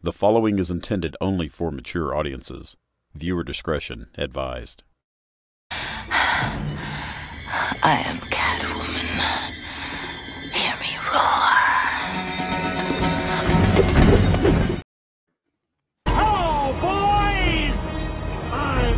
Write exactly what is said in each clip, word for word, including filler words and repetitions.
The following is intended only for mature audiences. Viewer discretion advised. I am Catwoman. Hear me roar. Oh, boys! I'm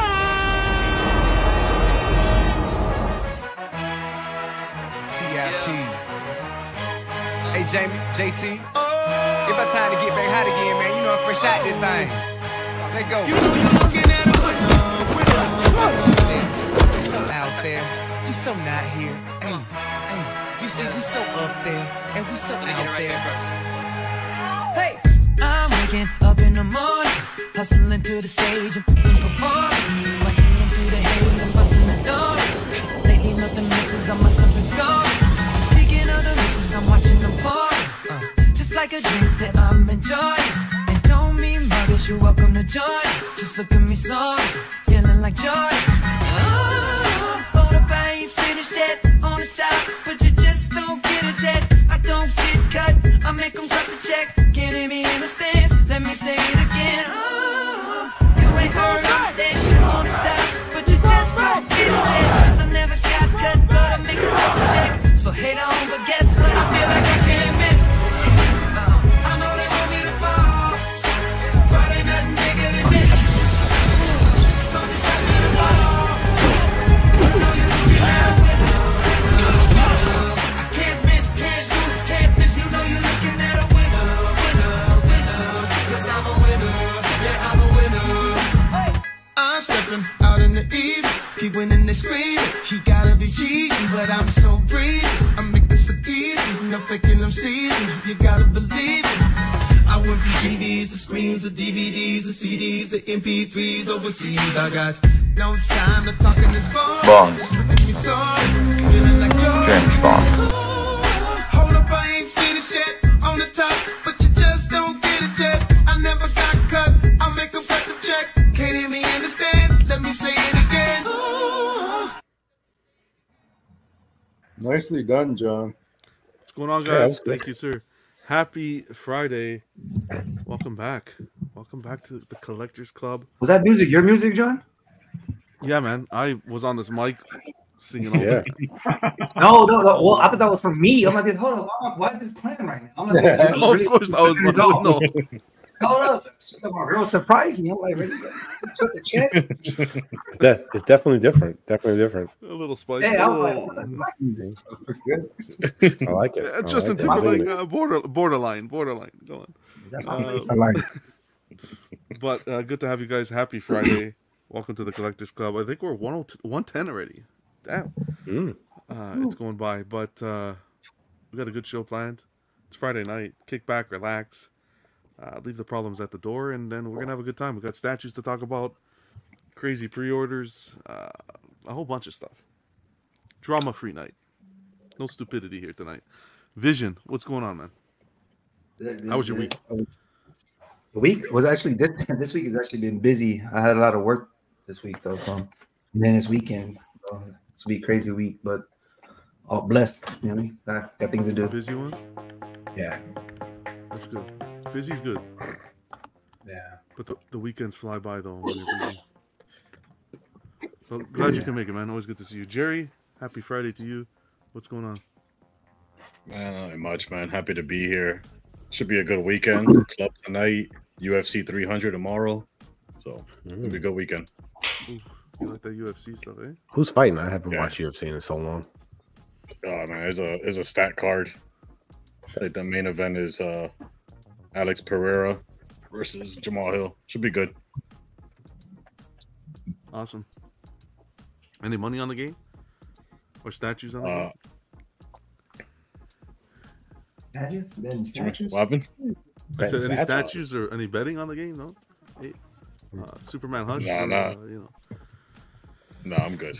back! C I P. Hey, Jamie, J T. It's about time to get back hot again, man. You know I'm fresh out this thing. Let go. You know you're looking at a winner, winner. You so out there. You so not here. Hey, hey. You see, we so up there. And we so out there. Hey. I'm waking up in the morning. Hustling to the stage and performing. Bustling through the hate and busting the door. Lately nothing misses on my stuff and score. Speaking of the misses, I'm watching them pour. Uh. Just like a drink that I'm enjoying. And don't mean muggers, you're welcome to join. Just look at me so, feeling like joy. Oh, hold up, I ain't finished yet. On the top, but you just don't get it yet. I don't get cut, I make them cut the check. Can't hear me in the stands, let me say it again. Oh, you ain't heard of that shit on the top, but you just don't get it yet. I never got cut, but I make them cut the check. So hate on, but guess what, I feel like I can't miss. Out in the evening, he winning the screen. He gotta be cheating, but I'm so breezy. I'm making this so easy, no faking them season. You gotta believe it. I went from G Ds to screens to D V Ds to C Ds to M P threes overseas. I got no time to talk in this phone. Bond. Just look at me so, feeling like yo. James Bond. Hold up, I ain't finished yet. On the top, but you just don't get it yet. I never got cut, I'll make them cut the check. Can't hear me in the stands, let me say it again. Ooh. Nicely done, John. What's going on, Yeah, guys? Thank you, sir. Happy Friday. Welcome back. Welcome back to the Collectors Club. Was that music your music, John? Yeah, man. I was on this mic singing all Yeah. No, no, no. Well, I thought that was from me. I'm like, hold on, why, why is this playing right now? I'm like, Yeah. Oh, of course, that was my no. no. Hold up, my girl surprised me. I'm like, really? Took the check. That it's definitely different. Definitely different. A little spicy. Hey, I was a like, little- oh, I like music. Looks good. I like it. Yeah, I Justin like it. Timberlake, uh, border, borderline, borderline. Go on. That's Uh, I like it. But uh, good to have you guys. Happy Friday. Welcome to the Collectors Club. I think we're one ten already. Damn. Mm. Uh, it's going by. But uh, we got a good show planned. It's Friday night. Kick back, relax. Uh, leave the problems at the door, and then we're going to have a good time. We got statues to talk about, crazy pre-orders, uh, a whole bunch of stuff. Drama-free night. No stupidity here tonight. Vision, what's going on, man? How was your week? The week was actually this, this week has actually been busy. I had a lot of work this week though, so and then this weekend, uh, it's be a crazy week, but all blessed. You know what I mean? Got, got things to do. Busy one? Yeah, That's good. Busy's good. yeah. But the, the weekends fly by, though, when you're busy. But glad you can make it, man. Always good to see you. Jerry, happy Friday to you. What's going on? Man, not much, man. Happy to be here. Should be a good weekend. Club tonight, U F C three hundred tomorrow. So it'll be a good weekend. Ooh, you like that U F C stuff, eh? Who's fighting? I haven't Yeah. watched U F C in so long. Oh man, it's a it's a stat card. Like the main event is uh Alex Pereira versus Jamal Hill. Should be good. Awesome. Any money on the game? Or statues on the Uh, game? Statues? Then statues? what happened? I said any Statues. statues or any betting on the game? No? Hey, uh, Superman Hush? Nah, or, nah. Uh, you know. No, I'm good.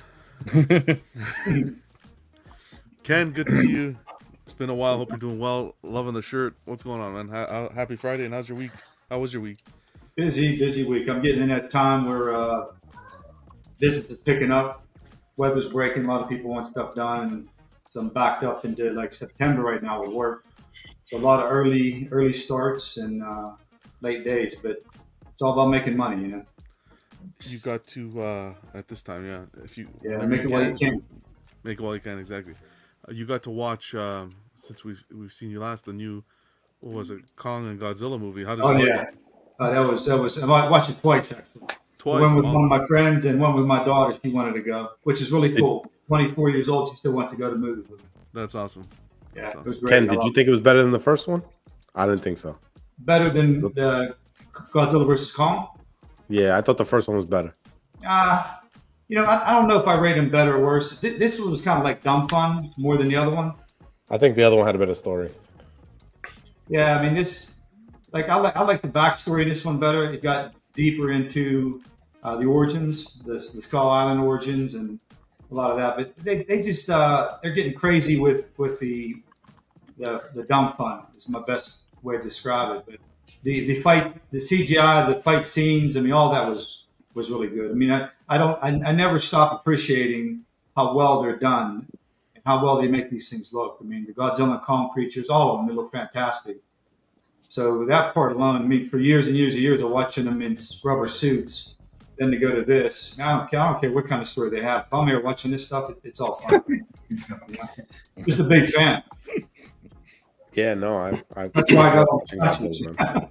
Ken, good to see you. It's been a while. Hope you're doing well. Loving the shirt. What's going on, man? Ha- ha- happy Friday, and how's your week? How was your week? Busy, busy week. I'm getting in that time where uh, visits are picking up. Weather's breaking. A lot of people want stuff done. And so I'm backed up into like September right now with work. So a lot of early, early starts and uh, late days, but it's all about making money, you know. You got to uh, at this time, yeah. If you Yeah, whenever make it while you can. Make it while you can, exactly. Uh, you got to watch um, since we've we've seen you last the new what was it Kong and Godzilla movie? How did Oh you yeah, like it? uh, that was that was. I watched it twice actually. Twice. One with Wow. one of my friends and one with my daughter. She wanted to go, which is really cool. twenty-four years old, she still wants to go to movies with me. That's awesome. Yeah, That's it awesome. was great. Ken, I did you loved think it was better than the first one? I didn't think so. better than the Godzilla versus Kong? Yeah, I thought the first one was better. Uh, you know, I, I don't know if I rate him better or worse. Th- This one was kind of like dumb fun more than the other one. I think the other one had a better story. Yeah, I mean this, like I like I like the backstory of this one better. It got deeper into uh, the origins, the, the Skull Island origins, and a lot of that. But they, they just uh, they're getting crazy with with the the, the dumb fun. Is my best way to describe it. But the, the fight, the C G I, the fight scenes. I mean, all that was was really good. I mean, I, I don't I, I never stop appreciating how well they're done. How well they make these things look. I mean, the Godzilla and Kong creatures, all of them, they look fantastic. So that part alone, I mean, for years and years and years of watching them in rubber suits, then to go to this, I don't care, I don't care what kind of story they have. If I'm here watching this stuff, it, it's all fun. Just a big fan. Yeah, no, I. I That's why I got all watching Godzilla, man.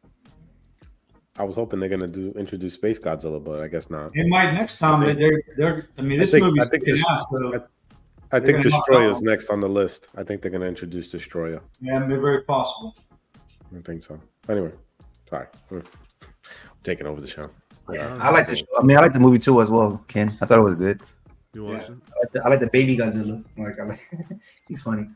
I was hoping they're gonna do introduce Space Godzilla, but I guess not. It might next time. But they're they're. I mean, this I think, movie's I think, kicking this- ass. So I, I they're think gonna knock Destroyer's out- next on the list. I think they're gonna introduce Destroyer. yeah, they're very possible. I think so. Anyway, sorry, we're taking over the show. Yeah, I like the show. I mean, I like the movie too as well, Ken. I thought it was good. You Yeah. watched it? I like the, I like the baby Godzilla. Like, I like, he's funny.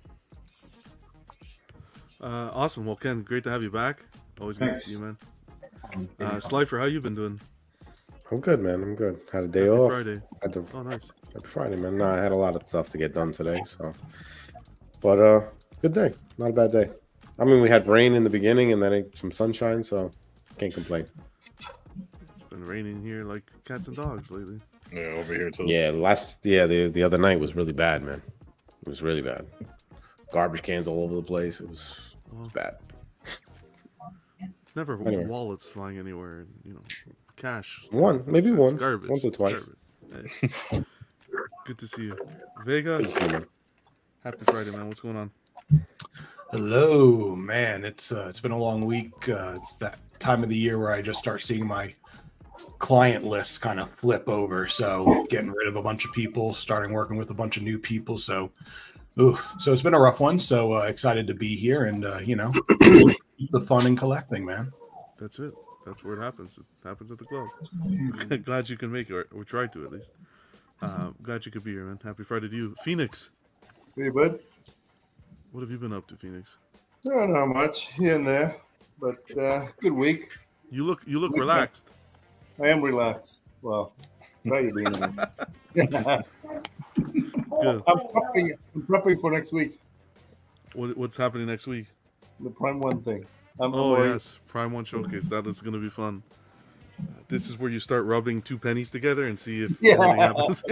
Uh, awesome. Well, Ken, great to have you back. Always good Thanks. to see you, man. Uh, Slifer, how you been doing? I'm good, man. I'm good. Had a day Happy off. Friday. Had to, Oh, nice. Happy Friday, man. No, I had a lot of stuff to get done today, so. But uh, good day. Not a bad day. I mean, we had rain in the beginning and then some sunshine, so can't complain. It's been raining here like cats and dogs lately. Yeah, over here too. Yeah, last yeah the the other night was really bad, man. It was really bad. Garbage cans all over the place. It was, it was bad. It's never Anyway. wallets flying anywhere, and you know, cash. One, maybe It's once, garbage. once or It's twice. garbage. Hey. Good to see you, Vega. Good to see you, man. Happy Friday, man. What's going on? Hello, man. It's uh, it's been a long week. Uh, it's that time of the year where I just start seeing my client list kind of flip over. So getting rid of a bunch of people, starting working with a bunch of new people. So, ooh, so it's been a rough one. So uh, excited to be here and uh, you know, the fun in collecting, man. That's it. That's where it happens. It happens at the club. Glad you can make it, or, or try to at least. Uh, glad you could be here, man. Happy Friday to you, Phoenix. Hey, bud. What have you been up to, Phoenix? No, not much here and there, but uh, good week. You look you look Week, relaxed. I am relaxed. Well, try to be. anyway. Good. I'm prepping, I'm prepping for next week. What, what's happening next week? The Prime One thing. I'm Oh already- yes, Prime One Showcase. That is going to be fun. This is where you start rubbing two pennies together and see if Yeah. anything happens.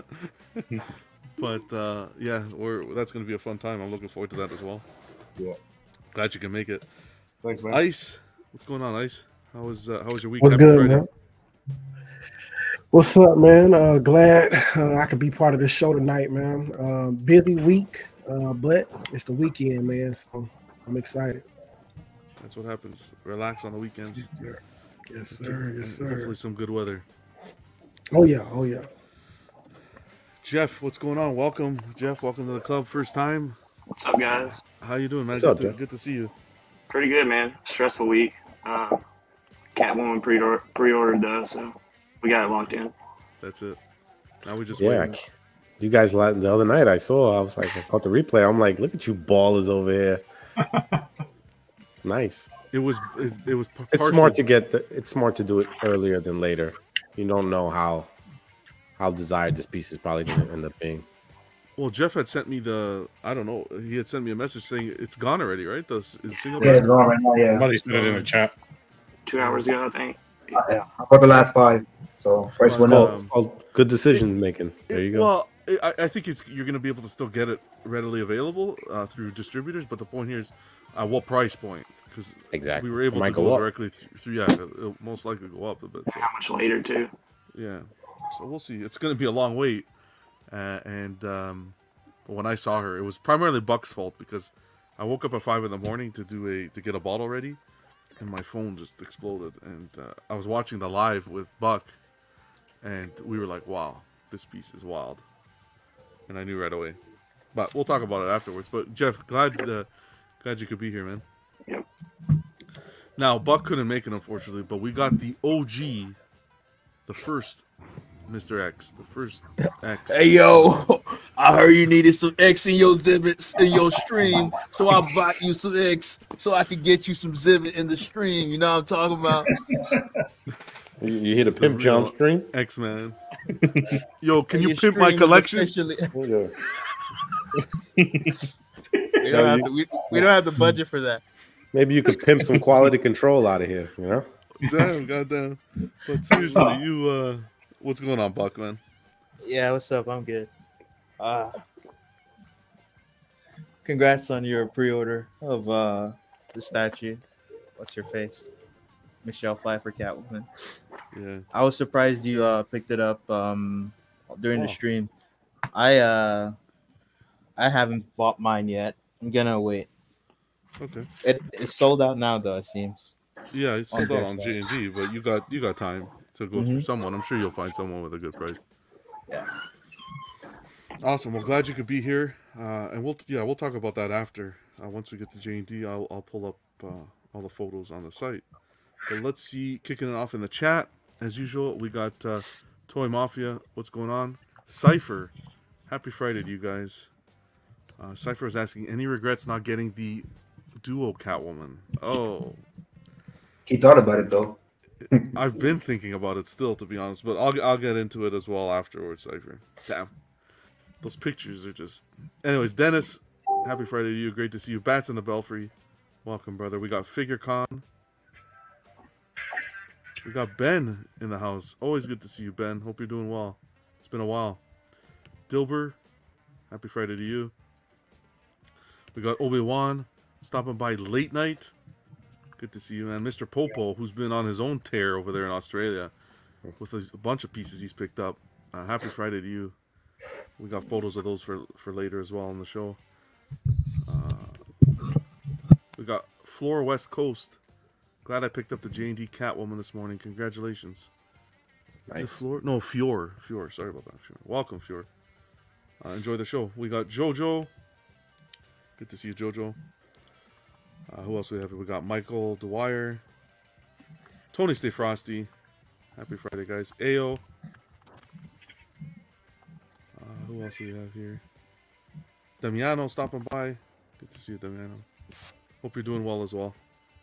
But uh, yeah, we're, that's going to be a fun time. I'm looking forward to that as well. Yeah. Glad you can make it. Thanks, man. Ice, what's going on, Ice? How was uh, how was your week? What's Happy good, Friday. man? What's up, man? Uh, glad uh, I could be part of the show tonight, man. Uh, busy week, uh, but it's the weekend, man. So I'm excited. That's what happens. Relax on the weekends. Yes, sir. Yes, sir. Yes, And sir. Hopefully some good weather. Oh yeah. Oh yeah. Jeff, what's going on? Welcome, Jeff. Welcome to the club. First time. What's up, guys? How you doing, man? What's good, up, to, Jeff? good to see you. Pretty good, man. Stressful week. Uh, Catwoman pre-order, pre-ordered though, so we got it locked in. That's it. Now we just Yeah, waiting. you guys la- the other night I saw. I was like, I caught the replay. I'm like, look at you ballers over here. Nice. It was it, it was p- It's partially- smart to get the, it's smart to do it earlier than later. You don't know how how desired this piece is probably going to end up being. Well, Jeff had sent me the I don't know. He had sent me a message saying it's gone already, right? The is it single Yeah, it's pack? gone right now. Yeah. Somebody said it in the chat. Two hours ago, I think. Yeah, I bought the last five, so price Oh, went it's up. called- It's called good decision making. There you go. Well, I, I think it's you're going to be able to still get it readily available uh, through distributors, but the point here is uh, what price point? because Exactly. we were able It might to go, go up. directly th- through. Yeah, it'll most likely go up a bit. So. How much later too? Yeah, so we'll see. It's going to be a long wait, uh, and um, but when I saw her, it was primarily Buck's fault because I woke up at five in the morning to do a to get a bottle ready, and my phone just exploded. And uh, I was watching the live with Buck, and we were like, "Wow, this piece is wild," and I knew right away. But we'll talk about it afterwards. But Jeff, glad uh, glad you could be here, man. Yep. Now Buck couldn't make it, unfortunately, but we got the O G. The first Mister X, the first X. Hey yo, I heard you needed some X in your exhibits in your stream, so I bought you some X so I could get you some exhibit in the stream. You know what I'm talking about? You, you hit a pimp John stream? X Man. Yo, can And you your pimp my stream is collection? officially- Yeah. We don't have to. We, we don't have the budget for that. Maybe you could pimp some quality control out of here, you know? Damn, goddamn. But seriously, you, uh, what's going on, Buck, man? Yeah, what's up? I'm good. Uh, congrats on your pre-order of uh, the statue. What's your face? Michelle Pfeiffer, Catwoman. Yeah. I was surprised you uh, picked it up um, during Oh. the stream. I uh, I haven't bought mine yet. I'm gonna wait. Okay. It it's sold out now, though. It seems. Yeah, it's On sold out their on side. J and G, but you got you got time to go through Mhm. someone. I'm sure you'll find someone with a good price. Yeah. Awesome. Well, glad you could be here, uh, and we'll yeah we'll talk about that after. Uh, once we get to J and D, I'll I'll pull up uh, all the photos on the site. But let's see, kicking it off in the chat as usual. We got uh, Toy Mafia. What's going on? Cipher. Happy Friday to you guys. Uh, Cipher is asking, any regrets not getting the duo Catwoman? Oh, He thought about it though. I've been thinking about it still, to be honest, but I'll I'll get into it as well afterwards, Cypher. Damn. Those pictures are just... Anyways, Dennis, happy Friday to you. Great to see you. Bats in the Belfry. Welcome, brother. We got FigureCon. We got Ben in the house. Always good to see you, Ben. Hope you're doing well. It's been a while. Dilber, happy Friday to you. We got Obi-Wan stopping by late night. Good to see you, man. Mister Popo, who's been on his own tear over there in Australia with a, a bunch of pieces he's picked up. Uh, happy Friday to you. We got photos of those for for later as well on the show. Uh, we got Floor West Coast. Glad I picked up the J and D Catwoman this morning. Congratulations. Is it Nice. Floor? No, Fior. Fior. Sorry about that. Fior. Welcome, Fior. Uh, enjoy the show. We got Jojo. Good to see you, Jojo. Uh, who else we have? We got Michael Dwyer. Tony Stay Frosty. Happy Friday, guys. Ayo. Uh, who else do we have here? Damiano stopping by. Good to see you, Damiano. Hope you're doing well as well.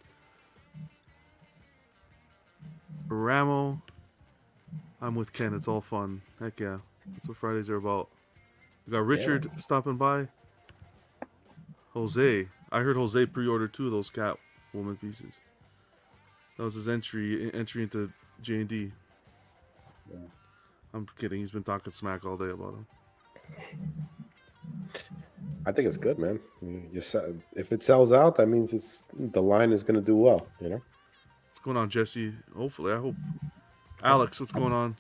Ramo. I'm with Ken. It's all fun. Heck yeah. That's what Fridays are about. We got Richard stopping by. Jose. I heard Jose pre-ordered two of those Catwoman pieces. That was his entry entry into J and D. Yeah. I'm kidding. He's been talking smack all day about him. I think it's good, man. You, you se- if it sells out, that means it's the line is going to do well, you know? What's going on, Jesse? Hopefully, I hope. Alex, what's going on?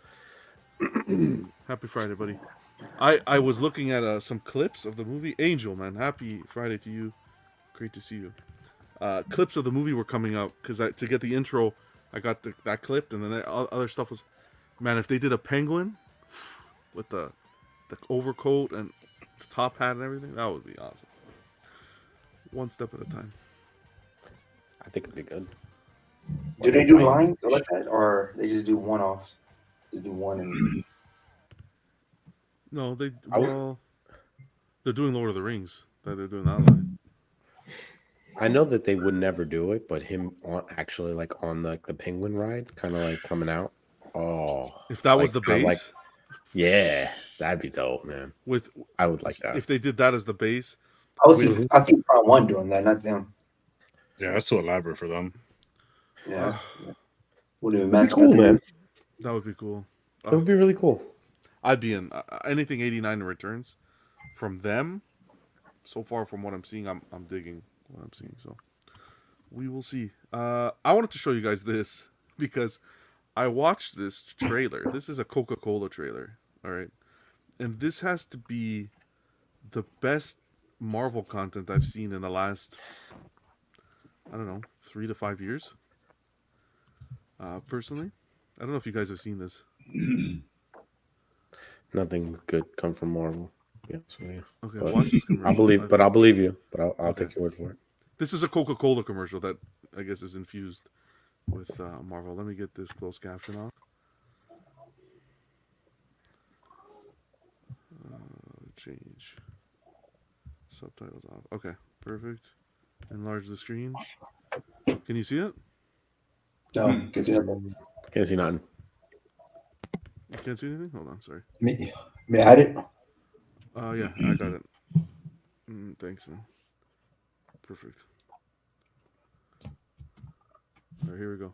Happy Friday, buddy. I, I was looking at uh, some clips of the movie Angel, man. Happy Friday to you. Great to see you. Uh, clips of the movie were coming up because to get the intro, I got the, that clipped, and then the other stuff was, man. If they did a penguin with the the overcoat and the top hat and everything, that would be awesome. One step at a time. I think it'd be good. Do they do lines like that, or they just do one-offs? Just do one and. No, they I would- well, they're doing Lord of the Rings. That they're doing that line. I know that they would never do it, but him on, actually like on the, the penguin ride, kind of like coming out. Oh, If that was like, the kinda base, like- yeah, that'd be dope, man. with I would like that. if they did that as the base, I was with- I think Prime One doing that, not them. Yeah, that's too elaborate for them. Yeah, Uh, that's- wouldn't even That'd match. be cool, man. that would be cool. That would be really cool. I'd be in uh, anything eighty-nine returns from them. So far, from what I'm seeing, I'm I'm digging what I'm seeing. So we will see. Uh, I wanted to show you guys this because I watched this trailer. This is a Coca-Cola trailer, all right? And this has to be the best Marvel content I've seen in the last, I don't know, three to five years. Uh, personally, I don't know if you guys have seen this. Nothing good come from Marvel. Yes, yeah, Okay, but watch this commercial. I believe, but I'll believe you. But I'll, I'll Okay. take your word for it. This is a Coca-Cola commercial that I guess is infused with uh, Marvel. Let me get this closed caption off. Uh, change subtitles off. Okay, perfect. Enlarge the screen. Can you see it? No, can't see nothing. Can't see nothing. You can't see anything? Hold on, sorry. May, may I hide it? Uh, yeah, I got it. Mm, thanks. Man. Perfect. All right, here we go.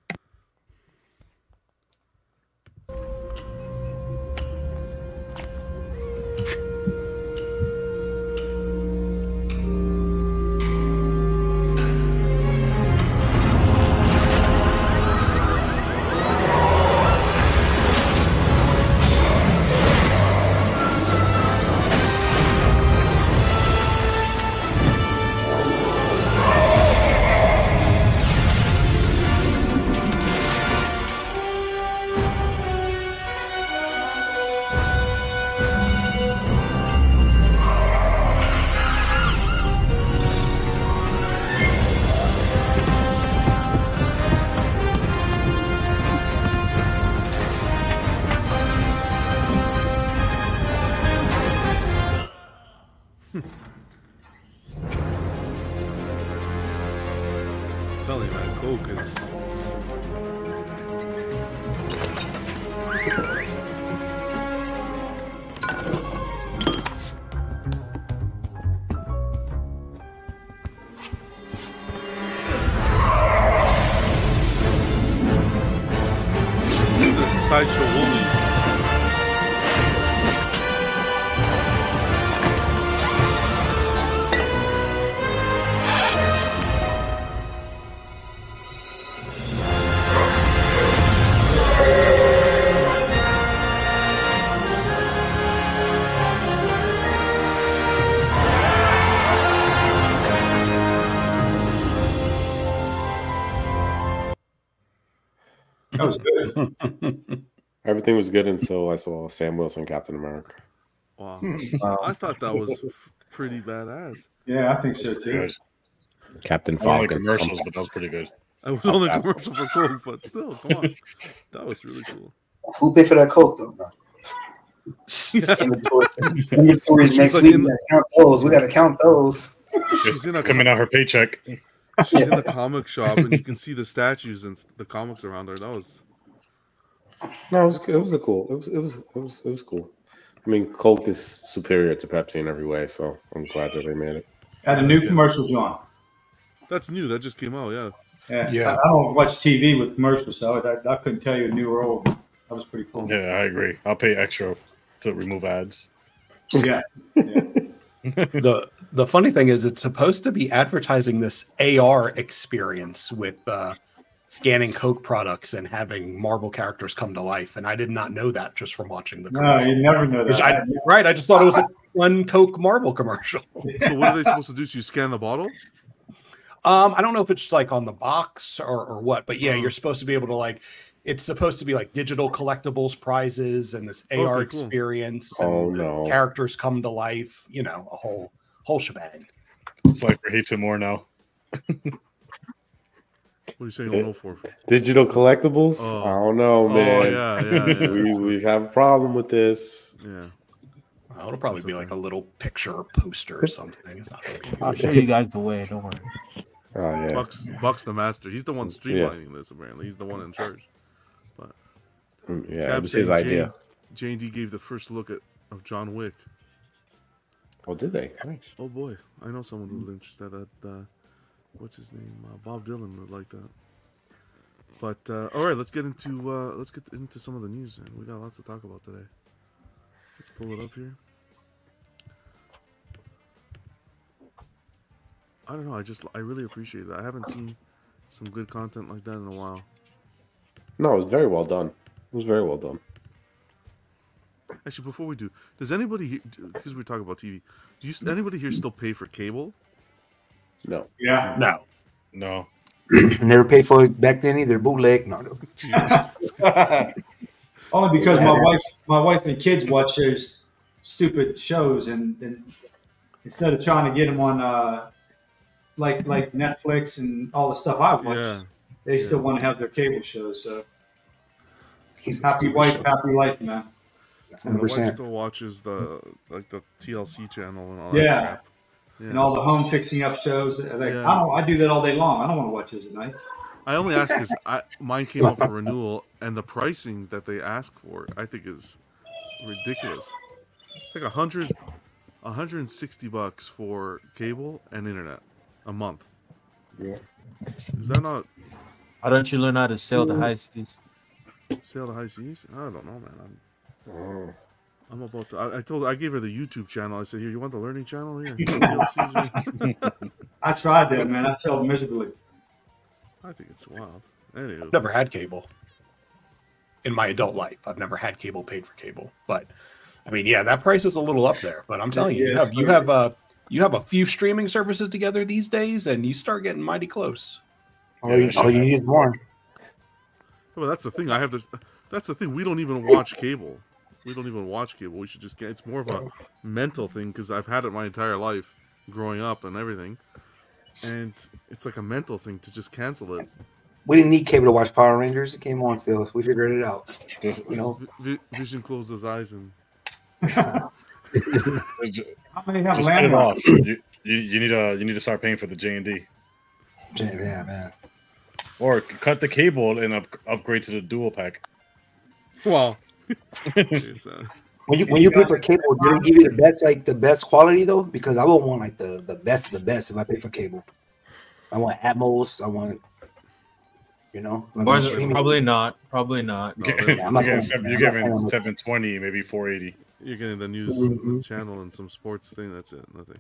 I'm telling you, man, Coke is. This is Sideshow Wooly. That was good. Everything was good until I saw Sam Wilson, Captain America. Wow. Wow. I thought that was pretty badass. Yeah, I think so too. Captain I don't like Falcon. commercials, but that was pretty good. I was only a commercial for Coke, but still, come on. That was really cool. Who paid for that coke though? Bro? Inventory- Inventories next like week. in- We gotta count those. We gotta count those. It's, in a it's coming out her paycheck. She's in the comic shop, and you can see the statues and the comics around her. That was No, it was it was a cool. It was it was it was it was cool. I mean, Coke is superior to Pepsi in every way, so I'm glad that they made it. Had a new commercial, John. that's new. That just came out. Yeah. Yeah, Yeah. I, I don't watch T V with commercials, so I, I couldn't tell you new or old. That was pretty cool. Yeah, I agree. I'll pay extra to remove ads. Yeah. the the funny thing is it's supposed to be advertising this A R experience with uh, scanning Coke products and having Marvel characters come to life, and I did not know that just from watching the No, commercial. you never know Which that. I, right, I just thought it was a fun Coke Marvel commercial. So what are they supposed to do? So you scan the bottle? Um, I don't know if it's like on the box or, or what, but yeah, you're supposed to be able to like. It's supposed to be like digital collectibles prizes and this A R Okay, cool. experience, and Oh, the no. characters come to life. You know, a whole whole shebang. It's like for hates it more now. What are you saying? Oh, no for? Digital collectibles? Oh. I don't know, Oh, man. yeah, yeah, yeah. we we have a problem with this. Yeah. Well, it'll probably be like a little picture or poster or something. It's not gonna be I'll show you guys the way. Don't worry. Oh yeah. Bucks, Bucks the master. He's the one streamlining this. Apparently, he's the one in charge. But Mm, yeah, Cab it was his saying idea. J and D gave the first look at of John Wick. Oh, did they? Nice. Oh boy, I know someone who's interested. At uh, what's his name? Uh, Bob Dylan would like that. But uh, all right, let's get into uh, let's get into some of the news. Man. We got lots to talk about today. Let's pull it up here. I don't know. I just I really appreciate that. I haven't seen some good content like that in a while. No, it was very well done. It was very well done. Actually, before we do, does anybody here, because we're talking about T V, do you anybody here still pay for cable? No. Yeah. No. No. Never paid for it back then either. Bootleg. No. no. Only because my wife, my wife and kids watch those stupid shows, and, and instead of trying to get them on, uh, like like Netflix and all the stuff I watch, Yeah. they Yeah. still want to have their cable shows. So, He's happy wife, happy life, man. My wife still watches the like the T L C channel and all that. Yeah. crap. Yeah. And all the home fixing up shows. Like, Yeah. I don't. I do that all day long. I don't want to watch those at night. I only ask because I mine came up for renewal, and the pricing that they ask for, I think, is ridiculous. It's like a hundred, a hundred and sixty bucks for cable and internet a month. Yeah. Is that not Why don't you learn how to sail the high seas? sail the high seas? I don't know, man. I'm, Oh. I'm about to. I, I told. I gave her the YouTube channel. I said, "Here, you want the learning channel? Here." T L C's right- I tried that, man. I failed miserably. I think it's wild. Anyway, I've never had cable in my adult life. I've never had cable paid for cable, but I mean, yeah, that price is a little up there. But I'm telling you, you Yeah, have it's you crazy. have uh, you have a few streaming services together these days, and you start getting mighty close. All you, all you need is more. Well, that's the thing. I have this. That's the thing. We don't even watch cable. We don't even watch cable. We should just get. It's more of a mental thing because I've had it my entire life, growing up and everything, and it's like a mental thing to just cancel it. We didn't need cable to watch Power Rangers. It came on still. So we figured it out. Just, You know. Vi- Vision closed his eyes and. How many have just cut it off. landline? You, you, you need to you need to start paying for the J and D, Yeah, man. or cut the cable and up, upgrade to the dual pack. Well. It's, uh, When you when you pay for cable, do they give you the best like the best quality though? Because I would want like the, the best of the best if I pay for cable. I want Atmos. I want, you know, like Or on is it- streaming. probably not. Probably not. You're no, getting, I'm not you're going- getting, seven, I'm you're not getting going- seven twenty, maybe four eighty. You're getting the news Mhm. channel and some sports thing. That's it. Nothing.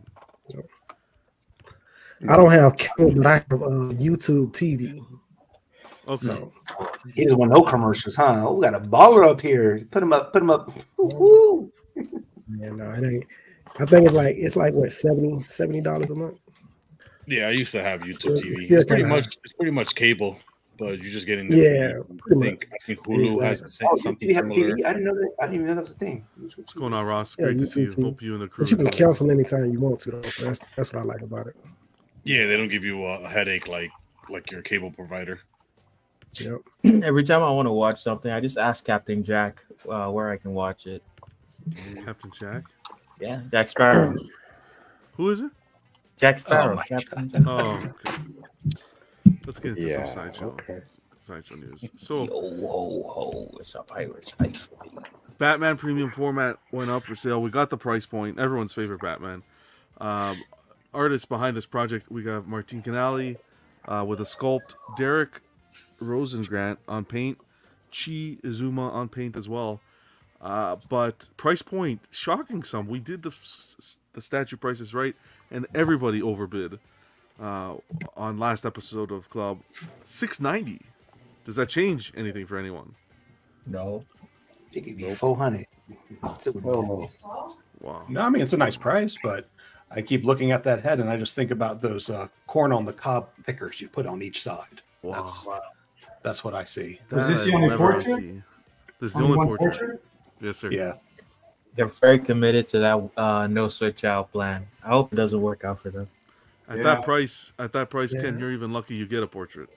I don't have cable, but I have uh, YouTube T V. Okay. So He doesn't want no commercials, huh? Oh, we got a baller up here. Put him up. Put him up. Woo-hoo. yeah, no, it ain't. I think it's like it's like what seventy dollars a month. Yeah, I used to have YouTube T V. Yeah, It's pretty kinda. much it's pretty much cable, but you're just getting. Yeah, I pretty think I think Hulu has the same, Oh, something you have similar. T V? I didn't know that. I didn't even know that was a thing. What's going on, Ross? Yeah, Great to see you. YouTube T V. Hope you and the crew. But you can are doing- cancel anytime you want to, though. So that's that's what I like about it. Yeah, they don't give you a headache like like your cable provider. Yep. Every time I want to watch something, I just ask Captain Jack uh, where I can watch it. Captain Jack. Yeah, Jack Sparrow. Who is it? Jack Sparrow. Oh my Captain Jack. Oh, okay. Let's get into Yeah, some sideshow. okay. Sideshow news. So, Yo, ho, ho, it's a pirate life. Batman Premium format went up for sale. We got the price point. Everyone's favorite Batman. Um, artists behind this project, we got Martin Canali uh, with a sculpt, Derek Rosengrant on paint, Chi Izuma on paint as well. Uh, but price point, shocking some. We did the the statue prices right, and everybody overbid uh, on last episode of Club. six ninety. Does that change anything for anyone? No. It could be four hundred. Oh. Wow. No, I mean it's a nice price, but I keep looking at that head and I just think about those uh, corn on the cob pickers you put on each side. Wow. That's that's what I see. Was this the That I only never portrait? see. This is the Only only one portrait. portrait? Yes, sir. Yeah. They're very committed to that uh, no switch out plan. I hope it doesn't work out for them. At Yeah. that price, at that price, Ken, Yeah. you're even lucky you get a portrait.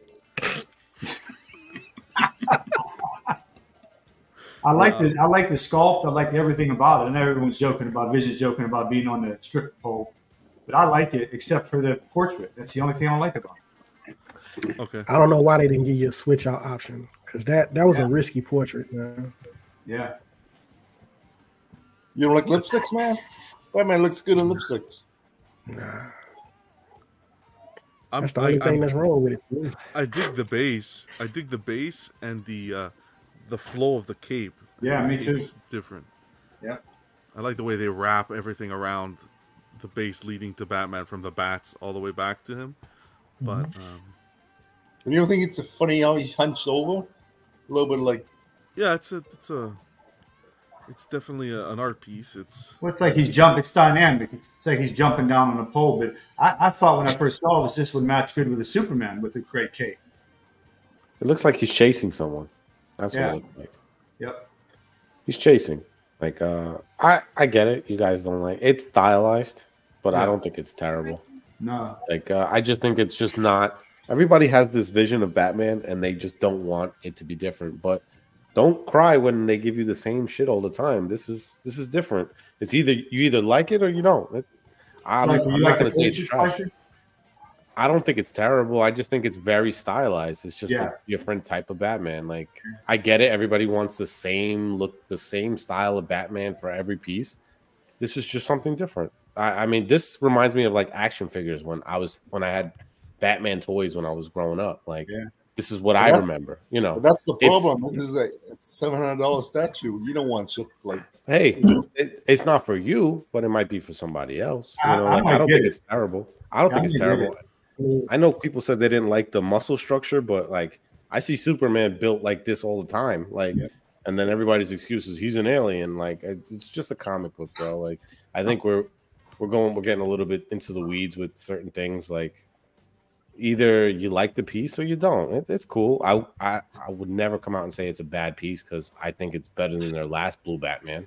I like the I like the sculpt. I like everything about it. And everyone's joking about Vision's joking about being on the strip pole, but I like it except for the portrait. That's the only thing I like about it. Okay. I don't know why they didn't give you a switch out option because that that was a risky portrait, man. Yeah. You don't like lipsticks, man? Batman looks good in lipsticks. Nah, I'm, that's the I, only thing I'm- that's wrong with it. to me. I dig the base. I dig the base and the uh, the flow of the cape. Yeah, The me cape too. is different. Yeah. I like the way they wrap everything around the base leading to Batman from the bats all the way back to him. But um, You don't think it's funny how he's hunched over? A little bit like yeah, it's a it's a it's definitely a, an art piece. It's Well, it's like he's jumping. It's dynamic. It's like he's jumping down on a pole. But I, I thought when I first saw this, this would match good with a Superman with a great cape. It looks like he's chasing someone. That's Yeah. what it looks like. Yep. He's chasing. Like, uh, I I get it. You guys don't like it's stylized, but I Yeah. don't think it's terrible. No. Like, uh, I just think it's just not. Everybody has this vision of Batman, and they just don't want it to be different. But don't cry when they give you the same shit all the time. This is this is different. It's either you either like it or you don't. It, I'm, like, I'm you not like going the to say it's Faces trash. Spiker? I don't think it's terrible. I just think it's very stylized. It's just Yeah. a different type of Batman. Like, I get it. Everybody wants the same look, the same style of Batman for every piece. This is just something different. I, I mean, this reminds me of like action figures when I was when I had Batman toys when I was growing up. Like, Yeah. this is what But I that's- remember. You know, but that's the It's- problem. It's like it's a seven hundred dollar statue. You don't want shit like Hey, it, it's not for you, but it might be for somebody else. You I- know, I like, might I don't get think it. it's terrible. I don't I think it's might get terrible. I know people said they didn't like the muscle structure, but like I see Superman built like this all the time. Like, and then everybody's excuses, he's an alien. Like, it's just a comic book, bro. Like, I think we're we're going we're getting a little bit into the weeds with certain things. Like, either you like the piece or you don't. It, it's cool. I, I I would never come out and say it's a bad piece because I think it's better than their last Blue Batman.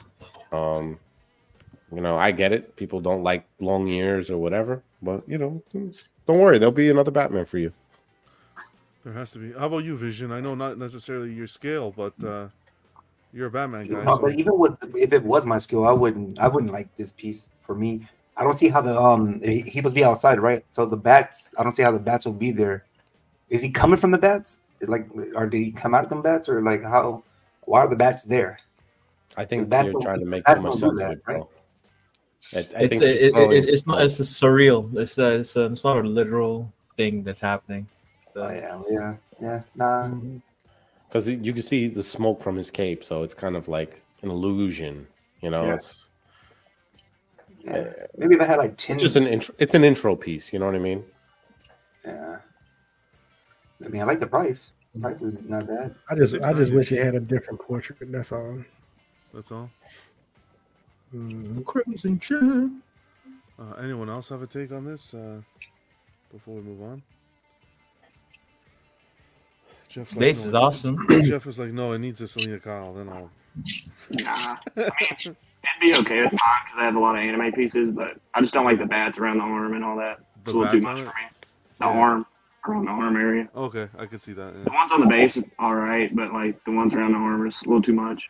Um, you know, I get it. People don't like long ears or whatever, but you know, don't worry. There'll be another Batman for you. there has to be. How about you, Vision? I know not necessarily your scale, but uh, you're a Batman guy. No, so- but even with if it was my skill, I wouldn't I wouldn't like this piece for me. I don't see how the um he, he supposed to be outside, right? So the bats, I don't see how the bats will be there. Is he coming from the bats? Like, or did he come out of them bats, or like how? Why are the bats there? I think Bats you're don't- trying to make bats too much don't do sense of that, it, bro. I, I It's think a, he's it, throwing it, it's not. smoke. It's a surreal. It's a, it's, a, it's not a literal thing that's happening. So, Oh, yeah, yeah, yeah. Nah. Because you can see the smoke from his cape, so it's kind of like an illusion. You know, Yeah. it's Yeah. Maybe if I had like ten. it's just an intro. It's an intro piece. You know what I mean? Yeah. I mean, I like the price. The price is not bad. I just Six I just wish nineties. it had a different portrait. That's all. That's all. Mm. Crimson Chin. Uh, anyone else have a take on this uh, before we move on? Jeff, Base is awesome. Jeff was like, "No, it needs a Selena Kyle." Then I'll. Nah, I mean, it'd be okay. It's fine because I have a lot of anime pieces, but I just don't like the bats around the arm and all that. It's The a little too bats much on for it? me. The arm, around the arm area. Okay, I could see that. The ones on the base are all right, but like the ones around the arm is a little too much.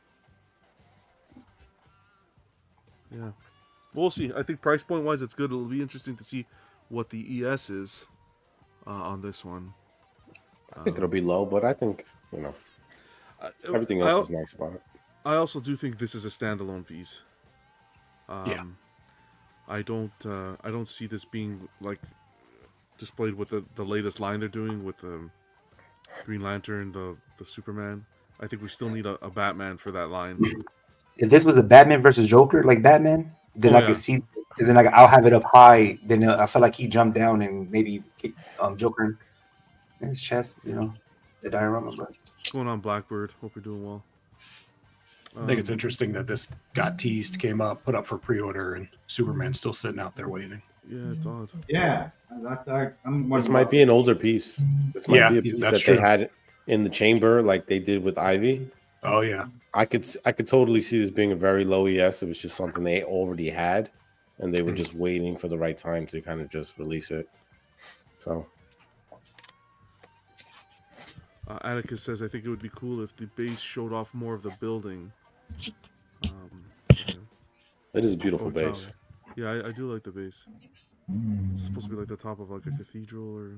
Yeah. yeah. We'll see. I think price point wise, it's good. It'll be interesting to see what the E S is uh, on this one. I think it'll be low, but I think you know everything I- else is nice about it. I also do think this is a standalone piece. Um, Yeah. I don't. Uh, I don't see this being like displayed with the, the latest line they're doing with the Green Lantern, the the Superman. I think we still need a, a Batman for that line. If this was a Batman versus Joker, like Batman, then Oh, I yeah. could see. Then like I'll have it up high. Then uh, I feel like he jumped down and maybe kicked um, Joker in his chest. You know, the diorama. But What's going on, Blackbird? Hope you're doing well. I think it's Um, interesting that this got teased, came up, put up for pre-order, and Superman's still sitting out there waiting. Yeah, it's odd. Yeah, I, I, I'm This might be an older piece. This might Yeah, be a piece that's that true. they had in the chamber, like they did with Ivy. Oh yeah, I could I could totally see this being a very low E S. It was just something they already had, and they were Mhm. just waiting for the right time to kind of just release it. So Uh, Atticus says, I think it would be cool if the base showed off more of the building. Um, yeah. it is a beautiful Or base. tower. Yeah, I, I do like the base. It's supposed to be like the top of like a cathedral or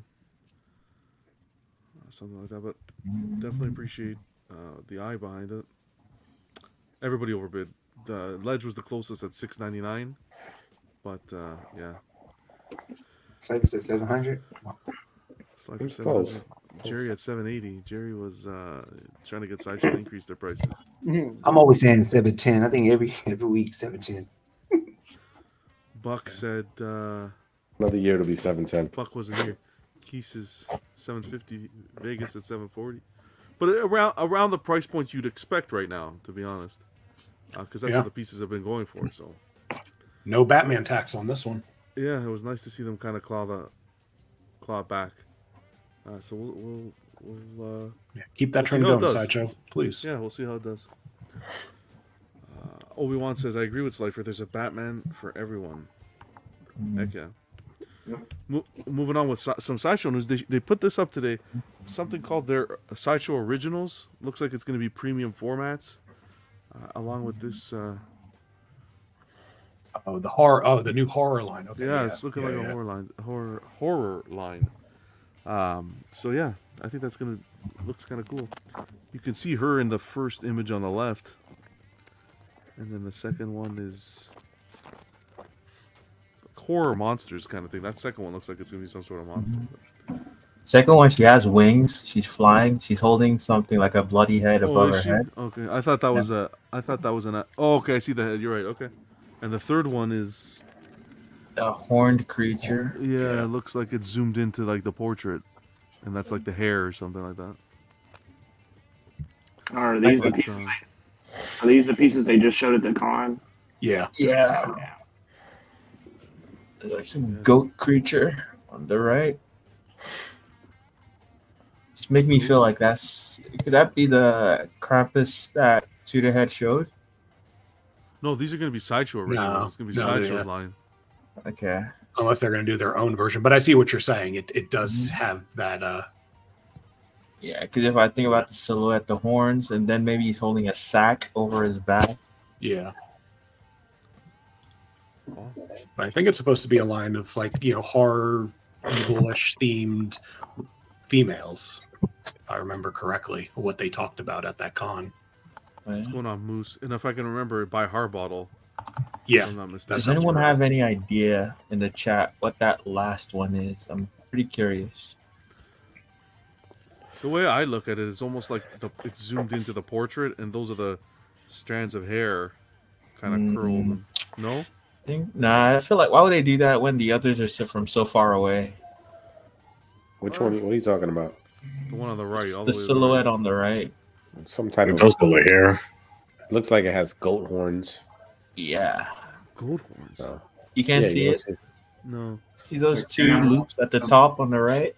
uh, something like that, but definitely appreciate uh, the eye behind it. Everybody overbid. The Ledge was the closest at six ninety nine, but uh, yeah, Cyber said seven hundred. Slifer It's seven close. hundred. Jerry at seven eighty. Jerry was uh, trying to get Sideshow to increase their prices. I'm always saying seven ten. I think every every week seven ten. Buck said uh, Another year it'll be seven ten. Buck wasn't here. Keese is seven fifty. Vegas at seven forty. But around around the price points you'd expect right now, to be honest, because uh, that's Yeah. what the pieces have been going for. So No Batman tax on this one. yeah, it was nice to see them kind of claw the claw it back. Uh, so we'll we'll, we'll uh, Yeah, keep that we'll see trend how it going, does. Sideshow, please. Yeah, we'll see how it does. Uh, Obi-Wan says, I agree with Slifer. There's a Batman for everyone. Heck yeah. Mo- moving on with si- some Sideshow news. They, they put this up today. Something called their Sideshow Originals. Looks like it's going to be premium formats. Uh, along with this... Uh, Oh, the horror. Oh, the new horror line. Okay. yeah, it's looking yeah, like yeah. a horror line. Horror, horror line. Um, so yeah, I think that's going to... Looks kind of cool. You can see her in the first image on the left. And then the second one is... horror monsters kind of thing. That second one looks like it's gonna be some sort of monster. Second one, she has wings. She's flying. She's holding something like a bloody head Oh, above is her she? head. Okay, I thought that was a. I thought that was an. Oh, okay, I see the head. You're right. Okay, and the third one is a horned creature. Yeah, it looks like it's zoomed into like the portrait, and that's like the hair or something like that. Are these the But, pieces? um, Are these the pieces they just showed at the con? Yeah. Yeah. There's like some goat creature on the right. Just make me feel like that's. Could that be the Krampus that Tudor had showed? No, these are going to be Sideshow originals. No, it's going to be no, Sideshow's yeah. line. Okay. Unless they're going to do their own version. But I see what you're saying. It it does have that. uh Yeah, because if I think about the silhouette, the horns, and then maybe he's holding a sack over his back. Yeah. But I think it's supposed to be a line of like, you know, horror, evilish themed females, if I remember correctly, what they talked about at that con. What's going on, Moose? And if I can remember, by Harbottle. Yeah, if I'm not mistaken. Does anyone have any idea in the chat what that last one is? I'm pretty curious. The way I look at it is almost like the, it's zoomed into the portrait, and those are the strands of hair, kind of Mm. curled. No. Think, nah, I feel like why would they do that when the others are so, from so far away? Which one? What are you talking about? The one on the right. All The the way to silhouette on the right. Some type of Those color hair. Looks like it has goat horns. Yeah. Goat horns. So, You can't yeah, see you it. see- No. See those two loops at the top on the right?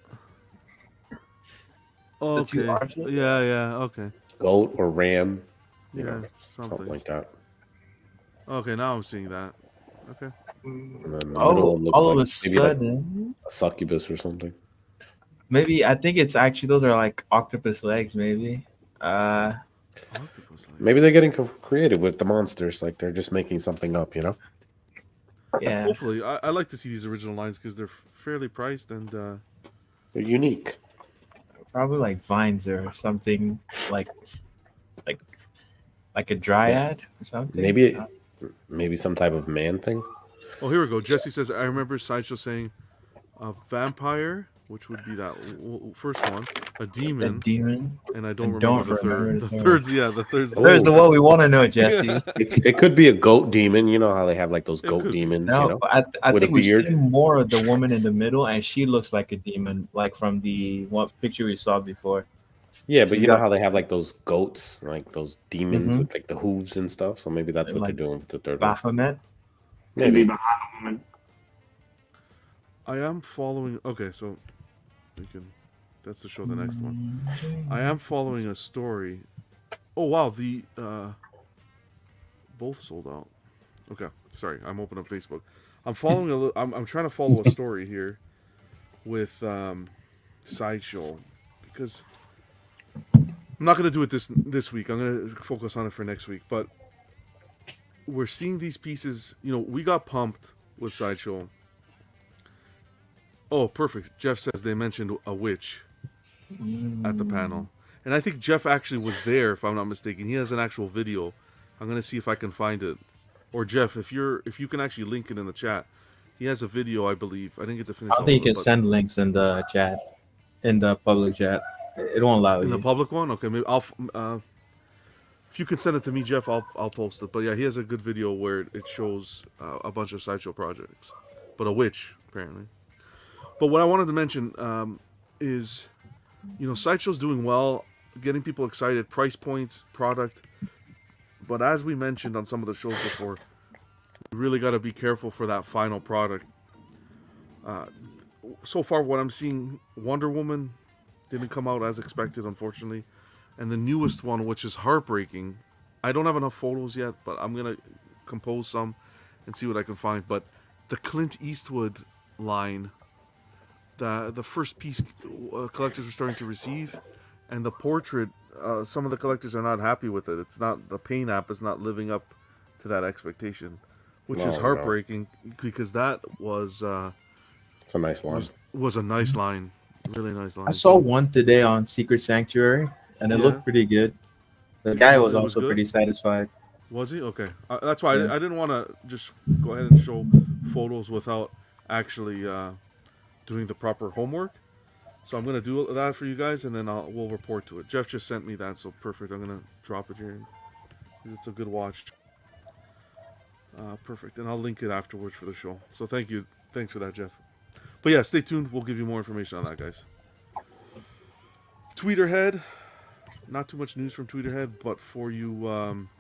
Oh, The two okay. arms? Yeah, yeah. Okay. Goat or ram. you Yeah, know, something. something like that. Okay, now I'm seeing that. Okay. And then the Oh, middle one looks all of like a maybe like sudden, a succubus or something. maybe I think it's actually those are like octopus legs. Maybe. Uh, Maybe they're getting co- creative with the monsters. Like they're just making something up, you know? yeah. Hopefully, I, I like to see these original lines because they're fairly priced and uh, They're unique. Probably like vines or something like, like, like a dryad or something. Maybe, maybe some type of man thing. Oh, here we go. Jesse says, I remember Sideshow saying a vampire, which would be that w- w- first one, a demon, A demon. and I don't I remember don't the third. remember The the third. third's, yeah, the third's the, There's the one we want to know, Jesse. Yeah. It, it could be a goat demon. You know how they have like those goat could be. demons. No, you know, I, I with a think we've beard. seen more of the woman in the middle, and she looks like a demon, like from the one picture we saw before. Yeah, but She's you know got- how they have like those goats, like those demons Mhm. with like the hooves and stuff. So maybe that's what Like they're doing with the third one. Baphomet. Maybe Maybe. behind the woman. I am following. Okay, so we can. That's to show the next one. I am following a story. Oh wow, the uh, both sold out. Okay, sorry, I'm opening up Facebook. I'm following a. li- I'm I'm trying to follow a story here with um, Sideshow because I'm not gonna do it this this week. I'm gonna focus on it for next week. But we're seeing these pieces. You know, we got pumped with Sideshow. Oh, perfect. Jeff says they mentioned a witch at the panel. And I think Jeff actually was there, if I'm not mistaken. He has an actual video. I'm going to see if I can find it. Or Jeff, if you're if you can actually link it in the chat. He has a video, I believe. I didn't get to finish I all don't think of you it, can but- send links in the chat, in the public chat. It won't allow in you. the public one? Okay, maybe I'll... f- Uh, if if you could send it to me, Jeff, I'll I'll post it. But yeah, he has a good video where it shows uh, a bunch of Sideshow projects, but a witch apparently. But what I wanted to mention um, is, you know, Sideshow's doing well, getting people excited, price points, product. But as we mentioned on some of the shows before, we really got to be careful for that final product. Uh, so far, what I'm seeing, Wonder Woman didn't come out as expected, unfortunately. And the newest one, which is heartbreaking, I don't have enough photos yet, but I'm going to compose some and see what I can find. But the Clint Eastwood line, the the first piece uh, collectors are starting to receive, and the portrait, uh, some of the collectors are not happy with it. It's not, the Paint app is not living up to that expectation, which No, is no. heartbreaking because that was... Uh, It's a nice line. Was, was a nice line. Really nice line. I saw one today on Secret Sanctuary, and it Yeah. looked pretty good. The guy was It was also good? pretty satisfied. Was he? Okay. Uh, that's why Yeah. I, I didn't want to just go ahead and show photos without actually uh, doing the proper homework. So I'm going to do that for you guys, and then I'll, we'll report to it. Jeff just sent me that, so perfect. I'm going to drop it here. It's a good watch. Uh, perfect. And I'll link it afterwards for the show. So thank you. Thanks for that, Jeff. But yeah, stay tuned. We'll give you more information on that, guys. Tweeterhead. Not too much news from Tweeterhead, but for you um,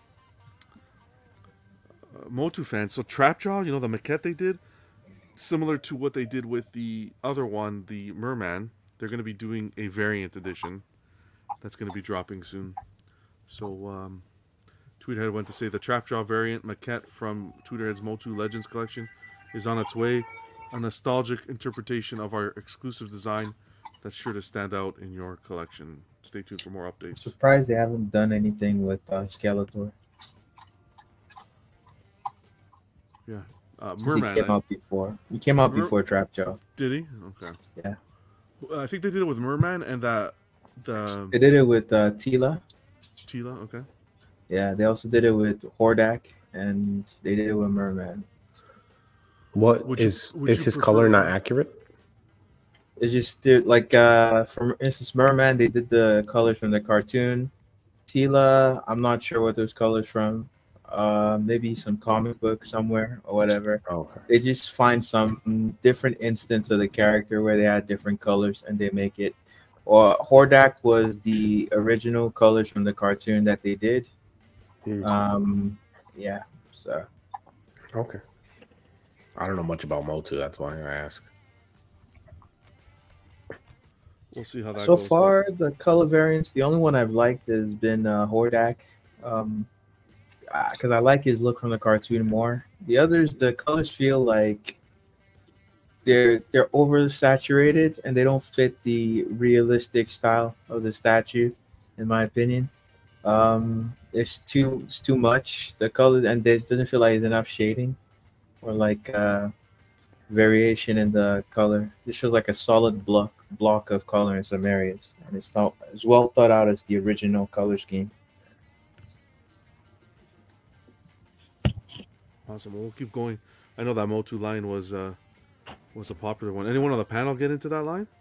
uh, Motu fans. So Trapjaw, you know, the maquette they did, similar to what they did with the other one, the Merman, they're going to be doing a variant edition that's going to be dropping soon. So um, Tweeterhead went to say the Trapjaw variant maquette from Tweeterhead's Motu Legends collection is on its way. A nostalgic interpretation of our exclusive design that's sure to stand out in your collection. Stay tuned for more updates. Surprised they haven't done anything with uh, Skeletor. Yeah. Uh, Since Merman. He came I- out before. He came out Mer- before Trapjaw. Did he? Okay. Yeah. Well, I think they did it with Merman and that the They did it with uh, Tila. Tila. Okay. Yeah, they also did it with Hordak, and they did it with Merman. What Would you- is would is you his prefer- color not accurate? It's just they're- like uh, for instance, Merman, they did the colors from the cartoon. Tila, I'm not sure what those colors from. Uh, maybe some comic book somewhere or whatever. Okay. They just find some different instance of the character where they had different colors and they make it. Or Hordak was the original colors from the cartoon that they did. Um, yeah. So. Okay. I don't know much about Motu. That's why I ask. We'll see how that So goes. far, the color variants, the only one I've liked has been uh, Hordak, um, because I like his look from the cartoon more. The others, the colors feel like they're they're oversaturated and they don't fit the realistic style of the statue, in my opinion. Um, it's too it's too much the color, and there doesn't feel like there's enough shading or like uh, variation in the color. This feels like a solid block block of color in some areas, and it's not as well thought out as the original color scheme. Awesome. Well, we'll keep going. I know that Motu line was uh, was a popular one. Anyone on the panel get into that line?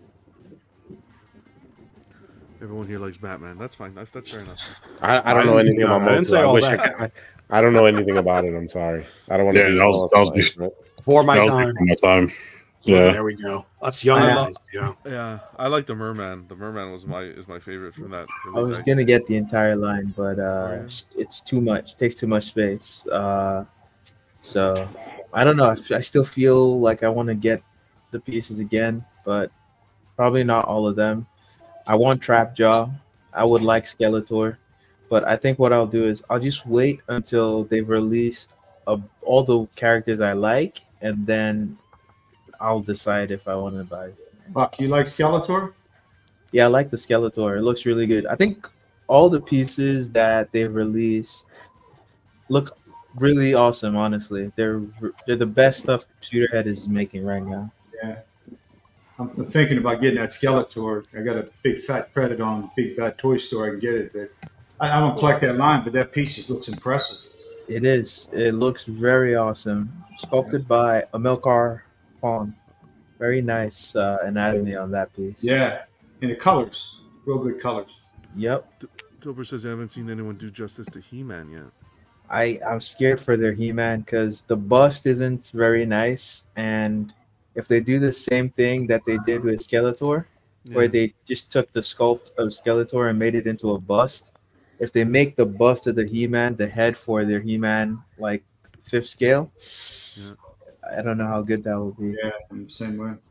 Everyone here likes Batman. That's fine. That's, that's fair enough. I, I don't know anything about I didn't Motu. say I all wish I, that. could, I I don't know anything about it. I'm sorry. I don't want to. Yeah, be that was, that was before. Before my that was time. before my time. Yeah, Yeah. there we go. Us young I guys, you know. Yeah, I like the Merman. The Merman was my is my favorite from that. I was release. gonna get the entire line, but uh, it's too much. Takes too much space. Uh, so I don't know. I, f- I still feel like I want to get the pieces again, but probably not all of them. I want Trapjaw. I would like Skeletor, but I think what I'll do is I'll just wait until they've released uh, all the characters I like, and then I'll decide if I want to buy. Buck, you like Skeletor? Yeah, I like the Skeletor. It looks really good. I think all the pieces that they've released look really awesome. Honestly, they're they're the best stuff Shooterhead is making right now. Yeah. I'm thinking about getting that Skeletor. I got a big fat credit on Big Bad Toy Store. I can get it. But I, I don't collect that line, but that piece just looks impressive. It is. It looks very awesome. Sculpted by Amilcar Pond. Very nice uh, anatomy on that piece. Yeah, and the colors, real good colors. Yep. Dilbert says I haven't seen anyone do justice to He-Man yet. I I'm scared for their He-Man because the bust isn't very nice, and if they do the same thing that they did with Skeletor, Yeah. where they just took the sculpt of Skeletor and made it into a bust, if they make the bust of the He-Man the head for their He-Man like fifth scale, Yeah. I don't know how good that will be. Yeah, I'm the same way.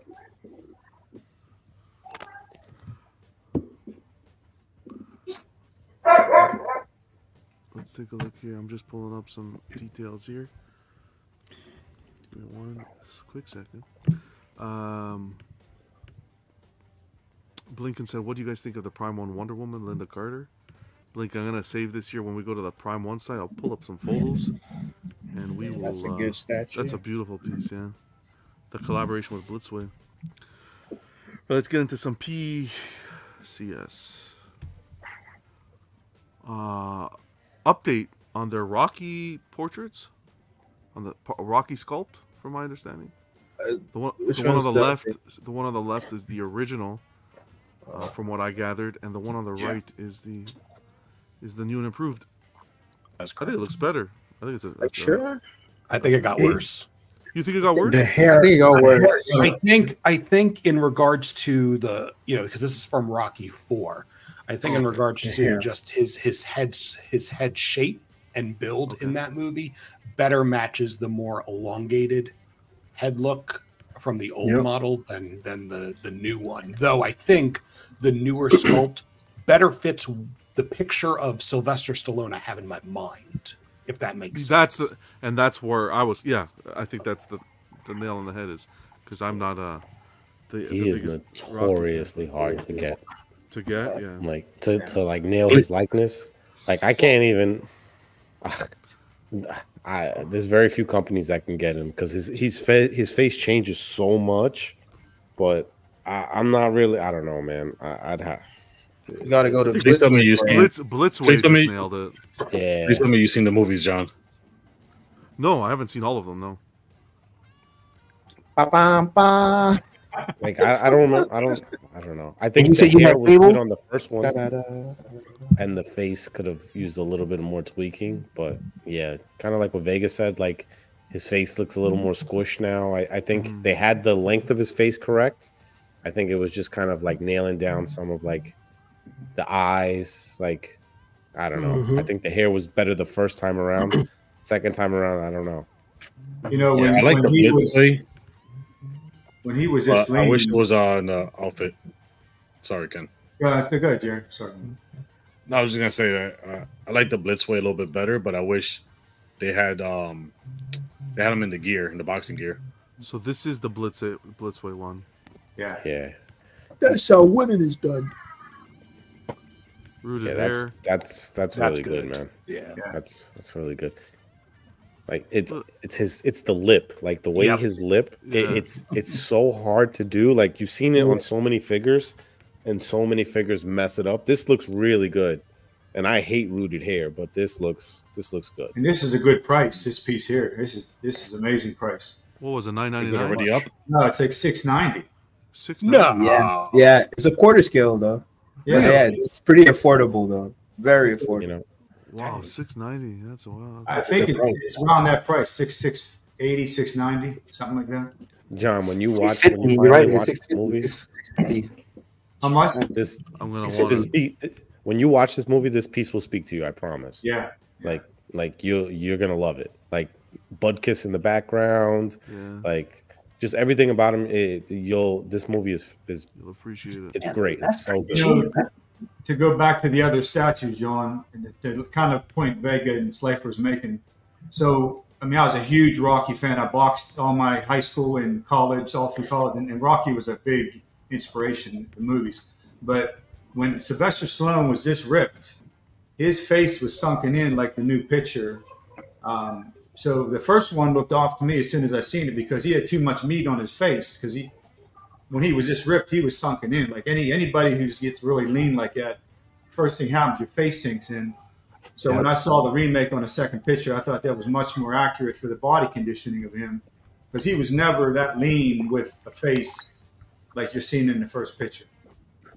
Let's take a look here. I'm just pulling up some details here. Give me one quick second. Um, Blinken said, "What do you guys think of the Prime One Wonder Woman, Linda Carter?" Blink, I'm gonna save this here when we go to the Prime One site. I'll pull up some photos, and we will. That's a uh, good statue. That's a beautiful piece, yeah. The collaboration with Blitzway. But let's get into some P C S. Uh, update on their Rocky portraits, on the p- Rocky sculpt, from my understanding. Uh, the one, which the one on one's the the left, update? the one on the left is the original, uh, from what I gathered, and the one on the Yeah. right is the is the new and improved. That's I think it looks better. I think it's a. Like, it's a- sure. I think it got It- worse. You think it got worse? The hair. I think it got worse. I think I think in regards to the you know because this is from Rocky Four, I think in regards The to hair. just his his head his head shape and build Okay. in that movie better matches the more elongated head look from the old Yep. model than than the the new one. Though I think the newer sculpt better fits the picture of Sylvester Stallone I have in my mind. If that makes That's sense. the, and that's where I was. Yeah, I think that's the the nail on the head is because I'm not uh the, He the is biggest Rocky fan. notoriously hard to get. To get, yeah. Like to, to like nail his likeness. Like I can't even. I there's very few companies that can get him because his he's fa- his face changes so much, but I, I'm not really. I don't know, man. I, I'd have. You gotta go to Please tell me you Blitzway. seen. Blitz Blitzway Please just tell me. nailed it. Yeah. Please tell me you've seen the movies, John. No, I haven't seen all of them. No. Ba-bam-ba. Like I, I don't know. I don't. I don't know. I think you the say you hair had was cable? good on the first one, Da-da-da. and the face could have used a little bit more tweaking. But yeah, kind of like what Vegas said. Like his face looks a little more squished now. I, I think Mhm. they had the length of his face correct. I think it was just kind of like nailing down some of like the eyes. Like I don't know. Mhm. I think the hair was better the first time around. Second time around, I don't know. You know, Yeah, when, I like when the he blitz was way, when he was but this I lean. wish it was on the outfit. Sorry, Ken. Yeah, it's good, Jerry. Sorry. No, I was just gonna say that uh, I like the Blitzway a little bit better, but I wish they had um they had him in the gear, in the boxing gear. So this is the Blitz Blitzway one. Yeah. Yeah, That's how winning is done. Rooted yeah. That's hair. that's that's That's really good, good. man. Yeah. That's that's really good. Like it's it's his it's the lip, like the way Yep. his lip. It, Yeah. it's it's so hard to do. Like you've seen it on so many figures, and so many figures mess it up. This looks really good, and I hate rooted hair, but this looks this looks good. And this is a good price. This piece here. This is this is amazing price. What was it? Nine ninety Is it nine. already up? No, it's like six ninety. Six. No. Yeah, yeah. It's a quarter scale though. Yeah. Yeah, yeah. It's pretty affordable though. Very You affordable. know, Wow, six ninety. That's a wow. I think it, it's around that price, six six eighty, six ninety, something like that. John, when you Six watch fifty, when you you're right. finally It's watch six this fifty. movie, It's six fifty. How much? this I'm gonna this, want this to. piece, when you watch this movie, this piece will speak to you. I promise. Yeah. Like like you you're gonna love it. Like Bud Kiss in the background, Yeah, like just everything about him. It, you'll this movie is is you'll appreciate it. it's great. It's so good. You know, to go back to the other statues, John, and the, the kind of point Vega and Slafer was making. So, I mean, I was a huge Rocky fan. I boxed all my high school and college, all through college, and, and Rocky was a big inspiration, the movies. But when Sylvester Stallone was this ripped, his face was sunken in like the new picture. Um, so the first one looked off to me as soon as I seen it because he had too much meat on his face. Because he, when he was just ripped, he was sunken in. Like any anybody who gets really lean like that, first thing happens, your face sinks in. So Yeah. when I saw the remake on the second picture, I thought that was much more accurate for the body conditioning of him, because he was never that lean with a face like you're seeing in the first picture.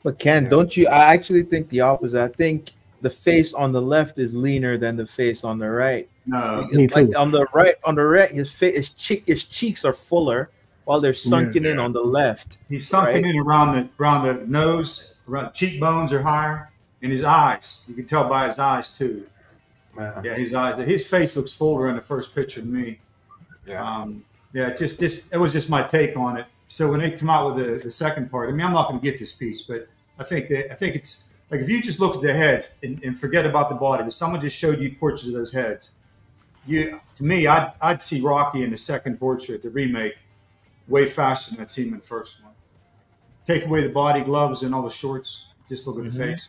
But Ken, don't you? I actually think the opposite. I think the face on the left is leaner than the face on the right. No, like, like on the right, on the right, his face, his cheek, his cheeks are fuller, while they're sunken yeah, in yeah. on the left. He's sunken right? in around the around the nose, around cheekbones are higher, and his eyes. You can tell by his eyes too. Wow. Yeah, his eyes. His face looks fuller in the first picture than me. Yeah, um, yeah. Just, just it was just my take on it. So when they come out with the, the second part, I mean, I'm not going to get this piece, but I think that I think it's like if you just look at the heads and, and forget about the body. If someone just showed you portraits of those heads, you to me, I'd I'd see Rocky in the second portrait, the remake, way faster than I'd see him in the first one. Take away the body, gloves, and all the shorts. Just look at mm-hmm. the face.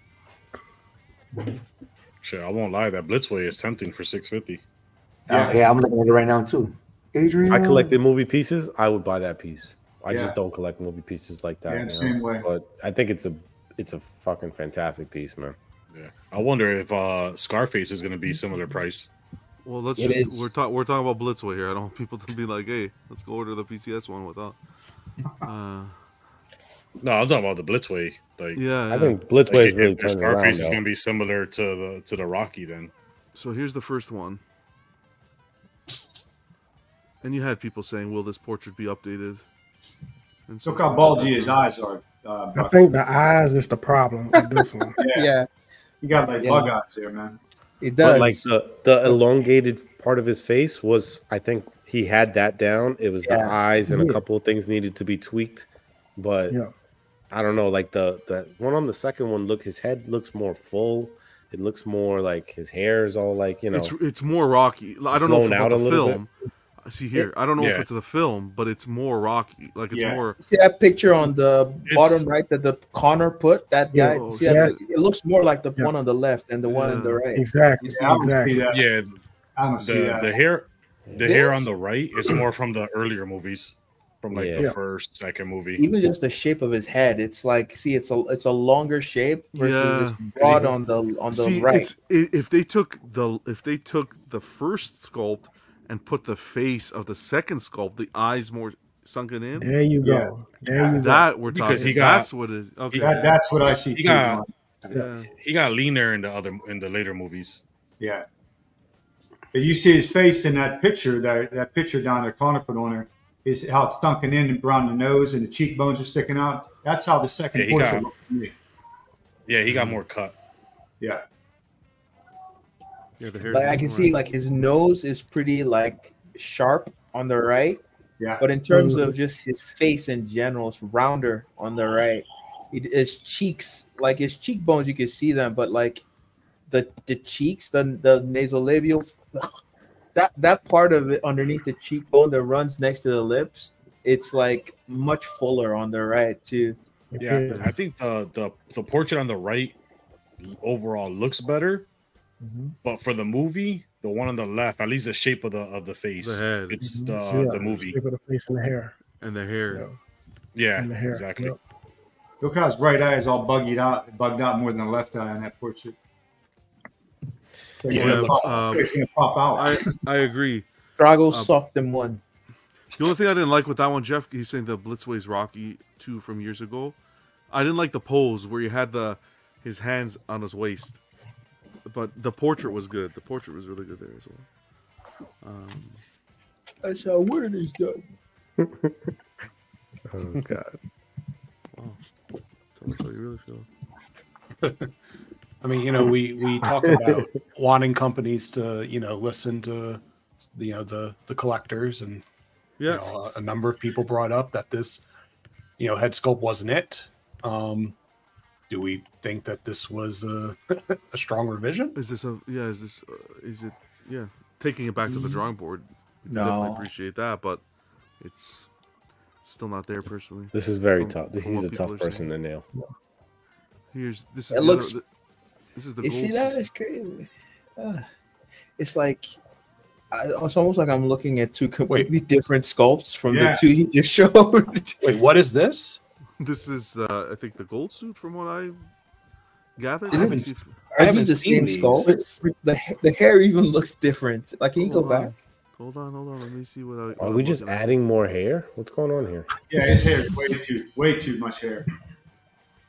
Shit, I won't lie. That Blitzway is tempting for six fifty. Yeah, uh, yeah, I'm looking at it right now too. Adrian, I collected movie pieces. I would buy that piece. I Yeah. just don't collect movie pieces like that. Yeah, you know? same way. But I think it's a it's a fucking fantastic piece, man. Yeah, I wonder if uh, Scarface is going to be similar price. Well, let's It just is. we're talking we're talking about Blitzway here. I don't want people to be like, hey, let's go order the P C S one without. Uh, No, I'm talking about the Blitzway. Like, Yeah, I think Blitzway is if- really if turning Scarface around, is though. going to be similar to the to the Rocky then. So here's the first one. And you had people saying, will this portrait be updated? And so Look how bulgy his eyes are. Uh, I think the eyes is the problem with this one. yeah. Yeah. You got like Yeah. bug eyes there, man. It But does. like the the elongated part of his face was, I think he had that down. It was the Yeah. eyes and a Yeah. couple of things needed to be tweaked. But Yeah. I don't know, like the the one on the second one, look, his head looks more full. It looks more like his hair is all like, you know, it's it's more Rocky. I don't know if blown it's out about a the little film. I see here. I don't know if Yeah. it's the film, but it's more Rocky. Like it's Yeah. more. See that picture on the It's- bottom right that the Connor put? That guy. Yeah. see Yeah. that? It looks more like the Yeah. one on the left and the one on the Yeah. right. Exactly. Yeah, I don't exactly. see that. Yeah, I don't see the that. the hair the This- hair on the right is more from the earlier movies, from like the Yeah. first, second movie. Even just the shape of his head, it's like, see, it's a it's a longer shape versus Yeah. this broad on the on the See, right. it's i- if they took the if they took the first sculpt and put the face of the second sculpt, the eyes more sunken in. There you go. Yeah. There you go. That we're Because talking. he got- that's what is okay. That, that's what I see. He too, got John. yeah. he got leaner in the other in the later movies. Yeah. But you see his face in that picture, that that picture down there, Connor put on there, is how it's sunken in and around the nose and the cheekbones are sticking out. That's how the second Yeah, he portrait got- looked to me. Yeah, he got more cut. Yeah. Yeah, the hair's Like I more- can see, like his nose is pretty like sharp on the right, Yeah. but in terms Mhm. of just his face in general, it's rounder on the right. It, his cheeks, like his cheekbones, you can see them, but like the the cheeks, the the nasolabial, that that part of it underneath the cheekbone that runs next to the lips, it's like much fuller on the right too. Yeah, is. I think the the the portrait on the right overall looks better, Mhm. but for the movie, the one on the left, at least the shape of the of the face, The head. it's Mhm. the Yeah, the movie. shape of the face and the hair. and the hair. Yeah, And the hair, exactly. yep. Look how his right eye is all buggy out, bugged out more than the left eye in that portrait. So Yeah, it's gonna it pop- um, it's gonna pop out. I I agree. Drago Uh, sucked them one. The only thing I didn't like with that one, Jeff, he's saying the Blitzway's Rocky two from years ago. I didn't like the pose where he had the his hands on his waist, but the portrait was good. The portrait was really good there as well. Um, That's how winning is done. oh god. wow. Tell us how you really feel. I mean, you know, we we talk about wanting companies to, you know, listen to, you know, the the collectors, and Yeah. you know, a, a number of people brought up that this, you know, head sculpt wasn't it. Um, do we think that this was a, a strong revision? Is this a yeah? Is this uh, is it yeah? Taking it back to the drawing board, we No. definitely appreciate that, but it's still not there personally. This is very From- tough. from He's what a people tough are person saying. to nail. Here's this is It the looks- other- this is the You gold. see that? It's crazy. Ah. It's like I, it's almost like I'm looking at two completely different sculpts from Yeah. the two you just showed. Wait, what is this? This is, uh, I think, the gold suit, from what I gathered. I Let me haven't see if- I Are haven't these the seen same these. sculpts? The ha- the hair even looks different. Like, can you go Hold on. back? Hold on, hold on. Let me see what I. what Are I'm we just looking at. adding more hair? What's going on here? Yeah, his hair is way too way too much hair.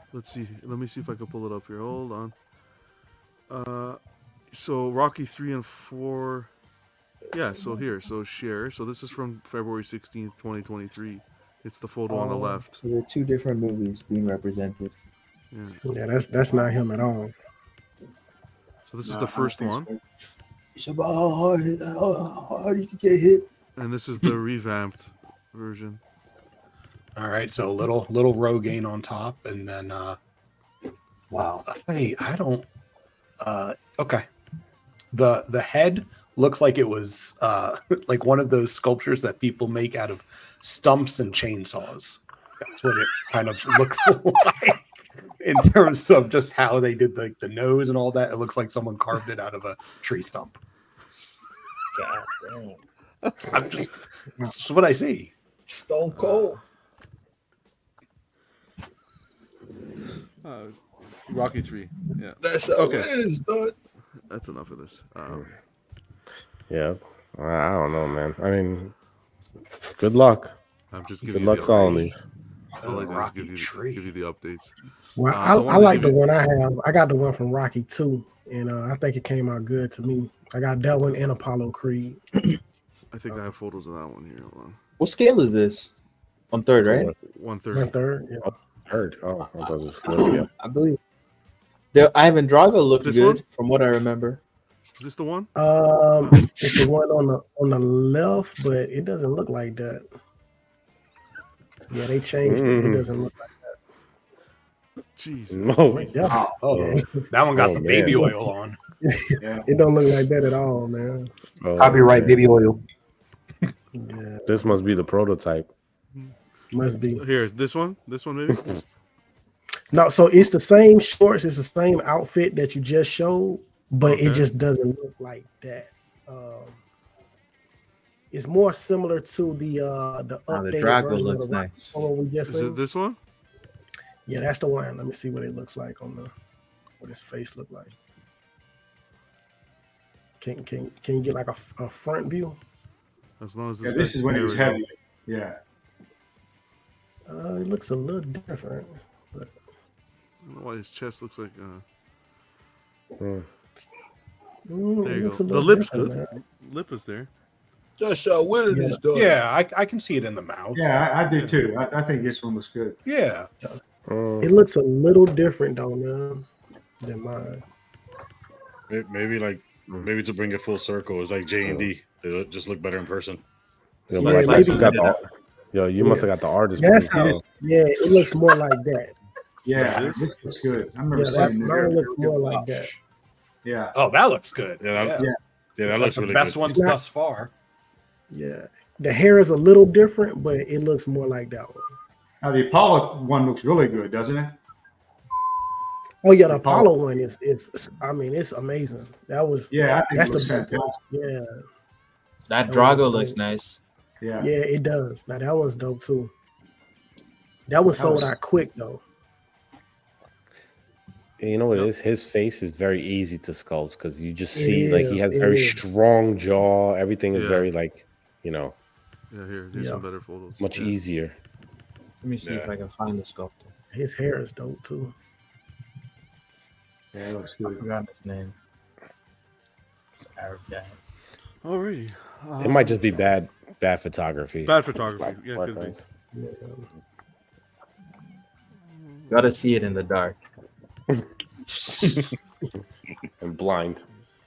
let's see. Let me see if I can pull it up here. Hold on. Uh, so Rocky three and four. Yeah, so here, so share. So this is from February sixteenth, twenty twenty-three. It's the photo on the Oh, left. So there are two different movies being represented. Yeah. Yeah, that's that's not him at all. So this is No, the I don't first think one. so. It's about how hard, how hard you can get hit. And this is the revamped version. All right, so little little Rogaine on top, and then uh wow, hey, I don't uh okay. The the head looks like it was uh like one of those sculptures that people make out of stumps and chainsaws. That's what it kind of looks like in terms of just how they did like the nose and all that. It looks like someone carved it out of a tree stump. God damn. I'm just that's what I see. Stone Cold. Uh, Rocky three. Yeah. That's how okay. it is done. That's enough of this. Um, Yeah, I I don't know, man. I mean, good luck. I'm just good giving luck you the to all of updates. these. That's all I do is give you, give you the updates. Well, Uh, I, the one I they like give the you- one I have. I got the one from Rocky two, and uh, I think it came out good to me. I got that one and Apollo Creed. I think I have photos of that one here. Hold on. What scale is this? On third, right? One third. One third. Yeah. Heard. Oh, I thought it was four scale. I believe. The Ivan Drago looked This good one? from what I remember. Is this the one? Um, it's the one on the on the left, but it doesn't look like that. Yeah, they changed it. It doesn't look like Jesus. No. Yeah. Oh, Yeah. that one got Oh, the man. baby oil on. Yeah. It don't look like that at all, man. Oh, Copyright man. baby oil. Yeah, This must be the prototype. must be. Here, this one. This one maybe. No, so it's the same shorts, it's the same outfit that you just showed, but Okay. it just doesn't look like that. Um, it's more similar to the uh the Oh, the updated Drago version looks of the Rocky nice. one we just Is seen. it this one? Yeah, that's the one. Let me see what it looks like on the what his face look like. Can can can you get like a, a front view? As long as Yeah, this, this is when he was there we heavy. Yeah. Uh, it looks a little different. But I don't know why his chest looks like. Uh, Hmm. mm, there it you looks go. a The little lip's different, good. man. Lip is there. That's how winning Yeah. is done. Yeah, I, I can see it in the mouth. Yeah, I, I do too. I, I think this one was good. Yeah. Mm. It looks a little different though, man, than mine. May- Maybe like maybe to bring it full circle, it's like J and D. They look- just look better in person. Yo, Yeah, Mike, maybe- you got the, yo, you must have got the artist. That's print, how. bro. Yeah, it looks more like that. Yeah, This? this looks good. I remember Yeah, that seeing mine it. looks more like that. Yeah. Oh, that looks good. Yeah, that, yeah. yeah. that That's looks the really best good. ones It's not- thus far. Yeah, the hair is a little different, but it looks more like that one. Now the Apollo one looks really good, doesn't it? Oh yeah, the The Apollo Apollo. one is it's. I mean, it's amazing. That was Yeah, I think that's it looks the fantastic. yeah That That Drago was looks dope. nice. Yeah. yeah it does. Now that one's dope too. That was That sold was- out quick though. You know what it is? His face is very easy to sculpt because you just It see like he is, has it very is. strong jaw. Everything is Yeah. very like, you know, Yeah, here. Here's Yeah. some better photos. much Yeah. easier. Let me see if Yeah. I can find the sculptor. His hair is dope too. Yeah, it looks I good. forgot his name. It's an Arab guy. Alrighty. Uh, It might just be bad, bad photography. Bad photography. Black- Yeah, black could be. guys. Gotta see it in the dark. And blind.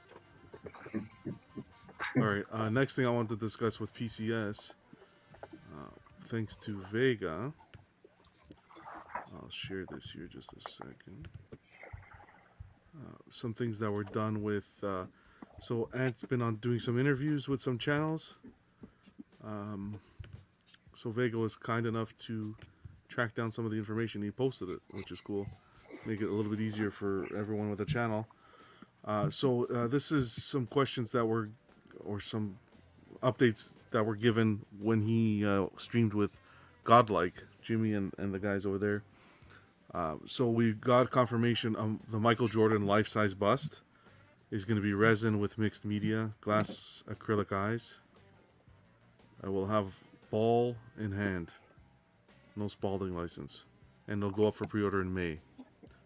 All right. Uh, next thing I want to discuss with P C S, uh, thanks to Vega. I'll share this here just a second. Uh, some things that were done with. Uh, so Ant's been on doing some interviews with some channels. Um, so Vega was kind enough to track down some of the information. He posted it, which is cool. Make it a little bit easier for everyone with a channel. Uh, so uh, this is some questions that were, or some updates that were given when he uh, streamed with Godlike, Jimmy and, and the guys over there. Uh, so we got confirmation of the Michael Jordan life-size bust is going to be resin with mixed media, glass acrylic eyes. I will have ball in hand, no Spalding license, and they'll go up for pre-order in May.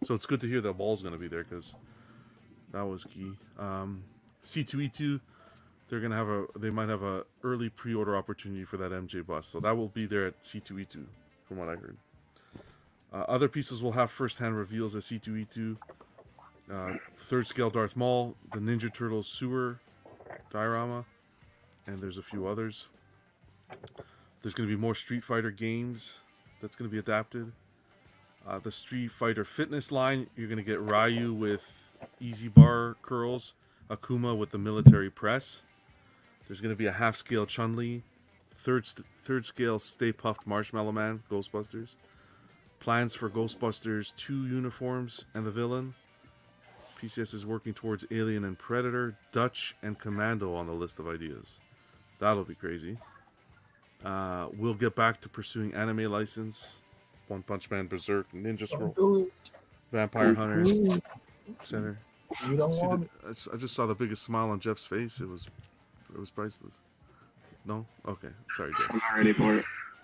So it's good to hear that Ball's going to be there because that was key. Um, C two E two, they're going to have a, they might have a early pre-order opportunity for that M J bus. So that will be there at C two E two, from what I heard. Uh, other pieces will have first-hand reveals at C two E two. Uh, third scale Darth Maul, the Ninja Turtles sewer diorama, and there's a few others. There's going to be more Street Fighter games that's going to be adapted. Uh, the Street Fighter Fitness line, you're going to get Ryu with easy bar curls, Akuma with the military press. There's going to be a half-scale Chun-Li, third st third scale Stay Puft Marshmallow Man, Ghostbusters. Plans for Ghostbusters two uniforms and the villain. P C S is working towards Alien and Predator, Dutch, and Commando on the list of ideas. That'll be crazy. Uh, we'll get back to pursuing anime license. One Punch Man, Berserk, Ninja Scroll, Vampire Hunter, Center. You don't See want the, I s- I just saw the biggest smile on Jeff's face. It was, it was priceless. No, okay, sorry, Jeff. I'm not ready for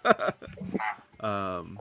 it. um,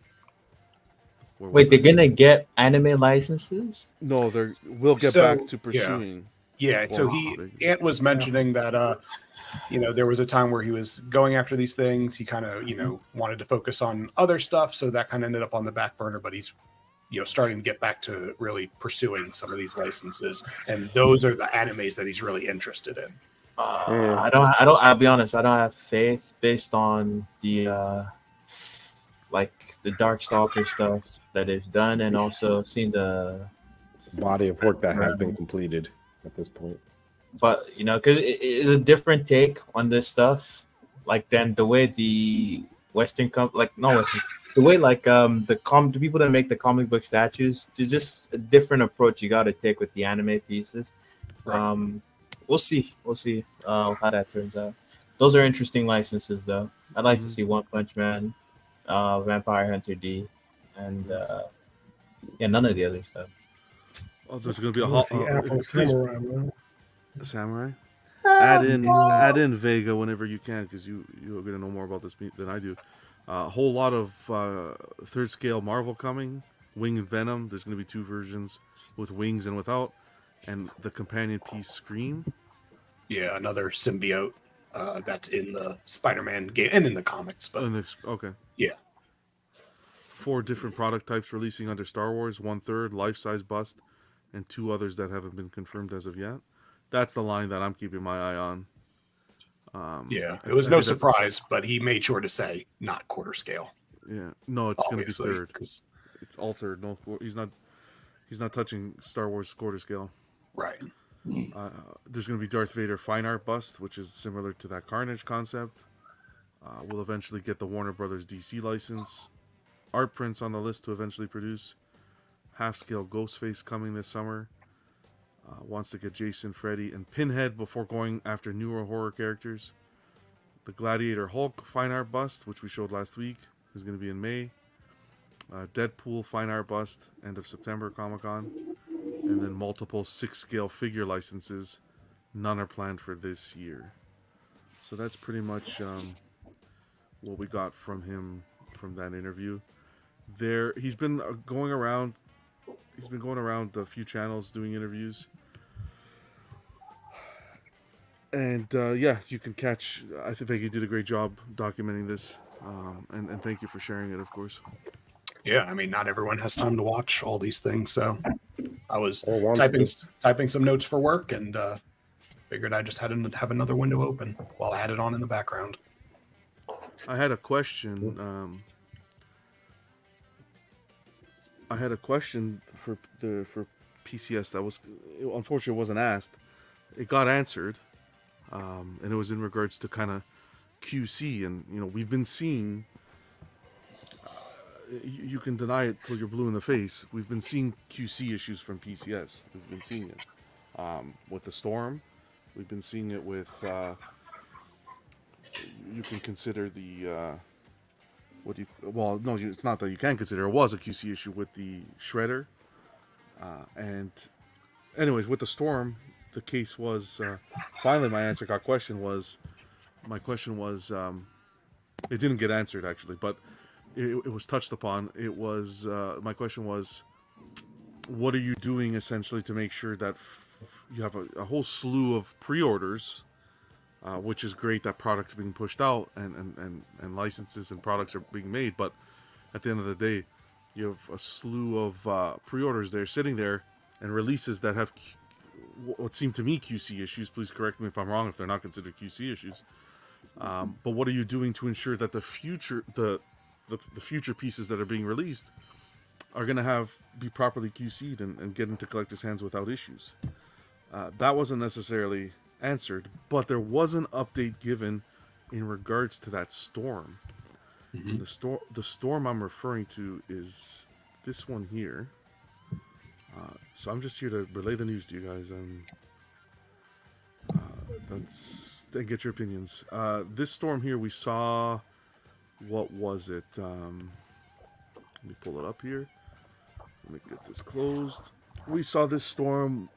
where Wait, was they're I? gonna get anime licenses? No, they're. We'll get So, back to yeah. pursuing. Yeah, so he Ant was mentioning that uh you know there was a time where he was going after these things. He kind of you know wanted to focus on other stuff, so that kind of ended up on the back burner. But he's you know starting to get back to really pursuing some of these licenses, and those are the animes that he's really interested in. Uh, I don't. I don't. I'll be honest. I don't have faith based on the uh, like the Darkstalker stuff that they've done, and also seen the body of work that has been completed at this point. But you know, because it, it's a different take on this stuff, like than the way the Western com like no Western, the way like um the com the people that make the comic book statues, there's just a different approach you got to take with the anime pieces. Right. Um, we'll see, we'll see uh, how that turns out. Those are interesting licenses, though. I'd like to see One Punch Man, uh, Vampire Hunter D, and uh, yeah, none of the other stuff. Oh, there's going to be a I hot wanna see Afro Samurai, man. Samurai. Add in, add in Vega whenever you can, because you you're going to know more about this me- than I do. Uh, a whole lot of uh, third scale Marvel coming. Wing and Venom. There's going to be two versions with wings and without, and the companion piece Scream. Yeah, another symbiote uh, that's in the Spider-Man game and in the comics. But And it's- okay. yeah, Four different product types releasing under Star Wars. One third life-size bust, and two others that haven't been confirmed as of yet. That's the line that I'm keeping my eye on. Um, yeah, I- it was I no think that's- surprise, but he made sure to say not quarter scale. Yeah, no, it's going to be Obviously, third. 'cause- It's all third. No, he's not. He's not touching Star Wars quarter scale. Right. Uh, there's going to be Darth Vader fine art bust, which is similar to that Carnage concept. Uh, we'll eventually get the Warner Brothers D C license. Art prints on the list to eventually produce. Half scale Ghostface coming this summer. Uh, wants to get Jason, Freddy, and Pinhead before going after newer horror characters. The Gladiator Hulk fine art bust, which we showed last week, is going to be in May. Uh, Deadpool fine art bust, end of September, Comic Con. And then multiple six scale figure licenses. None are planned for this year. So that's pretty much um, what we got from him from that interview. There, he's been uh, going around. He's been going around a few channels doing interviews. And uh, yeah, you can catch. I think he did a great job documenting this. Um, and, and thank you for sharing it, of course. Yeah, I mean, not everyone has time to watch all these things, so I was Or wants typing to. typing some notes for work and uh, figured I just had to have another window open while I had it on in the background. I had a question. Um, I had a question for the for P C S that was unfortunately wasn't asked. It got answered, um, and it was in regards to kind of Q C, and you know we've been seeing. Uh, you, you can deny it till you're blue in the face. We've been seeing Q C issues from P C S. We've been seeing it um, with the Storm. We've been seeing it with. Uh, you can consider the. Uh, What do you? Well, no, it's not that you can consider. It was a Q C issue with the Shredder, uh, and anyways, with the Storm, the case was uh, finally my answer got question was my question was um, it didn't get answered actually, but it, it was touched upon. It was uh, my question was what are you doing essentially to make sure that you have a, a whole slew of pre-orders, uh, which is great that products are being pushed out and, and, and, and licenses and products are being made, but at the end of the day, you have a slew of uh, pre-orders there sitting there and releases that have Q- what seem to me Q C issues. Please correct me if I'm wrong if they're not considered Q C issues. Um, but what are you doing to ensure that the future the, the the future pieces that are being released are going to have be properly Q C'd and, and get into collectors' hands without issues? Uh, that wasn't necessarily answered, but there was an update given in regards to that storm. Mm-hmm. The storm, the storm I'm referring to is this one here. Uh, so I'm just here to relay the news to you guys and uh, that's and get your opinions. Uh, this storm here, we saw. What was it? Um, let me pull it up here. Let me get this closed. We saw this storm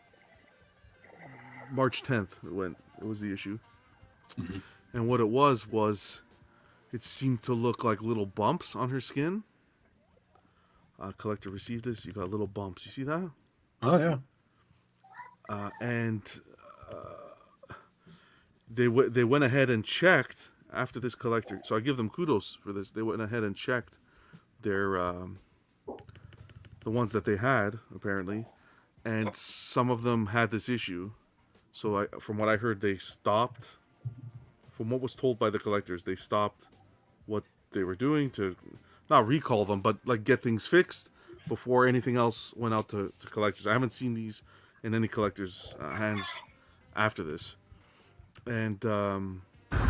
March tenth. It went. It was the issue, mm-hmm. and what it was was. It seemed to look like little bumps on her skin. Uh, collector received this. You got little bumps. You see that? Oh, yeah. Uh, and uh, they w- they went ahead and checked after this collector. So I give them kudos for this. They went ahead and checked their um, the ones that they had apparently, and some of them had this issue. So I, from what I heard, they stopped. From what was told by the collectors, they stopped what they were doing to not recall them, but like get things fixed before anything else went out to, to collectors. I haven't seen these in any collectors' uh, hands after this. And um,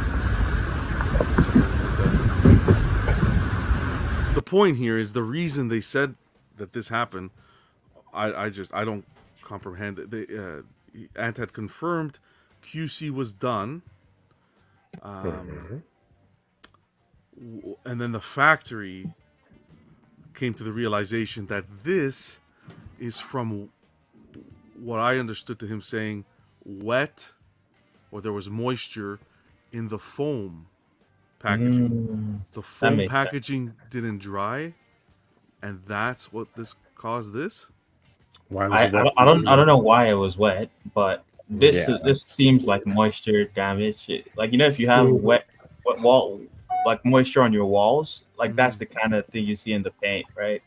the point here is the reason they said that this happened. I, I just I don't comprehend it. They uh, Ant had confirmed Q C was done. Um, w- and then the factory came to the realization that this is from what I understood to him saying wet, or there was moisture in the foam packaging. Mm, the that foam makes packaging didn't dry, and that's what this caused this. Why I, I, don't, I don't I don't know why it was wet, but this Yeah, this seems like moisture damage. It- like you know, if you have wet wet wall like moisture on your walls, like that's the kind of thing you see in the paint, right?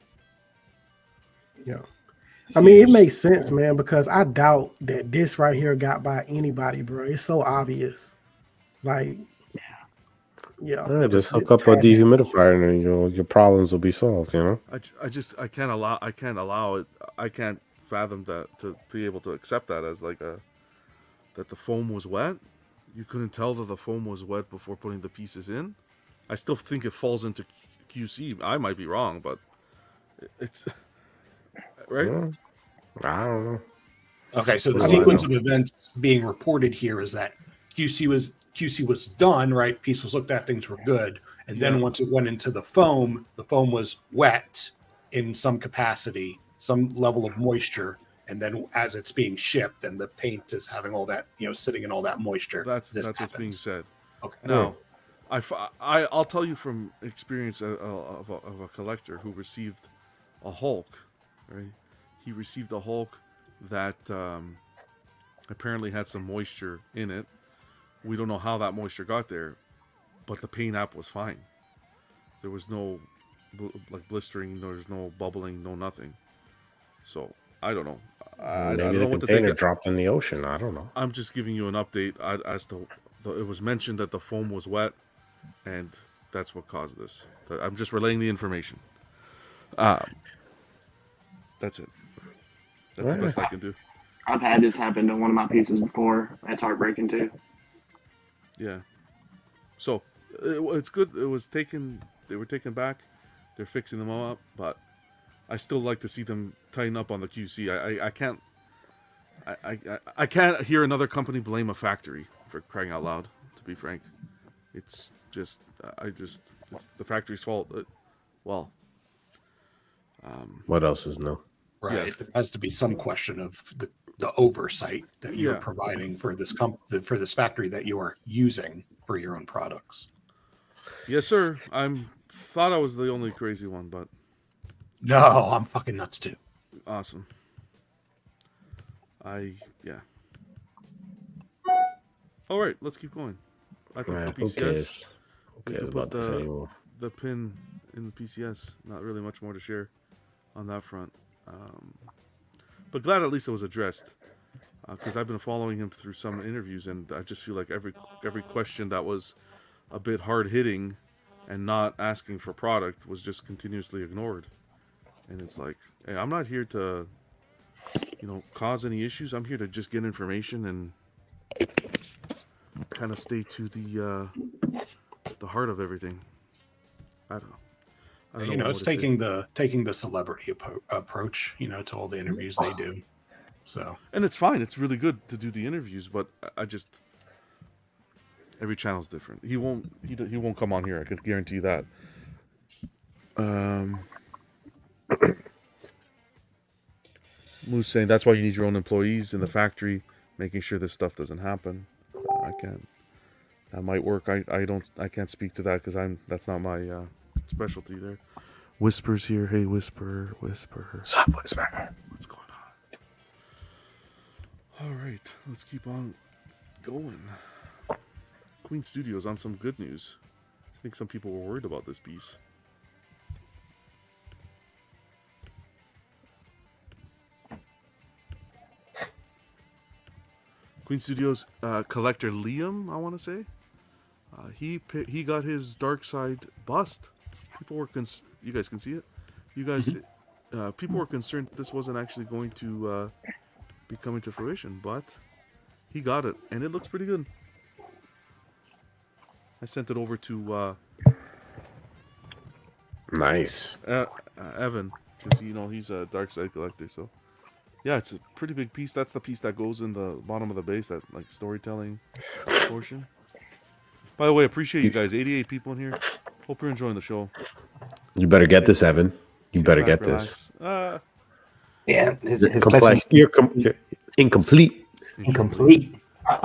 Yeah. I mean, it makes sense, man, because I doubt that this right here got by anybody, bro. It's so obvious. Like, yeah. Yeah, just hook up a dehumidifier and then your your problems will be solved. You know. I, j- I just I can't allow I can't allow it. I can't fathom that to be able to accept that as like a that the foam was wet. You couldn't tell that the foam was wet before putting the pieces in. I still think it falls into Q C. I might be wrong, but it- it's right. Yeah. I don't know. Okay, so the What do I sequence know? of events being reported here is that Q C was Q C was done, right? Piece was looked at, things were good, and then Yeah. once it went into the foam, the foam was wet in some capacity, some level of moisture, and then as it's being shipped, and the paint is having all that, you know, sitting in all that moisture. That's this that's what's being happens. said. Okay. Now, I, f- I I'll tell you from experience uh, uh, of a, of a collector who received a Hulk. Right, he received a Hulk that um, apparently had some moisture in it. We don't know how that moisture got there, but the paint app was fine. There was no bl- like blistering. There was no bubbling. No nothing. So I don't know. I, I Maybe don't the know what to container take. dropped in the ocean. I don't know. I'm just giving you an update a- as to the, it was mentioned that the foam was wet, and that's what caused this. That- I'm just relaying the information. Um, that's it. That's the best I can do. I've had this happen to one of my pieces before. That's heartbreaking too. Yeah. So it, it's good. It was taken. They were taken back. They're fixing them all up, but I still like to see them tighten up on the Q C. I I, I can't. I, I I can't hear another company blame a factory for crying out loud. To be frank, it's just I just it's the factory's fault. It, well, um, What else is new? Right. Yeah. There has to be some question of the, the oversight that you're Yeah. providing for this comp for this factory that you are using for your own products. yes, sir. I'm thought I was the only crazy one, but No, I'm fucking nuts too. Awesome. I yeah. All right, let's keep going. I think Right, for who P C S, cares? Who we cares can about put this the, anymore? the pin in the P C S. Not really much more to share on that front. Um, but glad at least it was addressed. Because uh, I've been following him through some interviews, and I just feel like every every question that was a bit hard hitting and not asking for product was just continuously ignored. And it's like, hey, I'm not here to, you know, cause any issues. I'm here to just get information and kind of stay to the uh, the heart of everything. I don't know. I don't You know know, it's what to say. taking the taking the celebrity appro- approach, you know, to all the interviews they do. So, and it's fine. It's really good to do the interviews, but I- I just every channel's different. He won't. He he won't come on here. I could guarantee that. Um, Moose saying that's why you need your own employees in the factory, making sure this stuff doesn't happen. Uh, I can't. That might work. I I don't. I can't speak to that because I'm. That's not my uh, specialty there. Whispers here. Hey, whisper, whisper. Sup, whisper. What's going on? All right, let's keep on going. Queen Studios on some good news. I think some people were worried about this piece. Queen Studios uh, collector Liam, I want to say, uh, he pi- he got his Dark Side bust. People were cons- you guys can see it. You guys, uh, people were concerned that this wasn't actually going to uh, be coming to fruition, but he got it, and it looks pretty good. I sent it over to uh, Nice. uh, uh, Evan, because you know he's a Dark Side collector. So yeah, it's a pretty big piece. That's the piece that goes in the bottom of the base, that like storytelling portion. By the way, appreciate you guys. eighty-eight people in here. Hope you're enjoying the show. You better get this, Evan. You Sit better back, get relax. this. Uh, Yeah, his, You're, his complex- collection you're, com- you're incomplete. incomplete.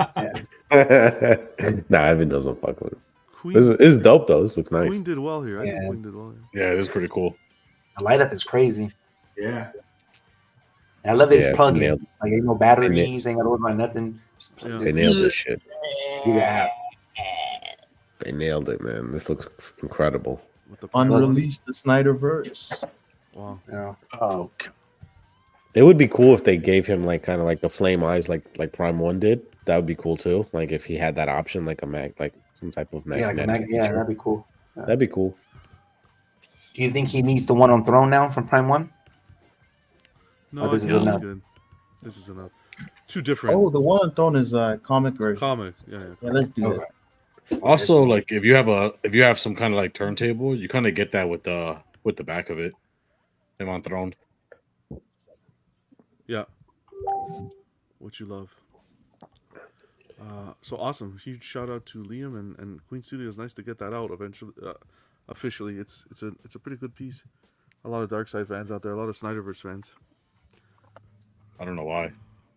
Nah, Evan doesn't fuck with it. Queen, This is, this is dope though. This looks nice. Queen did well here. I think Yeah. Queen did well here. Yeah, it is pretty cool. The light up is crazy. Yeah. And I love it. Yeah, It's plug-in. nailed- Like ain't no batteries. Ain't gotta worry about nothing. Just plug Yeah. They this nailed in. this shit. Do that. They nailed it, man. This looks incredible. With the Unreleased the Snyderverse. Wow. Yeah. oh, It would be cool if they gave him like kind of like the flame eyes, like like Prime One did. That would be cool too. Like if he had that option, like a mag, like some type of Yeah, like magnetic. a mag- yeah, feature. that'd be cool. Yeah. That'd be cool. Do you think he needs the one on Throne now from Prime One? No, Oh, I this is think it's enough. good. This is enough. Two different Oh, the one on Throne is a comic version. comics. Yeah, yeah. Yeah, let's do Okay. that. Also, like if you have a if you have some kind of like turntable, you kind of get that with the with the back of it. Him on Throne. Yeah. What you love. Uh, so awesome! Huge shout out to Liam and, and Queen Studios. Nice to get that out eventually, uh, officially. It's it's a it's a pretty good piece. A lot of Darkseid fans out there. A lot of Snyderverse fans. I don't know why.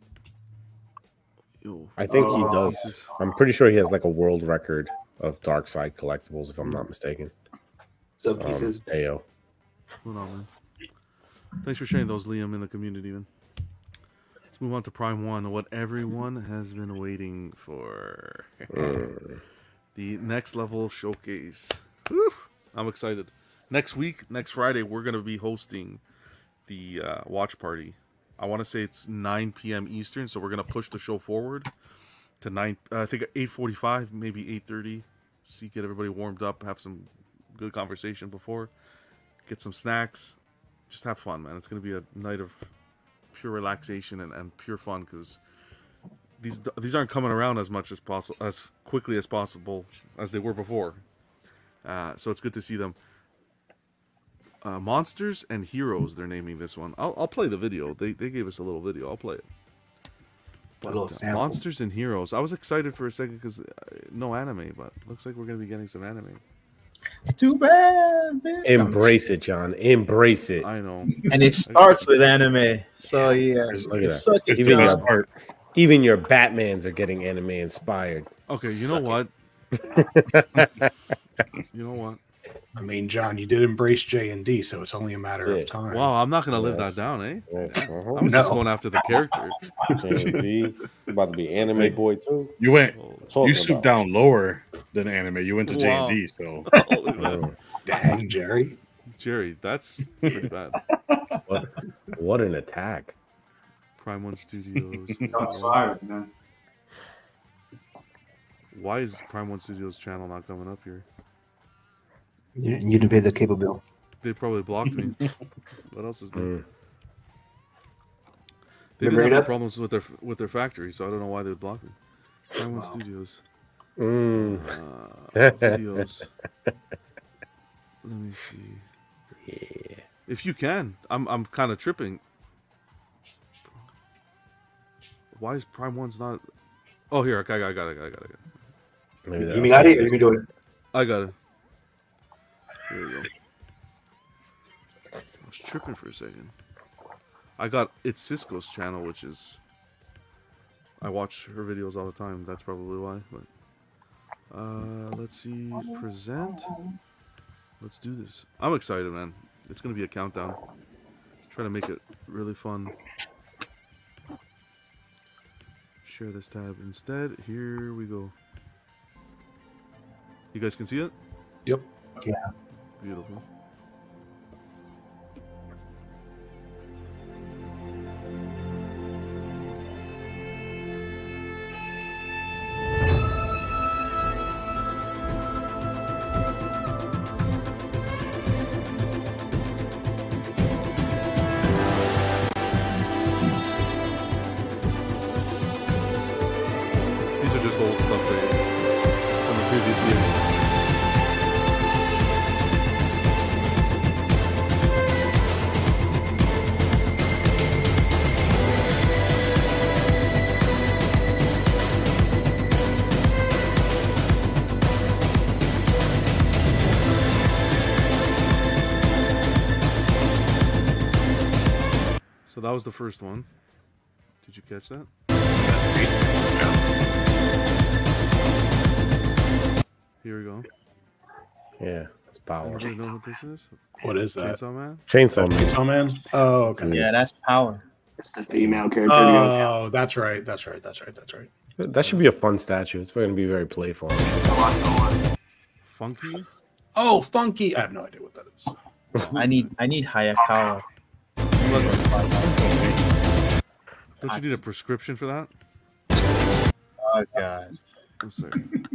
Yo, I think he uh, does. pieces. I'm pretty sure he has like a world record of Dark Side collectibles, if I'm not mistaken. So Um, pieces. Ayo. Hold on, man. Thanks for sharing those, Liam, in the community, man. Let's move on to Prime One. What everyone has been waiting for. Mm. The next level showcase. Whew, I'm excited. Next week, next Friday, we're going to be hosting the uh, watch party. I want to say it's nine p.m. Eastern, so we're going to push the show forward to nine. Uh, I think eight forty-five, maybe eight thirty. See, get everybody warmed up, have some good conversation before, get some snacks, just have fun, man. It's going to be a night of pure relaxation and, and pure fun because these these aren't coming around as much as possible, as quickly as possible as they were before. Uh, so it's good to see them. Uh, Monsters and Heroes, they're naming this one. I'll, I'll play the video. They they gave us a little video. I'll play it. But, little uh, sample. Monsters and Heroes. I was excited for a second because uh, no anime, but looks like we're going to be getting some anime. It's too bad, man. Embrace it, John. Embrace it. I know. And it starts with anime. So yeah, Look you at that. suck it, Even John. your, even your Batmans are getting anime inspired. Okay, you know what? You know what? I mean, John, you did embrace J and D, so it's only a matter Yeah. of time. Wow, I'm not gonna live Yes. that down, eh? Yeah, uh-huh. I'm just No. going after the character. J and D, about to be anime boy too. You went. Talking You stooped about. down lower than anime. You went to J Wow. and D. So Mm. Dang, Jerry. Jerry, that's pretty bad. What, what an attack. Prime One Studios. Shots fired, man. Why is Prime One Studios channel not coming up here? You, you didn't pay the cable bill. They probably blocked me. What else is new? Mm. They Remember didn't it have up? problems with their with their factory, so I don't know why they would block me. Prime One Studios. Mm. Uh, videos. Let me see. Yeah. If you can, I'm I'm kind of tripping. Why is Prime One's not? Oh, here, I got, I got, I got, I got, I got. it. Maybe You mean got it or you mean do it? I got it. There we go. I was tripping for a second. I got it's Cisco's channel, which is I watch her videos all the time. That's probably why. But uh, let's see, present. Let's do this. I'm excited, man. It's gonna be a countdown. Try to make it really fun. Share this tab instead. Here we go. You guys can see it? Yep. Yeah. Beautiful. These are just old stuff they, from the previous year. So that was the first one. Did you catch that? Here we go. Yeah, it's power. Anybody know what this is? What is that? Chainsaw Man? Chainsaw Man. Chainsaw Man? Oh, okay. Yeah, that's power. It's the female character. Oh, that's right. That's right. That's right. That's right. That should be a fun statue. It's going to be very playful. Funky? Oh, Funky. I have no idea what that is. I need I need Hayakawa. Don't you need a prescription for that? Oh god. I'm sorry.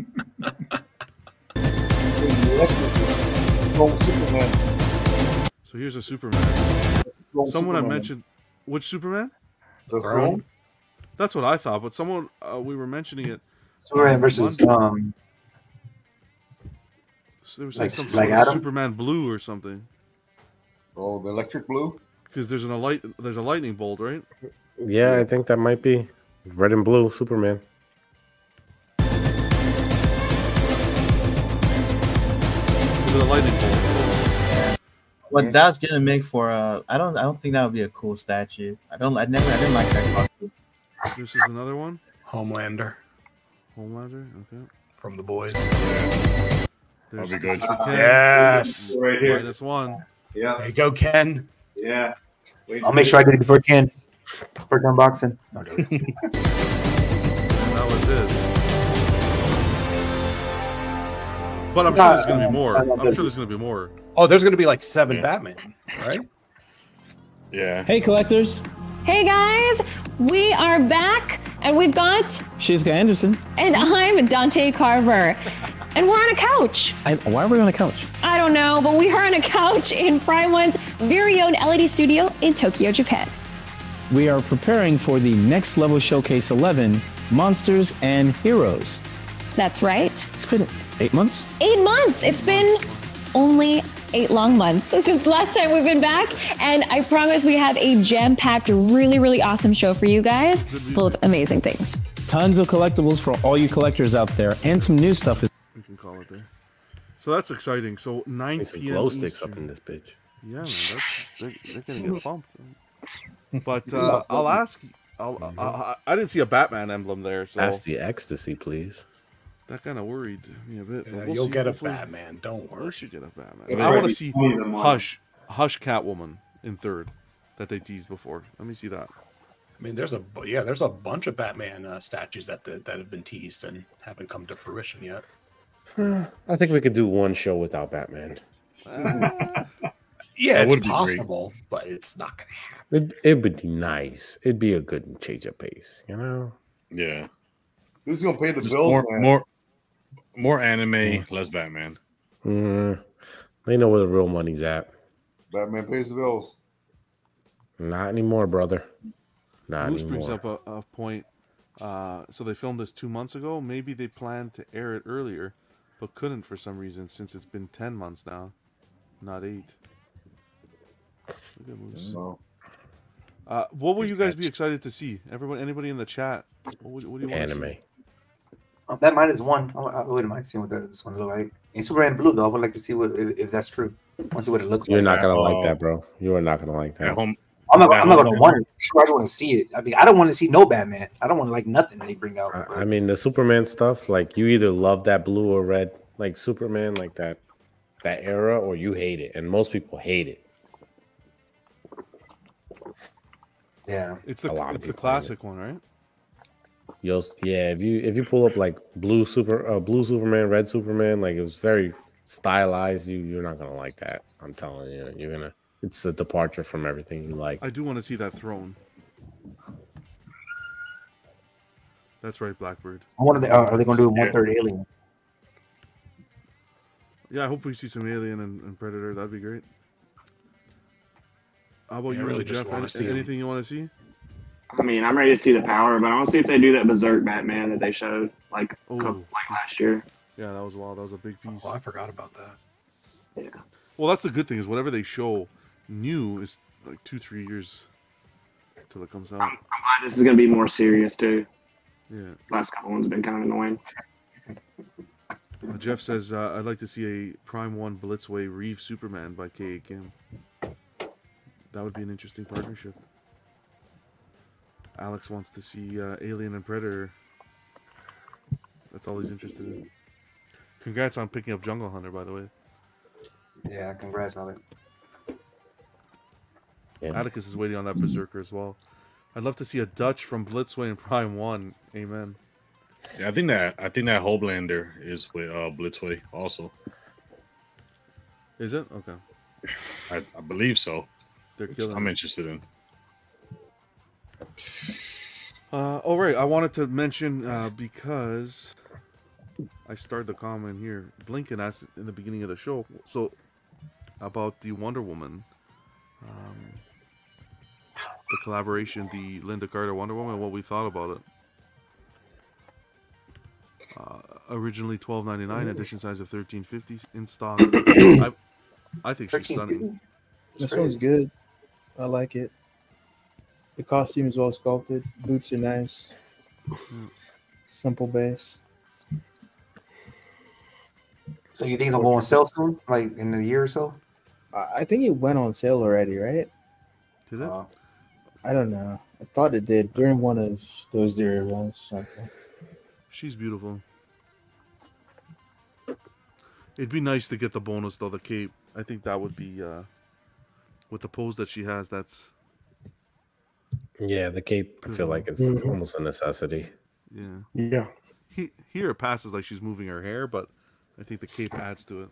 So here's a Superman. Someone I Superman. mentioned. Which Superman? The Throne? That's what I thought, but someone uh, we were mentioning it. Superman versus um. So they were saying like- some like sort of Adam? Superman Blue or something. Oh, the electric blue? Because there's an a light, there's a lightning bolt, right? Yeah, I think that might be red and blue Superman. With a lightning bolt. What that's gonna make for uh I don't I don't think that would be a cool statue. I don't I never I didn't like that costume. This is another one. Homelander Homelander. Okay. from the boys. There's That'll be good. Ken. Yes. Right here. Minus one. Yeah. There you go, Ken. Yeah. Wait I'll make sure I get it before Ken. First unboxing. No, no. And that was it. But I'm sure there's going to be more. I'm sure there's going to be more. Oh, there's going to be like seven Batman, right? Yeah. Hey, collectors. Hey guys, we are back and we've got Shizuka Anderson. and I'm Dante Carver. And we're on a couch. I, why are we on a couch? I don't know, but we are on a couch in Prime One's very own L E D studio in Tokyo, Japan. We are preparing for the Next Level Showcase eleven, Monsters and Heroes. That's right. It's been eight months? Eight months. It's been only eight long months since the last time we've been back. And I promise we have a jam-packed, really, really awesome show for you guys, full of amazing things. Tons of collectibles for all you collectors out there, and some new stuff. We can call it there. So that's exciting. So nine Need some p.m. glow sticks Eastern. up in this bitch. Yeah, man, that's they're, they're gonna get bumped. But uh, I'll ask. I'll, I, I, I didn't see a Batman emblem there, so Pass the ecstasy, please. That kind of worried me a bit. Yeah, but we'll you'll see. get a Hopefully- Batman. Don't worry. We should get a Batman. Yeah, I they want to might see be plenty of them on. Hush, Hush Catwoman in third that they teased before. Let me see that. I mean, there's a yeah, there's a bunch of Batman uh, statues that that that have been teased and haven't come to fruition yet. I think we could do one show without Batman. Yeah, That it's would be great. possible, but it's not going to happen. It, it would be nice. It'd be a good change of pace, you know? Yeah. Who's gonna pay the Just bills, more, man? more, more anime, less Batman. Mm, they know where the real money's at. Batman pays the bills. Not anymore, brother. Not Bruce anymore. brings up a, a point. Uh, so they filmed this two months ago. Maybe they planned to air it earlier, but couldn't for some reason since it's been ten months now, not eight. Look at Moose. Uh, what would you guys be excited to see? Everyone, anybody in the chat? What, would, what do you want Anime. to see? Oh, that minus one. I, I wouldn't mind seeing what that this one look like. In Superman Blue, though, I would like to see what if, if that's true. I want to see what it looks You're like. not gonna Uh, like that, bro. You are not gonna like that. At home, I'm not. I'm not At going home. to want it. Sure, I just want to see it. I mean, I don't want to see no Batman. I don't want to like nothing they bring out. I, I mean, the Superman stuff, like you either love that blue or red, like Superman, like that, that era, or you hate it, and most people hate it. Yeah, It's the A lot of it's the people hate classic one, right? You'll, yeah, if you if you pull up like blue super, uh, blue Superman, red Superman, like it was very stylized. You you're not gonna like that. I'm telling you, you're gonna. It's a departure from everything you like. I do want to see that throne. That's right, Blackbird. I wonder, they, uh, are they going to do a Yeah. one third Alien? Yeah, I hope we see some Alien and, and Predator. That'd be great. How about Yeah, I you, really just Jeff? wanna Any- see him. anything you want to see? I mean, I'm ready to see the power, but I want to see if they do that Berserk Batman that they showed like a Oh. couple, like last year. Yeah, that was wild. That was a big piece. Oh, I forgot about that. Yeah. Well, that's the good thing is whatever they show new is like two, three years till it comes out. I'm glad this is going to be more serious too. Yeah. Last couple ones have been kind of annoying. Uh, Jeff says, uh, I'd like to see a Prime One Blitzway Reeve Superman by K A Kim. That would be an interesting partnership. Alex wants to see uh, Alien and Predator. That's all he's interested in. Congrats on picking up Jungle Hunter, by the way. Yeah, congrats on it. Yeah. Atticus is waiting on that Berserker as well. I'd love to see a Dutch from Blitzway and Prime One. Amen. Yeah, I think that I think that Homelander is with uh, Blitzway also. Is it? Okay. I, I believe so. They're Which killing I'm it. interested in. Uh, all right, I wanted to mention uh, because I started the comment here. Blinken asked in the beginning of the show, so about the Wonder Woman, um, the collaboration, the Linda Carter Wonder Woman, what we thought about it. Uh, originally twelve ninety-nine, edition size of thirteen fifty in stock. I, I think she's stunning. That sounds good. I like it. The costume is well sculpted. Boots are nice. Simple base. So you think it's gonna go on sale soon, like in a year or so? I I think it went on sale already, right? Did it? Uh, I don't know. I thought it did during one of those deer events or something. She's beautiful. It'd be nice to get the bonus though, the cape. I think that would be uh with the pose that she has, that's Yeah, the cape. I feel like it's Mhm. almost a necessity. yeah. Yeah. He, here it passes like she's moving her hair, but I think the cape adds to it.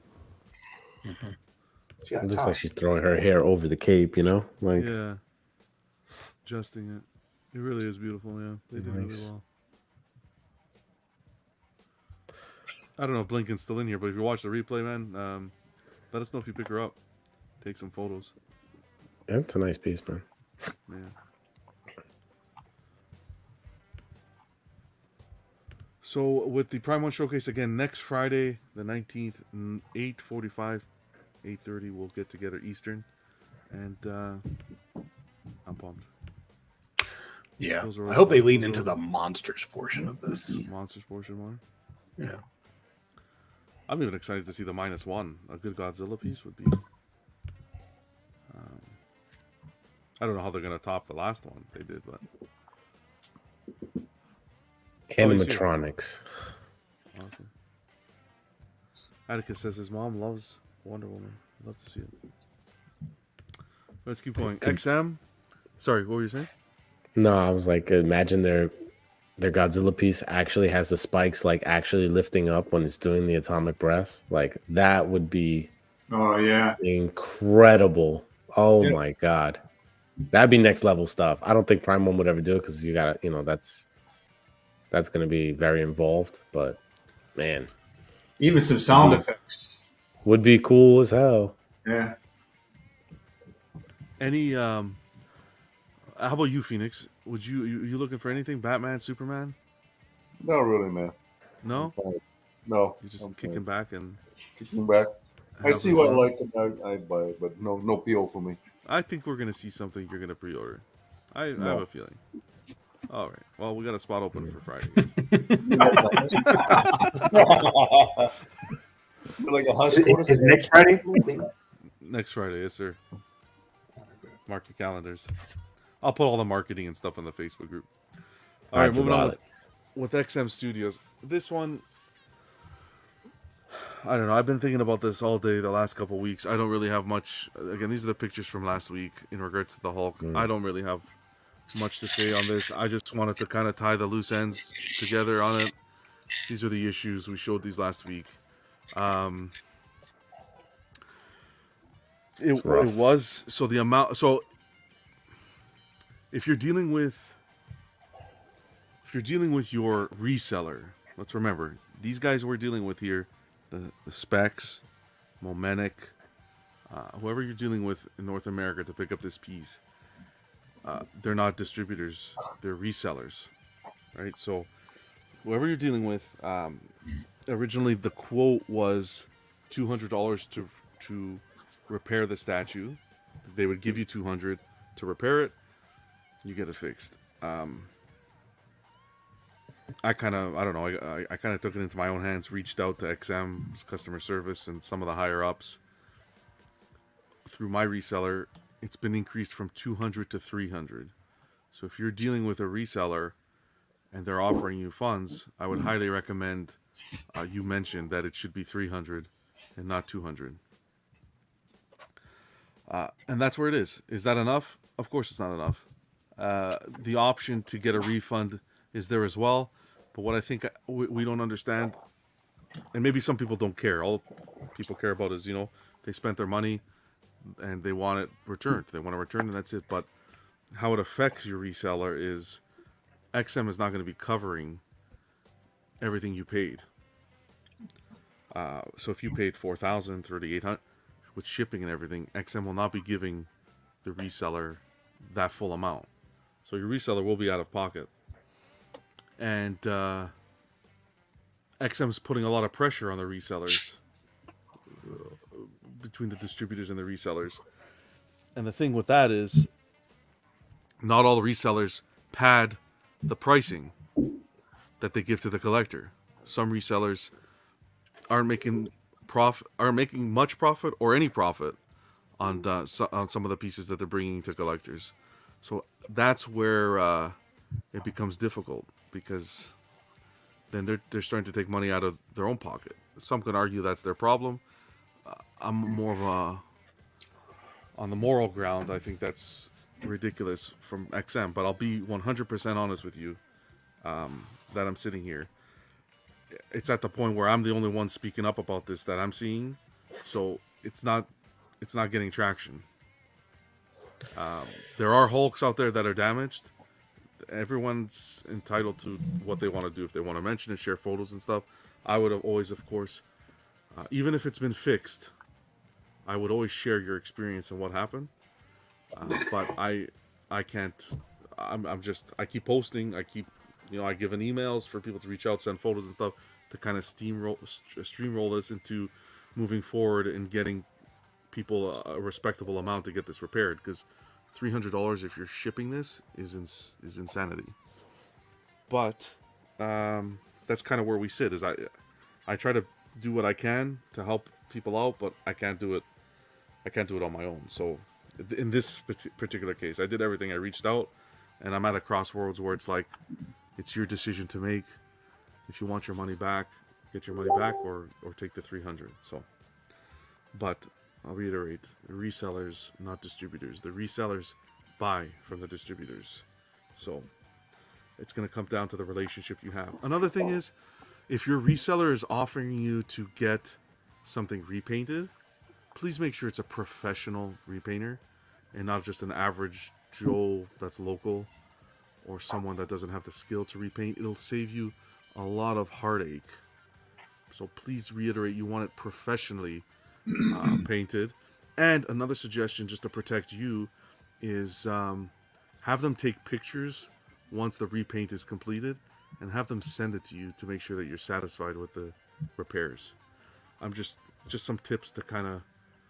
It looks like she's throwing her hair over the cape. You know, like Yeah. Adjusting it. It really is beautiful, yeah. They did really Nice. well. I don't know if Blinken's still in here, but if you watch the replay, man, um, let us know if you pick her up. Take some photos. yeah, it's a nice piece, man. Yeah. So with the Prime One Showcase again next Friday, the nineteenth, eight forty-five, eight thirty, we'll get together Eastern, and uh, I'm pumped. Yeah. Those are I hope they those lean are- into the monsters portion of this. monsters portion more. Yeah. I'm even excited to see the minus one. A good Godzilla piece would be. Um, I don't know how they're gonna top the last one they did, but Oh, he's here. Animatronics. Awesome. Atticus says his mom loves Wonder Woman. I'd love to see it. Let's keep going. X M. Sorry, what were you saying? No, I was like, imagine their their Godzilla piece actually has the spikes like actually lifting up when it's doing the atomic breath. Like that would be Oh yeah, incredible. Oh Yeah. my god, that'd be next level stuff. I don't think Prime One would ever do it because you got to, you know, that's that's going to be very involved. But man, even some sound would- effects. would be cool as hell. Yeah. Any um how about you, Phoenix? Would you you, you looking for anything? Batman, Superman? Not really, man. No? I'm fine. No. You're just I'm kicking fine. back and Kicking back. I having see what I fun? like and I, I buy it, but no, no P O for me. I think we're gonna see something you're gonna pre-order. I, I No. have a feeling. All right. Well, we got a spot open for Friday. Like a hush Is, quarter is next Friday? Next Friday, yes, sir. Mark your calendars. I'll put all the marketing and stuff in the Facebook group. All right, Roger moving on Violet. with, with X M Studios. This one, I don't know. I've been thinking about this all day the last couple weeks. I don't really have much. Again, these are the pictures from last week in regards to the Hulk. I don't really have much to say on this. I just wanted to kind of tie the loose ends together on it. These are the issues. We showed these last week. Um, it, It's rough. it was so the amount. So if you're dealing with if you're dealing with your reseller, let's remember these guys we're dealing with here, the, the Specs, Momentic, uh, whoever you're dealing with in North America to pick up this piece, uh, they're not distributors, they're resellers, right? So whoever you're dealing with, um, originally the quote was two hundred dollars to to repair the statue. They would give you two hundred dollars to repair it. You get it fixed. Um, I kind of, I don't know, I, I, I kind of took it into my own hands, reached out to X M's customer service and some of the higher ups. Through my reseller, it's been increased from two hundred to three hundred. So if you're dealing with a reseller and they're offering you funds, I would highly recommend uh, you mention that it should be three hundred and not two hundred. Uh, and that's where it is. Is that enough? Of course it's not enough. Uh, the option to get a refund is there as well. But what I think we, we don't understand, and maybe some people don't care. All people care about is, you know, they spent their money and they want it returned. They want to return and that's it. But how it affects your reseller is X M is not going to be covering everything you paid. Uh, so if you paid four thousand dollars, thirty-eight hundred dollars with shipping and everything, X M will not be giving the reseller that full amount. So your reseller will be out of pocket. And uh, X M is putting a lot of pressure on the resellers, uh, between the distributors and the resellers. And the thing with that is, not all the resellers pad the pricing that they give to the collector. Some resellers aren't making prof are making much profit or any profit on the, so- on some of the pieces that they're bringing to collectors. So that's where uh, it becomes difficult, because then they're they're starting to take money out of their own pocket. Some could argue that's their problem. Uh, I'm more of a on the moral ground. I think that's ridiculous from X M, but I'll be one hundred percent honest with you, um, that I'm sitting here. It's at the point where I'm the only one speaking up about this that I'm seeing, so it's not it's not getting traction. Um, there are Hulks out there that are damaged. Everyone's entitled to what they want to do. If they want to mention it, share photos and stuff, I would have always, of course, uh, even if it's been fixed, I would always share your experience and what happened. Uh, but I, I can't. I'm, I'm just. I keep posting. I keep, you know, I give an emails for people to reach out, send photos and stuff to kind of steamroll, streamroll this into moving forward and getting people a, a respectable amount to get this repaired. Because three hundred dollars if you're shipping this is ins- is insanity. But um, that's kind of where we sit. Is I, I try to do what I can to help people out, but I can't do it. I can't do it on my own. So in this particular case, I did everything. I reached out, and I'm at a crossroads where it's like, it's your decision to make. If you want your money back, get your money back or or take the three hundred. So, but I'll reiterate: resellers, not distributors. The resellers buy from the distributors. So it's going to come down to the relationship you have. Another thing is, if your reseller is offering you to get something repainted, please make sure it's a professional repainter and not just an average Joe that's local or someone that doesn't have the skill to repaint. It'll save you a lot of heartache. So please reiterate, you want it professionally uh, painted. And another suggestion, just to protect you, is um, have them take pictures once the repaint is completed and have them send it to you to make sure that you're satisfied with the repairs. I'm just just some tips to kind of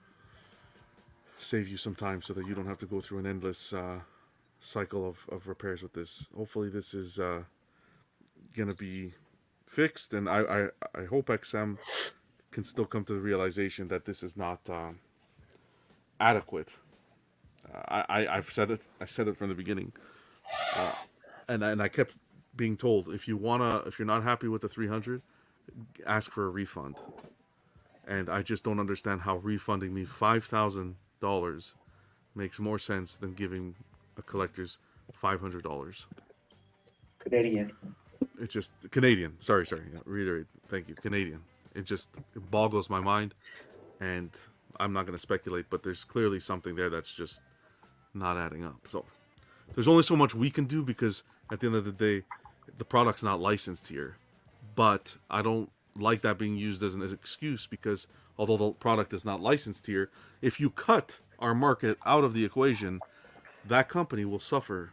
save you some time so that you don't have to go through an endless uh, cycle of, of repairs with this. Hopefully this is uh, gonna be fixed, and I, I, I hope X M can still come to the realization that this is not um, adequate. Uh, I, I've said it. I said it from the beginning, uh, and and I kept being told, if you wanna, if you're not happy with the three hundred, ask for a refund. And I just don't understand how refunding me five thousand dollars makes more sense than giving a collector's five hundred dollars. Canadian. It just Canadian. Sorry, sorry. Yeah, reiterate. Thank you, Canadian. It just it boggles my mind, and I'm not going to speculate, but there's clearly something there that's just not adding up. So there's only so much we can do, because at the end of the day, the product's not licensed here. But I don't like that being used as an excuse, because although the product is not licensed here, if you cut our market out of the equation, that company will suffer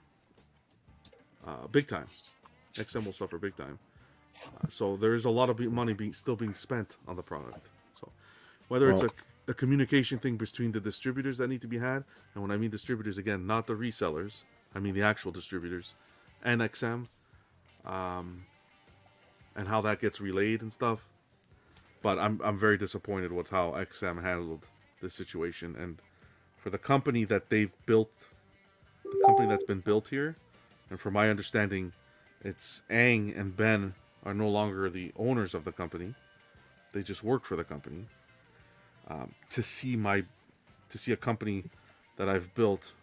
uh, big time. X M will suffer big time. Uh, so there is a lot of money being still being spent on the product. So whether Well, it's a, a communication thing between the distributors that need to be had, and when I mean distributors, again, not the resellers, I mean the actual distributors, and X M, um, and how that gets relayed and stuff. But I'm I'm very disappointed with how X M handled this situation, and for the company that they've built, the company that's been built here, and from my understanding, it's Ang and Ben are no longer the owners of the company; they just work for the company. Um, to see my, to see a company that I've built,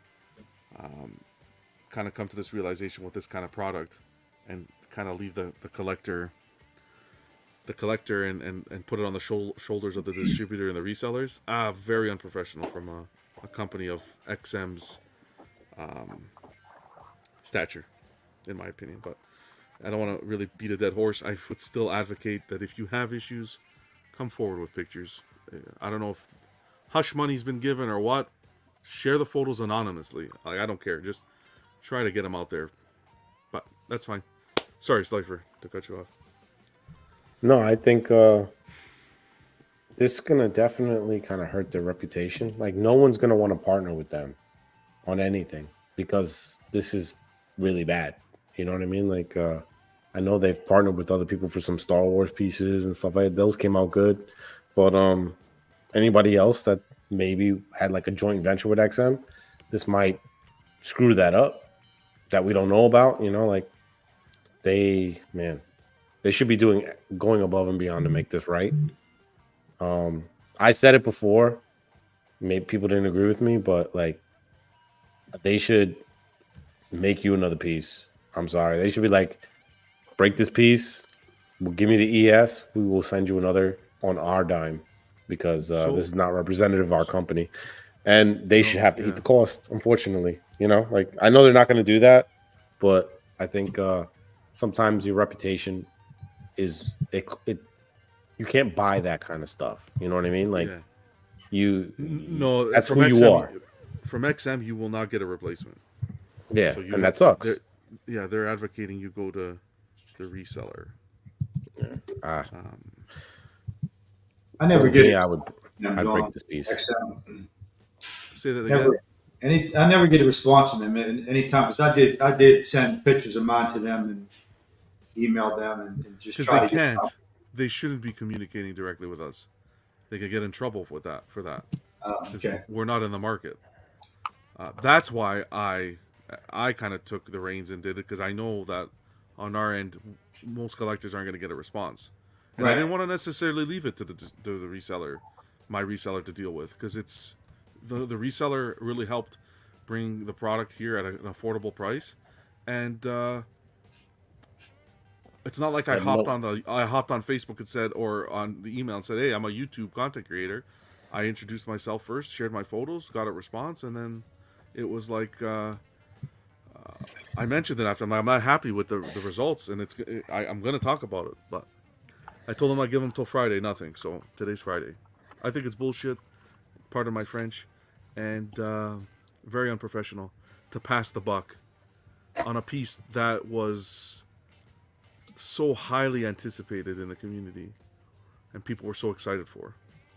um, kind of come to this realization with this kind of product, and kind of leave the the collector, the collector, and and, and put it on the shou- shoulders of the distributor and the resellers. Ah, very unprofessional from a, a company of X M's um, stature, in my opinion. But I don't want to really beat a dead horse. I would still advocate that if you have issues, come forward with pictures. I don't know if hush money's been given or what. Share the photos anonymously. Like, I don't care. Just try to get them out there. But that's fine. Sorry, Slifer, to cut you off. No, I think uh, this is going to definitely kind of hurt their reputation. Like, no one's going to want to partner with them on anything, because this is really bad. You know what I mean? Like, uh, I know they've partnered with other people for some Star Wars pieces and stuff like that. Those came out good. But um, anybody else that maybe had like a joint venture with X M, this might screw that up that we don't know about. You know, like they, man, they should be doing going above and beyond to make this right. Um, I said it before. Maybe people didn't agree with me, but like they should make you another piece. I'm sorry. They should be like, break this piece. Well, give me the E S. We will send you another on our dime, because uh, So- this is not representative of our company, and they should have to eat the cost. Unfortunately, you know, like I know they're not going to do that, but I think uh, sometimes your reputation is it, it. You can't buy that kind of stuff. You know what I mean? Like Yeah. you, No, that's from who X M, you are. From X M, you will not get a replacement. Yeah, you- and that sucks. they're- Yeah, they're advocating you go to the reseller. Ah. Um, I never For get me, it. I would. Yeah, I'd John, break this piece. X M. Say that again. Never, any, I never get a response from them and anytime, because I did, I did send pictures of mine to them and email them and, and just Because try they to get can't. They shouldn't be communicating directly with us. They could get in trouble with that for that. Oh, 'Cause okay. we're not in the market. Uh, that's why I I kind of took the reins and did it, because I know that on our end, most collectors aren't going to get a response. And I Right. didn't want to necessarily leave it to the to the reseller, my reseller, to deal with, because it's the the reseller really helped bring the product here at an affordable price, and uh, it's not like I And hopped no- on the I hopped on Facebook and said, or on the email and said, hey, I'm a YouTube content creator. I introduced myself first, shared my photos, got a response, and then it was like uh, uh, I mentioned it after. I'm not happy with the the results, and it's I, I'm going to talk about it, but I told them I'd give them till Friday, nothing. So today's Friday. I think it's bullshit. Pardon my French, and uh, very unprofessional to pass the buck on a piece that was so highly anticipated in the community, and people were so excited for.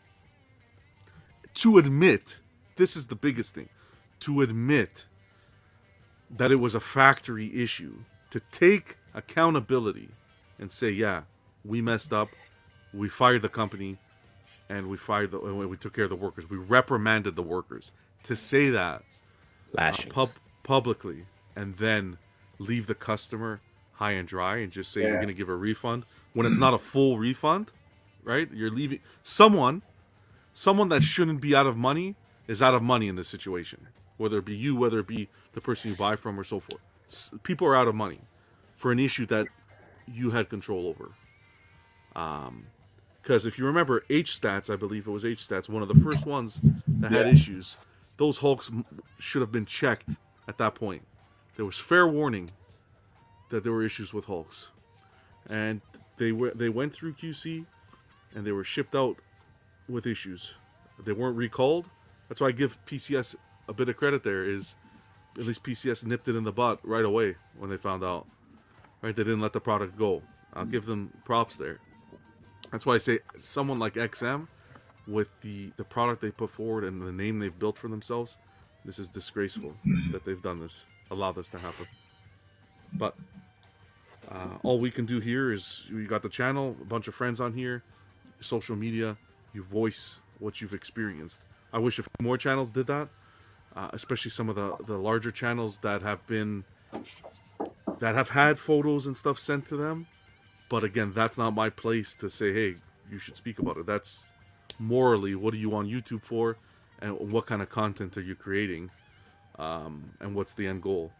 To admit, this is the biggest thing, to admit that it was a factory issue, to take accountability and say, yeah, we messed up, we fired the company, and we fired the, we took care of the workers, we reprimanded the workers. To say that uh, pub, publicly and then leave the customer high and dry and just say Yeah. you're going to give a refund when it's not a full refund, right? You're leaving someone, someone that shouldn't be out of money is out of money in this situation. Whether it be you, whether it be the person you buy from, or so forth. S- People are out of money for an issue that you had control over. Um, because if you remember H Stats, I believe it was H Stats, one of the first ones that had Yeah. issues. Those Hulks m- should have been checked at that point. There was fair warning that there were issues with Hulks, and they were they went through Q C, and they were shipped out with issues. They weren't recalled. That's why I give P C S a bit of credit. There is at least P C S nipped it in the butt right away when they found out. Right, they didn't let the product go. I'll give them props there. That's why I say someone like X M, with the the product they put forward and the name they've built for themselves, this is disgraceful that they've done this, allow this to happen. But uh, all we can do here is you got the channel, a bunch of friends on here, social media, you voice what you've experienced. I wish if more channels did that, uh, especially some of the the larger channels that have been that have had photos and stuff sent to them. But again, that's not my place to say, hey, you should speak about it. That's morally, what are you on YouTube for? And what kind of content are you creating? Um, and what's the end goal?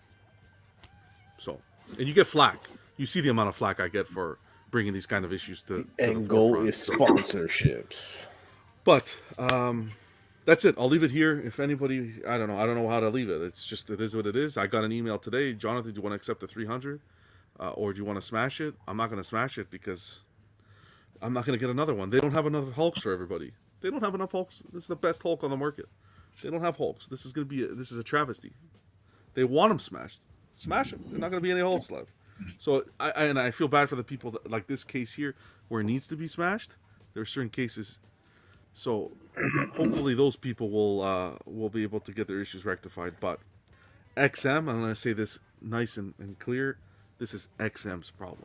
So, and you get flack. You see the amount of flack I get for bringing these kind of issues to, to the End goal forefront. is sponsorships. But um, that's it. I'll leave it here. If anybody, I don't know. I don't know how to leave it. It's just, it is what it is. I got an email today. Jonathan, do you want to accept the three hundred? Uh, or do you want to smash it? I'm not going to smash it because I'm not going to get another one. They don't have enough Hulks for everybody. They don't have enough Hulks. This is the best Hulk on the market. They don't have Hulks. This is going to be, a, this is a travesty. They want them smashed. Smash them. There's not going to be any Hulks left. So, I, I and I feel bad for the people that, like this case here, where it needs to be smashed. There are certain cases. So, hopefully those people will uh, will be able to get their issues rectified. But X M, I'm going to say this nice and, and clear, this is X M's problem.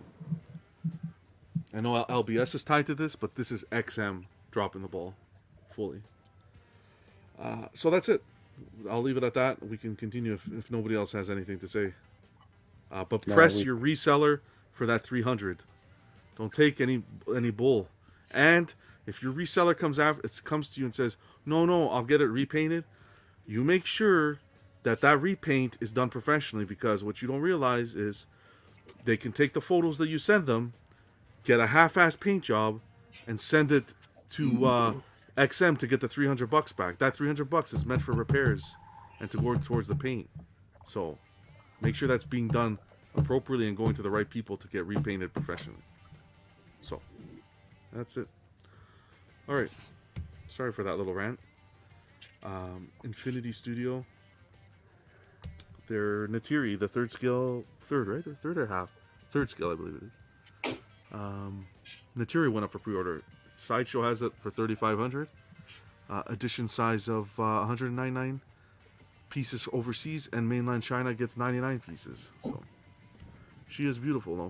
I know L B S is tied to this, but this is X M dropping the ball fully. Uh, so that's it. I'll leave it at that. We can continue if, if nobody else has anything to say. Uh, but No, press we- your reseller for that three hundred. Don't take any any bull. And if your reseller comes after, it comes to you and says, "No, no, I'll get it repainted," you make sure that that repaint is done professionally, because what you don't realize is they can take the photos that you send them, get a half-ass paint job, and send it to uh, X M to get the three hundred bucks back. That three hundred bucks is meant for repairs and to go towards the paint. So make sure that's being done appropriately and going to the right people to get repainted professionally. So that's it. All right. Sorry for that little rant. Um, Infinity Studio. They're Natiri, the third skill, third, right? Or third or half? Third skill, I believe it is. Um, Natiri went up for pre-order. Sideshow has it for thirty-five hundred. Uh, edition size of uh, one hundred ninety-nine pieces overseas, and mainland China gets ninety-nine pieces. So she is beautiful, though.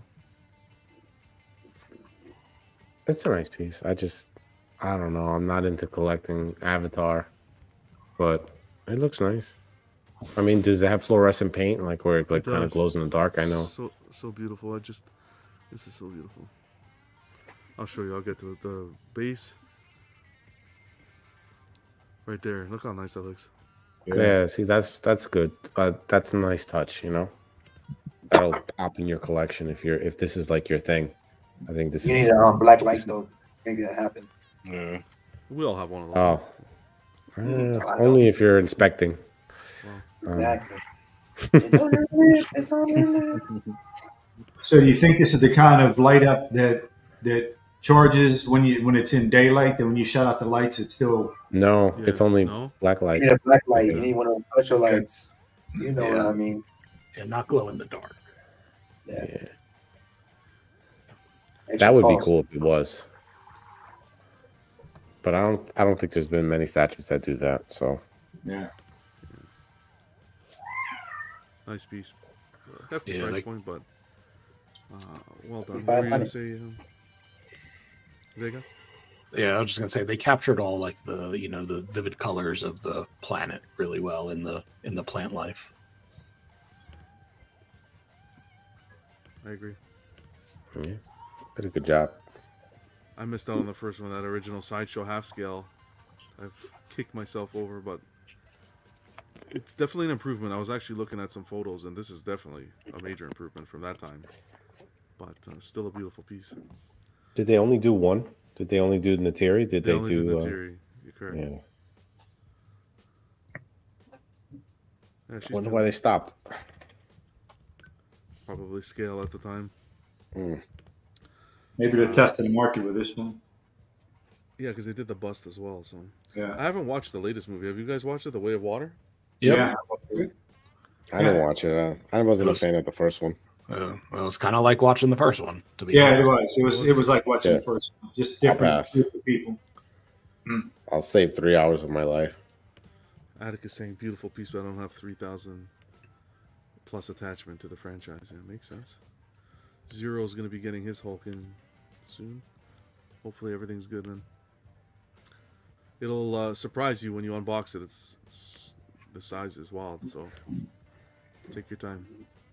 It's a nice piece. I just, I don't know. I'm not into collecting Avatar, but it looks nice. I mean, does it have fluorescent paint, like where it like It kind of does. glows in the dark? I know. So so beautiful. I just, this is so beautiful. I'll show you. I'll get to it. The base. Right there. Look how nice that looks. Yeah, see, that's that's good. Uh, that's a nice touch, you know. That'll pop in your collection if you're if this is like your thing. I think this You is need a um, black light though. Make that happen. Yeah. We all have one of those. Oh, Uh, only if you're inspecting. Um, Exactly. It's on your lip. It's on your lip. So do you think this is the kind of light up that that charges when you when it's in daylight? That when you shut out the lights, it's still no, Yeah, it's only no? black light. You need a black light. You need one of those special lights. You know Yeah. what I mean? Yeah, not glow in the dark. Yeah. That would be cost. cool if it was. But I don't I don't think there's been many statues that do that, so yeah. Nice piece. Uh, hefty Yeah, price like- point, but uh, well done. Five What were you gonna hundred. say, um, Vega? Yeah, I was just gonna say they captured all like the you know the vivid colors of the planet really well in the in the plant life. I agree. yeah, did a good job. I missed out on the first one, that original Sideshow half scale. I've kicked myself over, but it's definitely an improvement. I was actually looking at some photos, and this is definitely a major improvement from that time. But uh, still a beautiful piece. Did they only do one? Did they only do Nateri? Did They they, only do? did uh, Nateri, you're correct. Yeah. Yeah, she's Wonder good. why they stopped. Probably scale at the time. Mm. Maybe they're testing the market with this one. Yeah, because they did the bust as well. So Yeah. I haven't watched the latest movie. Have you guys watched it, The Way of Water? Yeah. I didn't watch it. Uh, I wasn't a fan of the first one. Uh, well, it's kind of like watching the first one. To be Yeah, it honest. was. It was. It was like watching Yeah. the first one. Just I'll different pass. group of people. I'll save three hours of my life. Atticus saying beautiful piece, but I don't have three thousand plus attachment to the franchise. Yeah, makes sense. Zero's going to be getting his Hulk in soon. Hopefully everything's good, man. It'll uh, surprise you when you unbox it. It's, it's the size is wild, so take your time.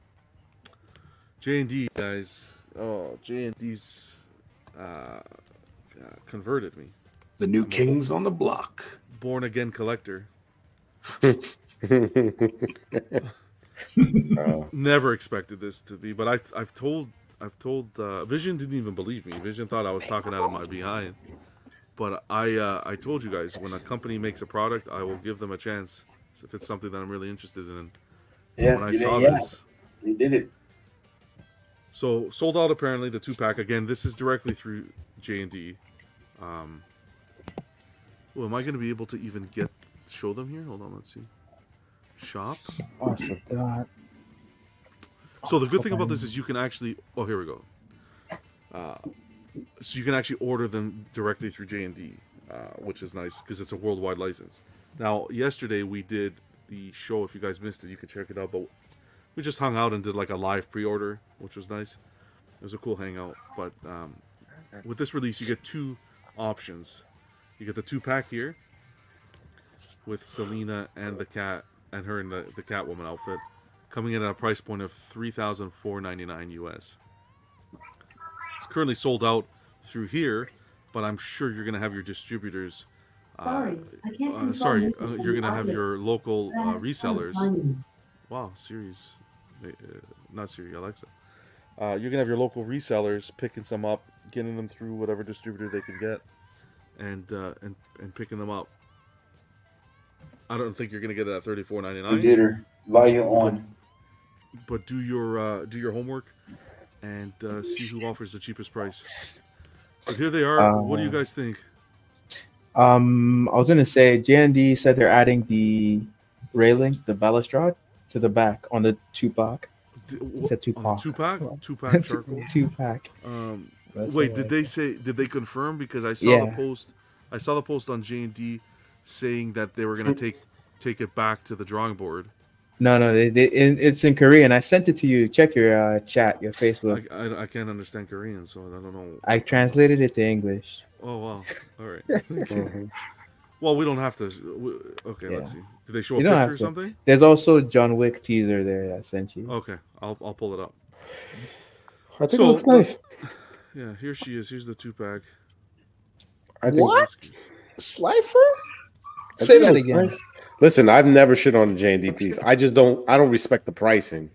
J and D, guys. Oh, J and D's uh, uh, converted me. The new kings on the block. Born again collector. Oh. Never expected this to be, but I've I've told I've told uh, Vision didn't even believe me. Vision thought I was talking out of my behind. But I uh, I told you guys, when a company makes a product, I will give them a chance if it's something that I'm really interested in. Yeah, When I you saw did, yeah. this, You did it. so sold out apparently the two pack again. This is directly through J and D. Um, well, am I going to be able to even get show them here? Hold on, let's see. Shop. Oh, I forgot. So the good thing about this is you can actually. Oh, here we go. Uh, so you can actually order them directly through J and D, uh, which is nice because it's a worldwide license. Now, yesterday we did the show. If you guys missed it, you can check it out. But we just hung out and did like a live pre-order, which was nice. It was a cool hangout. But um, with this release, you get two options. You get the two pack here with Selena and the cat and her in the, the Catwoman outfit, coming in at a price point of three thousand four hundred ninety-nine U S. It's currently sold out through here, but I'm sure you're going to have your distributors. Uh, Sorry, I can't uh, control sorry, music uh, from you're the going to have outlet. your local uh, Last resellers. time. Wow, Siri's, uh, not Siri, Alexa. Uh, you're going to have your local resellers picking some up, getting them through whatever distributor they can get, and uh, and and picking them up. I don't think you're going to get it at thirty-four ninety-nine. You did her. Volume on. But do your uh, do your homework and uh, see who offers the cheapest price. But here they are. What do you Uh, guys think? Um, I was gonna say J and D said they're adding the railing, the balustrade, to the back on the Tupac. He said Tupac. Two pack, two pack charcoal, two pack. Um, That's wait, all did right. they say? Did they confirm? Because I saw Yeah. the post. I saw the post on J and D saying that they were gonna take take it back to the drawing board. No, no, they, they, it, it's in Korean. I sent it to you. Check your uh, chat, your Facebook. I, I I can't understand Korean, so I don't know. I translated it to English. Oh wow! All right. Thank you. Well, we don't have to. we- Okay, Yeah. let's see. Did they show a You don't picture have or to. something? There's also John Wick teaser there that I sent you. Okay, I'll I'll pull it up. I think So, it looks nice. Yeah, here she is. Here's the two pack. I think What? Slifer? I Say think it that was again. nice. Listen, I've never shit on a J and D piece. I just don't. I don't respect the pricing.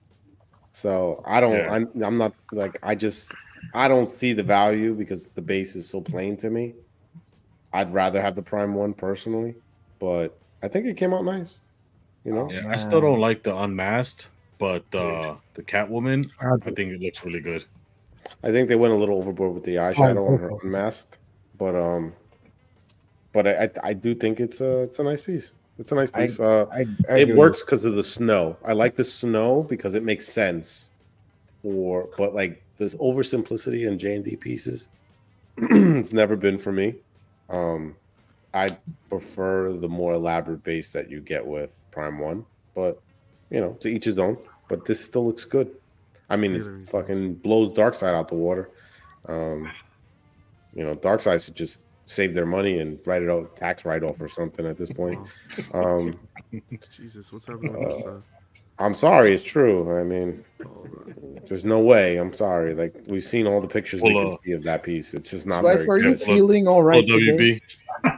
So I don't. Yeah. I'm, I'm not like. I just. I don't see the value because the base is so plain to me. I'd rather have the Prime One personally, but I think it came out nice. You know. Yeah, I still don't like the unmasked, but uh, the Catwoman, I think it looks really good. I think they went a little overboard with the eyeshadow on her unmasked, but um, but I I, I do think it's a it's a nice piece. It's a nice I- piece. uh, I- I it agree. works because of the snow. I like the snow because it makes sense. For but like this oversimplicity in J and D pieces, it's never been for me. Um, I prefer the more elaborate base that you get with Prime One, but you know, to each his own. But this still looks good. I mean, it fucking blows Darkseid out the water. Um, you know, Darkseid should just save their money and write it out tax write off or something at this point. Um, Jesus, what's happening with this? uh, Uh, I'm sorry, it's true. I mean, there's no way. I'm sorry. Like we've seen all the pictures we Well, can uh, see of that piece. It's just not Slifer, very are you good. feeling all right W today? B.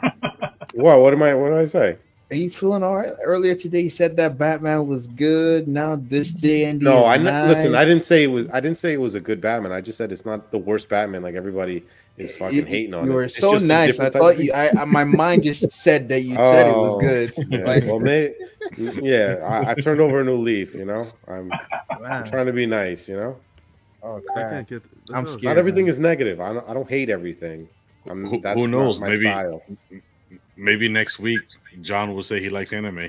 What? What am I? What did I say? Are you feeling all right? Earlier today, you said that Batman was good. Now this J and D. No, is I nice. listen. I didn't say it was. I didn't say it was a good Batman. I just said it's not the worst Batman. Like everybody is fucking You, hating on you it. were It's so just a nice. I different type thought of you. piece. I, I my mind just said that you said it was Oh, good. Yeah. Like, Well, may, yeah, I, I turned over a new leaf. You know, I'm, Wow. I'm trying to be nice. You know, oh I crap! can't get. I'm that's- scared. not everything man. is negative. I don't. I don't hate everything. I'm, Who, that's who knows? Not my Maybe style. maybe next week John will say he likes anime.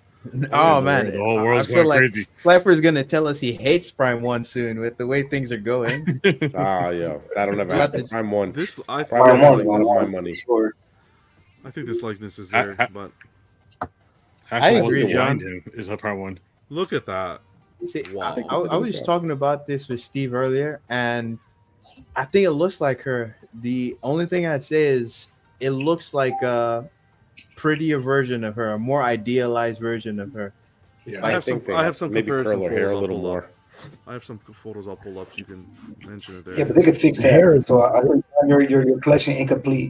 Oh the man, world- the whole I- world's I feel going like crazy. Slifer is gonna tell us he hates Prime One soon with the way things are going. Ah, yo, that'll never About happen. the- Prime one. This I, Prime Prime one One, is a lot of my Prime money. Sure. I think this likeness is I- there, I- but Half I of what's agree, behind John. him is a Prime One. look at that. See, Wow. I, I, I was talking about this with Steve earlier, and I think it looks like her. The only thing I'd say is it looks like a prettier version of her, a more idealized version of her. Yeah, I I have some. think they I have have some maybe comparison curl her hair photos a I'll little pull more. up. I have some photos I'll pull up. You can mention it there. Yeah, but they could fix the hair, so I, I think your, your your collection incomplete.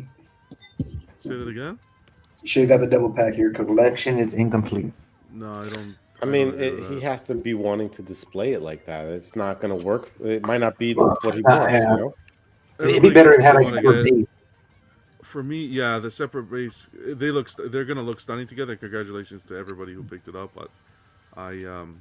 Say that again. You should have got the double pack. Your collection is incomplete. No, I don't. I mean, don't agree it, with he that. has to be wanting to display it like that. It's not going to work. It might not be the, what he wants. You know. It'd be Everybody better gets if it had what like they a wanna base. get. For me, yeah, the separate base. They look. st- They're gonna look stunning together. Congratulations to everybody who picked it up. But I um,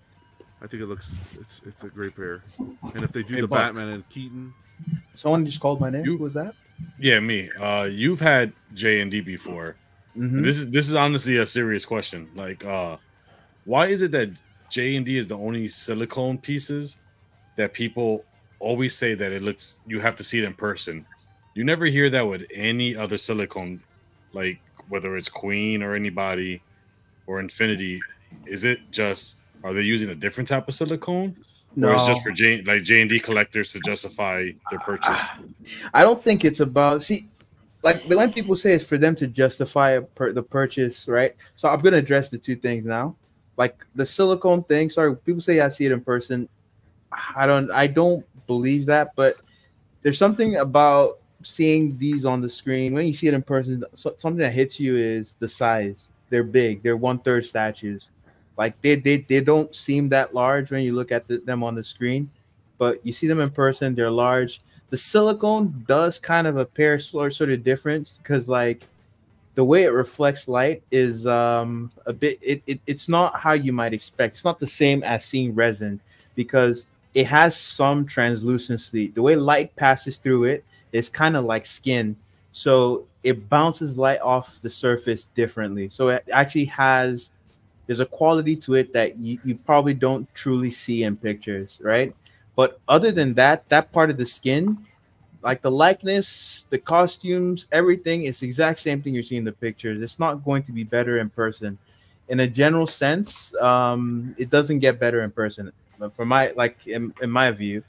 I think it looks. It's it's a great pair. And if they do Hey, the Buck. Batman and Keaton, Someone just called my name. You- Who was that? Yeah, me. Uh, you've had J and D before. Mhm. And this is this is honestly a serious question. Like, uh, why is it that J and D is the only silicone pieces that people always say that it looks? You have to see it in person. You never hear that with any other silicone, like whether it's Queen or anybody or Infinity. Is it just are they using a different type of silicone, or it's just No. for J like J and D collectors to justify their purchase? I don't think it's about see, like the when people say it's for them to justify a per, the purchase, right? So I'm gonna address the two things now. Like the silicone thing. Sorry, people say I see it in person. I don't. I don't believe that, but there's something about seeing these on the screen when you see it in person. So, something that hits you is the size. They're big. They're one third statues. Like they they they don't seem that large when you look at the, them on the screen, but you see them in person. They're large. The silicone does kind of appear sort sort of different because like the way it reflects light is um a bit it, it it's not how you might expect. It's not the same as seeing resin because it has some translucency. The way light passes through it is kind of like skin, so it bounces light off the surface differently. So it actually has there's a quality to it that you, you probably don't truly see in pictures, right? But other than that, that part of the skin, like the likeness, the costumes, everything is the exact same thing you're seeing in the pictures. It's not going to be better in person. In a general sense, um, it doesn't get better in person. But for my like in, in my view,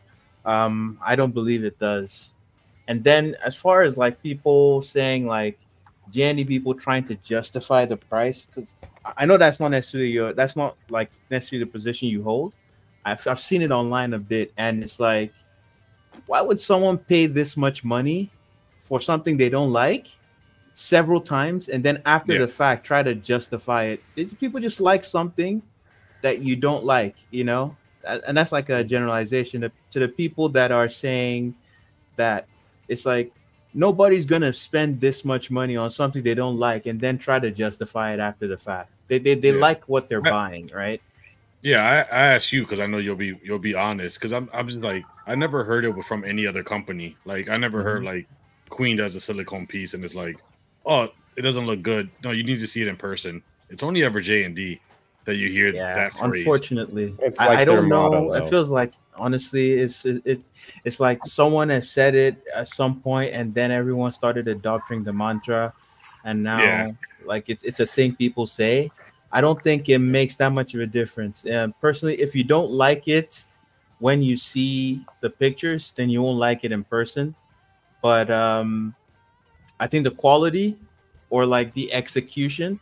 um, I don't believe it does. And then as far as like people saying like J and D people trying to justify the price, because I know that's not necessarily your that's not like necessarily the position you hold. I've I've seen it online a bit, and it's like why would someone pay this much money for something they don't like several times, and then after Yeah. the fact try to justify it? It's people just like something that you don't like, you know, A- and that's like a generalization to, to the people that are saying that it's like nobody's gonna spend this much money on something they don't like and then try to justify it after the fact. They they, they Yeah. like what they're I- buying, right? Yeah, I, I asked you because I know you'll be you'll be honest because I'm I'm just like I never heard it from any other company. Like I never heard Mhm. like Queen does a silicone piece and it's like, oh, it doesn't look good. No, you need to see it in person. It's only ever J and D that you hear that phrase. Unfortunately, It's I, like I their don't know. motto, It though. feels like honestly, it's it, it it's like someone has said it at some point, and then everyone started adopting the mantra, and now Yeah. like it's it's a thing people say. I don't think it makes that much of a difference. And personally, if you don't like it when you see the pictures, then you won't like it in person. But um, I think the quality or like the execution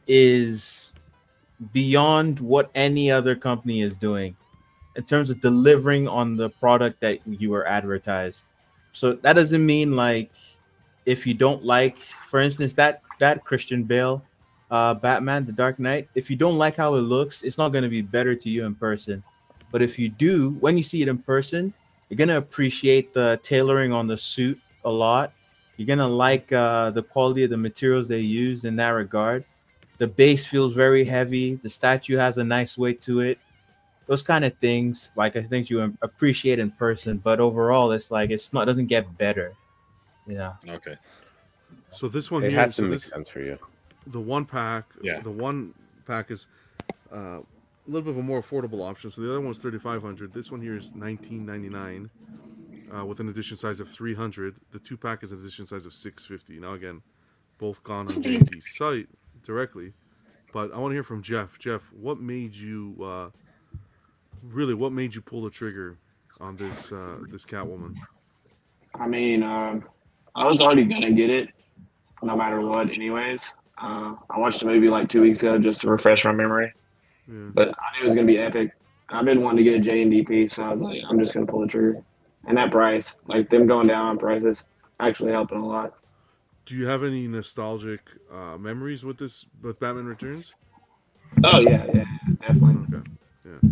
is beyond what any other company is doing in terms of delivering on the product that you were advertised. So that doesn't mean like if you don't like, for instance, that that Christian Bale uh Batman, The Dark Knight, if you don't like how it looks, it's not going to be better to you in person. But if you do, when you see it in person, you're going to appreciate the tailoring on the suit a lot. You're going to like uh the quality of the materials they used in that regard. The base feels very heavy. The statue has a nice weight to it. Those kind of things, like I think you appreciate in person, but overall, it's like it's not doesn't get better. Yeah. Okay. So this one It here, has to so make this, sense for you. The one pack, Yeah. The one pack is uh, a little bit of a more affordable option. So the other one was thirty-five hundred. This one here is nineteen ninety-nine, uh, with an edition size of three hundred. The two pack is an edition size of six fifty. Now again, both gone on J and D's site directly. But I want to hear from Jeff. Jeff, what made you uh, really? What made you pull the trigger on this uh, this Catwoman? I mean, um, I was already gonna get it, no matter what. Anyways, uh, I watched a movie like two weeks ago just to refresh my memory, Yeah. but I knew it was gonna be epic. I've been wanting to get a J and D piece, so I was like, I'm just gonna pull the trigger. And that price, like them going down on prices, actually helping a lot. Do you have any nostalgic uh, memories with this with Batman Returns? Oh yeah, yeah, definitely. Okay, yeah.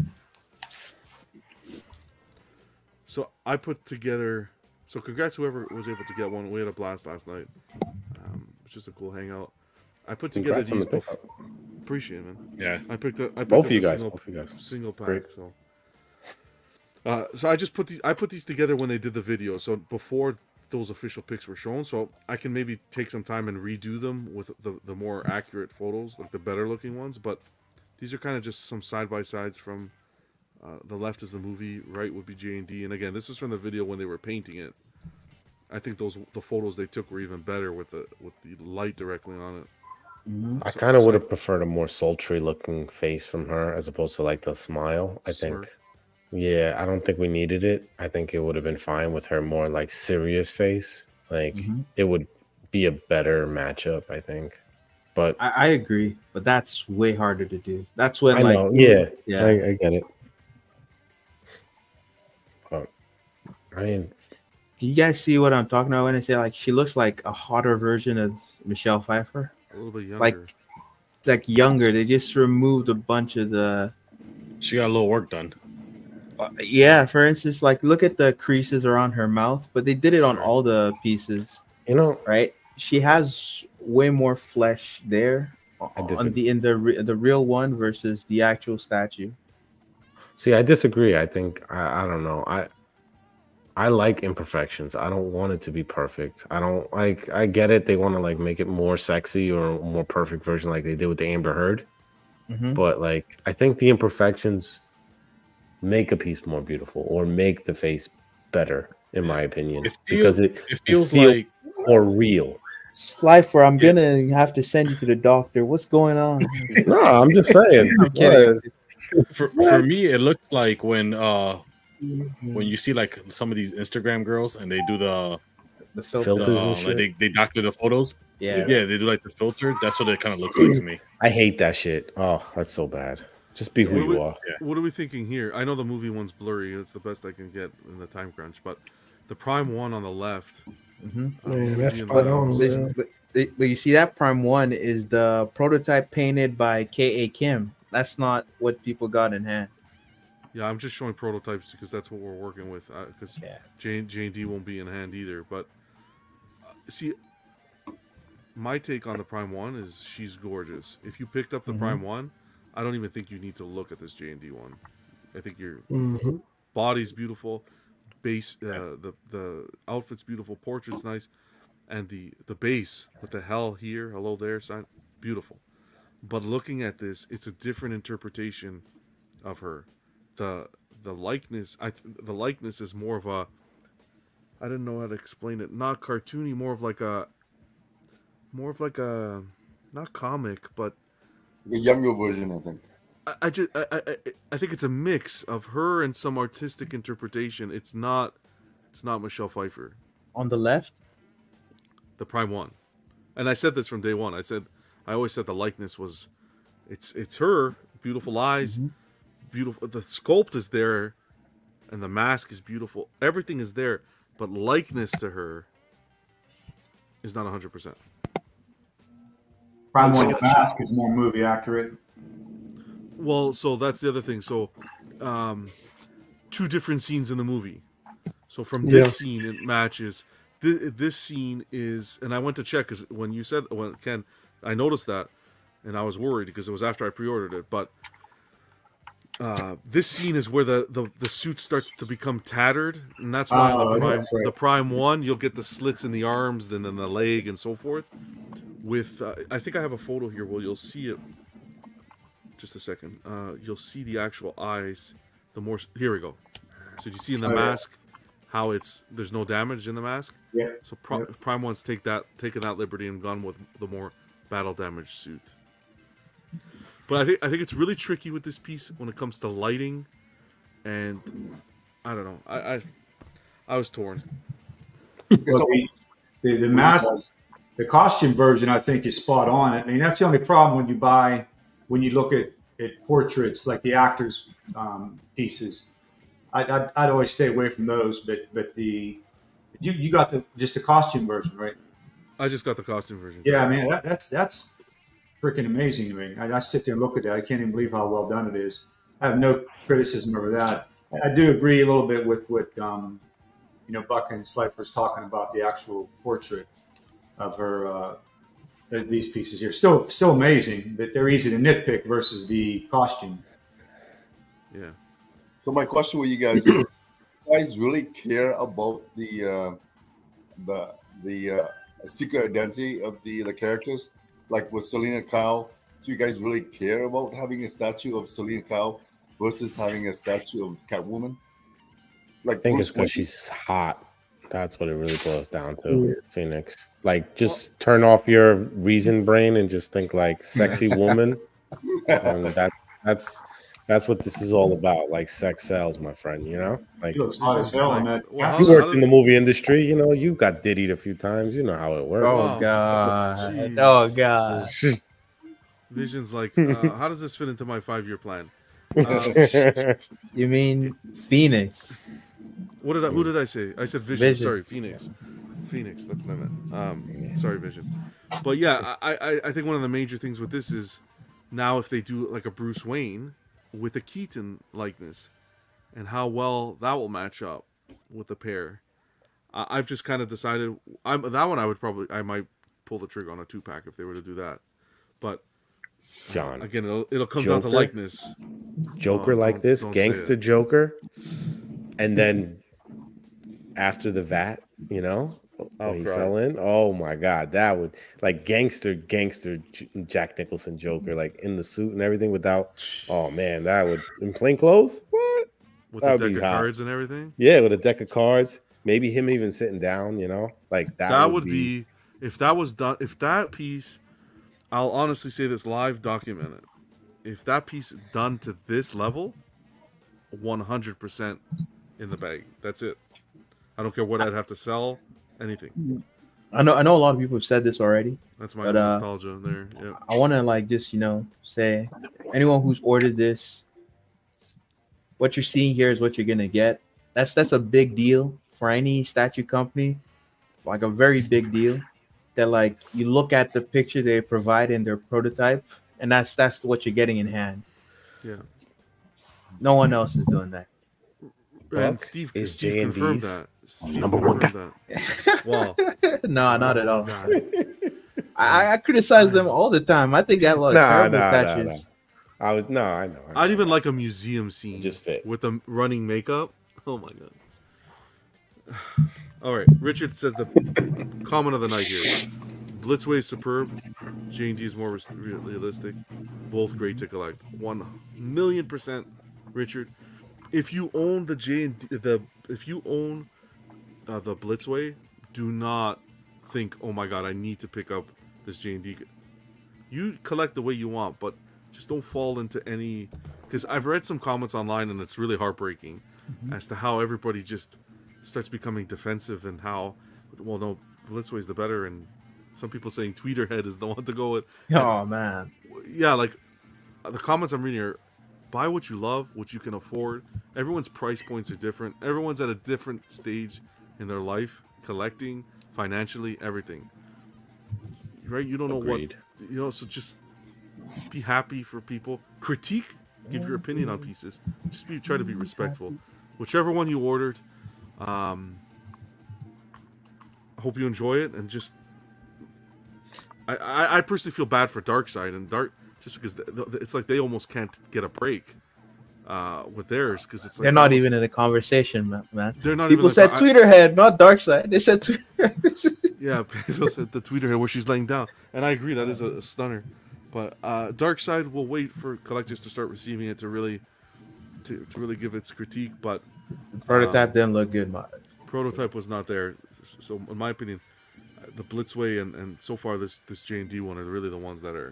So I put together. So congrats whoever was able to get one. We had a blast last night. Um, it was just a cool hangout. I put together Congrats on these. the Bef- pickup. appreciate it, man. Yeah. I picked up. I picked Both up of you a guys, Single, both of you guys. Single pack. Great. So. Uh, so I just put these. I put these together when they did the video. So before those official pics were shown, so I can maybe take some time and redo them with the the more accurate photos, like the better looking ones. But these are kind of just some side by sides from. Uh, the left is the movie, right would be J and D, and again, this is from the video when they were painting it. I think those the photos they took were even better with the with the light directly on it. I So- kind of so- would have preferred a more sultry looking face from her as opposed to like the smile. I think, Smirk. yeah, I don't think we needed it. I think it would have been fine with her more like serious face. Like Mhm. it would be a better matchup, I think. But I, I agree, but that's way harder to do. That's when I like know, yeah, yeah. I, I get it. But I mean, Do you guys see what I'm talking about when I say like she looks like a hotter version of Michelle Pfeiffer? A little bit younger. Like, like younger. They just removed a bunch of the. She got a little work done. Uh, yeah, for instance, like look at the creases around her mouth, but they did it on all the pieces. You know, right? She has way more flesh there on disagree. the in the re- the real one versus the actual statue. see, I disagree. I think I, I don't know. I I like imperfections. I don't want it to be perfect. I don't like. I get it. They want to like make it more sexy or a more perfect version, like they did with the Amber Heard. Mhm. But like, I think the imperfections make a piece more beautiful or make the face better, in my opinion, It feel- because it, it feels feel like- more real. Slifer, I'm gonna have to send you to the doctor. What's going on? No, I'm just saying. I'm kidding. For, for me, it looks like when uh when you see like some of these Instagram girls and they do the the filters and uh, shit. like they, they doctor the photos. Yeah. yeah, they do like the filter. That's what it kind of looks like to me. I hate that shit. Oh, that's so bad. Just be who What are, you we, are. what are we thinking here? I know the movie one's blurry. It's the best I can get in the time crunch. But the Prime One on the left. Mm-hmm. Man, that's spot on, But, man. but, but you see, that Prime One is the prototype painted by K A Kim. That's not what people got in hand. Yeah, I'm just showing prototypes because that's what we're working with. Because uh, J and D won't be in hand either. But uh, see, my take on the Prime One is she's gorgeous. If you picked up the Mhm. Prime One, I don't even think you need to look at this J and D one. I think your Mhm. body's beautiful, base, uh, the the outfit's beautiful, portrait's nice, and the the base with the hell here, hello there sign, beautiful. But looking at this, it's a different interpretation of her. The the likeness, I th- the likeness is more of a, I didn't know how to explain it. Not cartoony, more of like a, more of like a, not comic, but The younger version, I think. I, I just I, I I think it's a mix of her and some artistic interpretation. It's not, it's not Michelle Pfeiffer. On the left, the Prime One, and I said this from day one. I said I always said the likeness was, it's it's her, beautiful eyes. Mm-hmm. Beautiful. The sculpt is there, and the mask is beautiful. Everything is there, but likeness to her is not one hundred percent. Prime One mask is more movie accurate. Well, so that's the other thing. So, um, two different scenes in the movie. So from this Yeah. scene, it matches. This, this scene is, and I went to check because when you said, when Ken, I noticed that, and I was worried because it was after I pre-ordered it, but. Uh, this scene is where the, the, the suit starts to become tattered, and that's why Oh, on the prime that's right. the prime one you'll get the slits in the arms, and then the leg, and so forth. With uh, I think I have a photo here. Well, you'll see it. Just a second. Uh, you'll see the actual eyes. The more here we go. So you see in the Oh, yeah. mask how it's there's no damage in the mask. Yeah. So Pri- Yeah. Prime One's take that taken that liberty and gone with the more battle damage suit. But I think I think it's really tricky with this piece when it comes to lighting, and I don't know. I I, I was torn. Well, the, the, the mask, the costume version, I think, is spot on. I mean, that's the only problem when you buy, when you look at, at portraits like the actors' um, pieces. I, I'd, I'd always stay away from those. But but the you you got the just the costume version, right? I just got the costume version. Yeah, man, that, that's that's freaking amazing to me. I, I sit there and look at that. I can't even believe how well done it is. I have no criticism over that. I do agree a little bit with what um, you know Buck and Slifer's talking about the actual portrait of her. Uh, th- these pieces here, still still amazing, but they're easy to nitpick versus the costume. Yeah. So my question with you guys is: do you guys really care about the uh, the the uh, secret identity of the the characters? Like with Selena Kyle, do you guys really care about having a statue of Selena Kyle versus having a statue of Catwoman? Like I think Bruce it's because Wayne- she's hot. That's what it really boils down to. Mm. Phoenix. Like, just turn off your reason brain and just think like sexy woman. And that that's that's what this is all about. Like, sex sells, my friend. You know, like She looks hot as hell in that. Well, you how- worked how in the does- movie industry. You know, you got diddied a few times. You know how it works. Oh, God. jeez. Oh, God. Vision's like, uh, how does this fit into my five-year plan? Uh, You mean Phoenix? what did I? Who did I say? I said Vision. Vision. Sorry, Phoenix. Phoenix. That's what I meant. Um, sorry, Vision. But yeah, I, I I think one of the major things with this is now if they do like a Bruce Wayne with a Keaton likeness, and how well that will match up with the pair. I, I've just kind of decided. I'm that one. I would probably. I might pull the trigger on a two pack if they were to do that. But John. again, it'll, it'll come down to Joker? likeness. Joker Oh, like don't- this, don't say gangster it. Joker, and then after the vat, you know, I'll when he cry. fell in. Oh my God, that would like gangster, gangster J- Jack Nicholson Joker, like in the suit and everything. Without, oh man, that would in plain clothes. What? With That the would be deck of hot. cards and everything. Yeah, with a deck of cards. Maybe him even sitting down. You know, like that. That, would be, if that was done. If that piece, I'll honestly say this live, document it. If that piece done to this level, one hundred percent in the bag. That's it. I don't care what I'd have to sell. Anything. I know. I know a lot of people have said this already. That's my but, uh, nostalgia there. Yeah. I want to like just you know say anyone who's ordered this, what you're seeing here is what you're gonna get. That's that's a big deal for any statue company, like a very big deal. That like you look at the picture they provide in their prototype, and that's that's what you're getting in hand. Yeah. No one else is doing that. And Steve, is Steve J and confirmed D's that. Steve number one confirmed that. Wow. No, not at all. God. I, I criticize them all the time. I think I have a lot of Nah, terrible nah, nah, statues. nah. I would no, I know. I know. I'd even like a museum scene Just fit. with them running makeup. Oh my god. All right, Richard says the comment of the night here. Blitzway is superb. J and D is more res- realistic. Both great to collect. One million percent, Richard. If you own the J and D, the if you own uh, the Blitzway, do not think, oh my god, I need to pick up this J and D. You collect the way you want, but just don't fall into any. Because I've read some comments online, and it's really heartbreaking mm-hmm. as to how everybody just starts becoming defensive and how, well, no, Blitzway is the better, and some people saying Tweeterhead is the one to go with. Oh man, yeah, like the comments I'm reading are, buy what you love, what you can afford. Everyone's price points are different. Everyone's at a different stage in their life, collecting, financially, everything. Right? You don't know Agreed. what, you know, so just be happy for people. Critique, give your opinion on pieces. Just be try to be respectful. Whichever one you ordered, um, I hope you enjoy it, and just I, I, I personally feel bad for Darkseid and Dark just because the, the, it's like they almost can't get a break uh, with theirs because it's like they're not almost, even in the conversation, man. They're not. People even said like, Tweeterhead, not Darkseid. They said Tweeterhead. Yeah, people said the Tweeterhead where she's laying down, and I agree that is a, a stunner. But uh, Darkseid will wait for collectors to start receiving it to really to, to really give its critique. But the prototype um, didn't look good, man. Prototype was not there, so in my opinion, the Blitzway and, and so far this this J and D one are really the ones that are.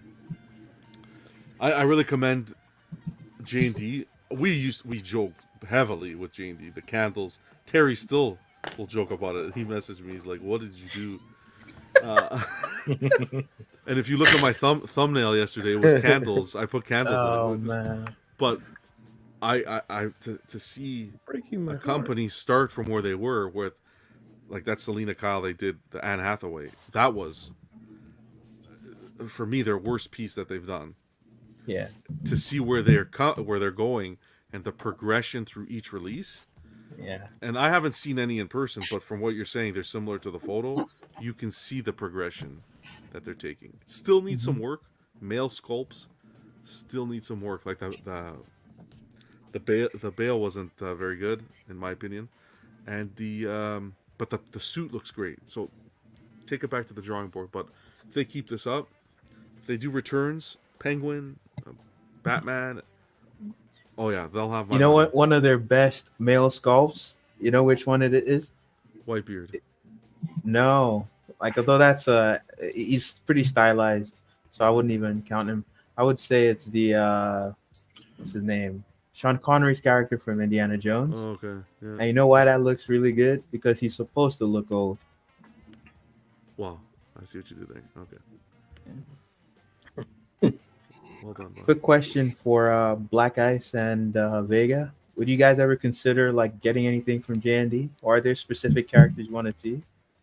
I, I really commend J and D. We used we joke heavily with J and D. The candles. Terry still will joke about it. He messaged me. He's like, "What did you do?" Uh, and if you look at my thumb thumbnail yesterday, it was candles. I put candles. Oh in it. man! But I I, I to, to see Breaking my a company heart. start from where they were with. Like that Selena Kyle they did the Anne Hathaway. That was for me their worst piece that they've done. Yeah. To see where they're co- where they're going and the progression through each release. Yeah. And I haven't seen any in person, but from what you're saying, they're similar to the photo. You can see the progression that they're taking. Still needs mm-hmm. some work. Male sculpts still need some work. Like the the the Bale the Bale wasn't uh, very good in my opinion, and the um. But the, the suit looks great. So take it back to the drawing board. But if they keep this up, if they do returns, Penguin, uh, Batman, oh yeah, they'll have my You know money. what? One of their best male sculpts. You know which one it is? Whitebeard. No. Like, although that's uh he's pretty stylized. So I wouldn't even count him. I would say it's the, uh what's his name? Sean Connery's character from Indiana Jones. Oh, okay. Yeah. And you know why that looks really good? Because he's supposed to look old. Wow. I see what you did there. Okay. Well done, bud. Quick question for uh, Black Ice and uh, Vega. Would you guys ever consider like getting anything from J and D? Or are there specific characters you want to see?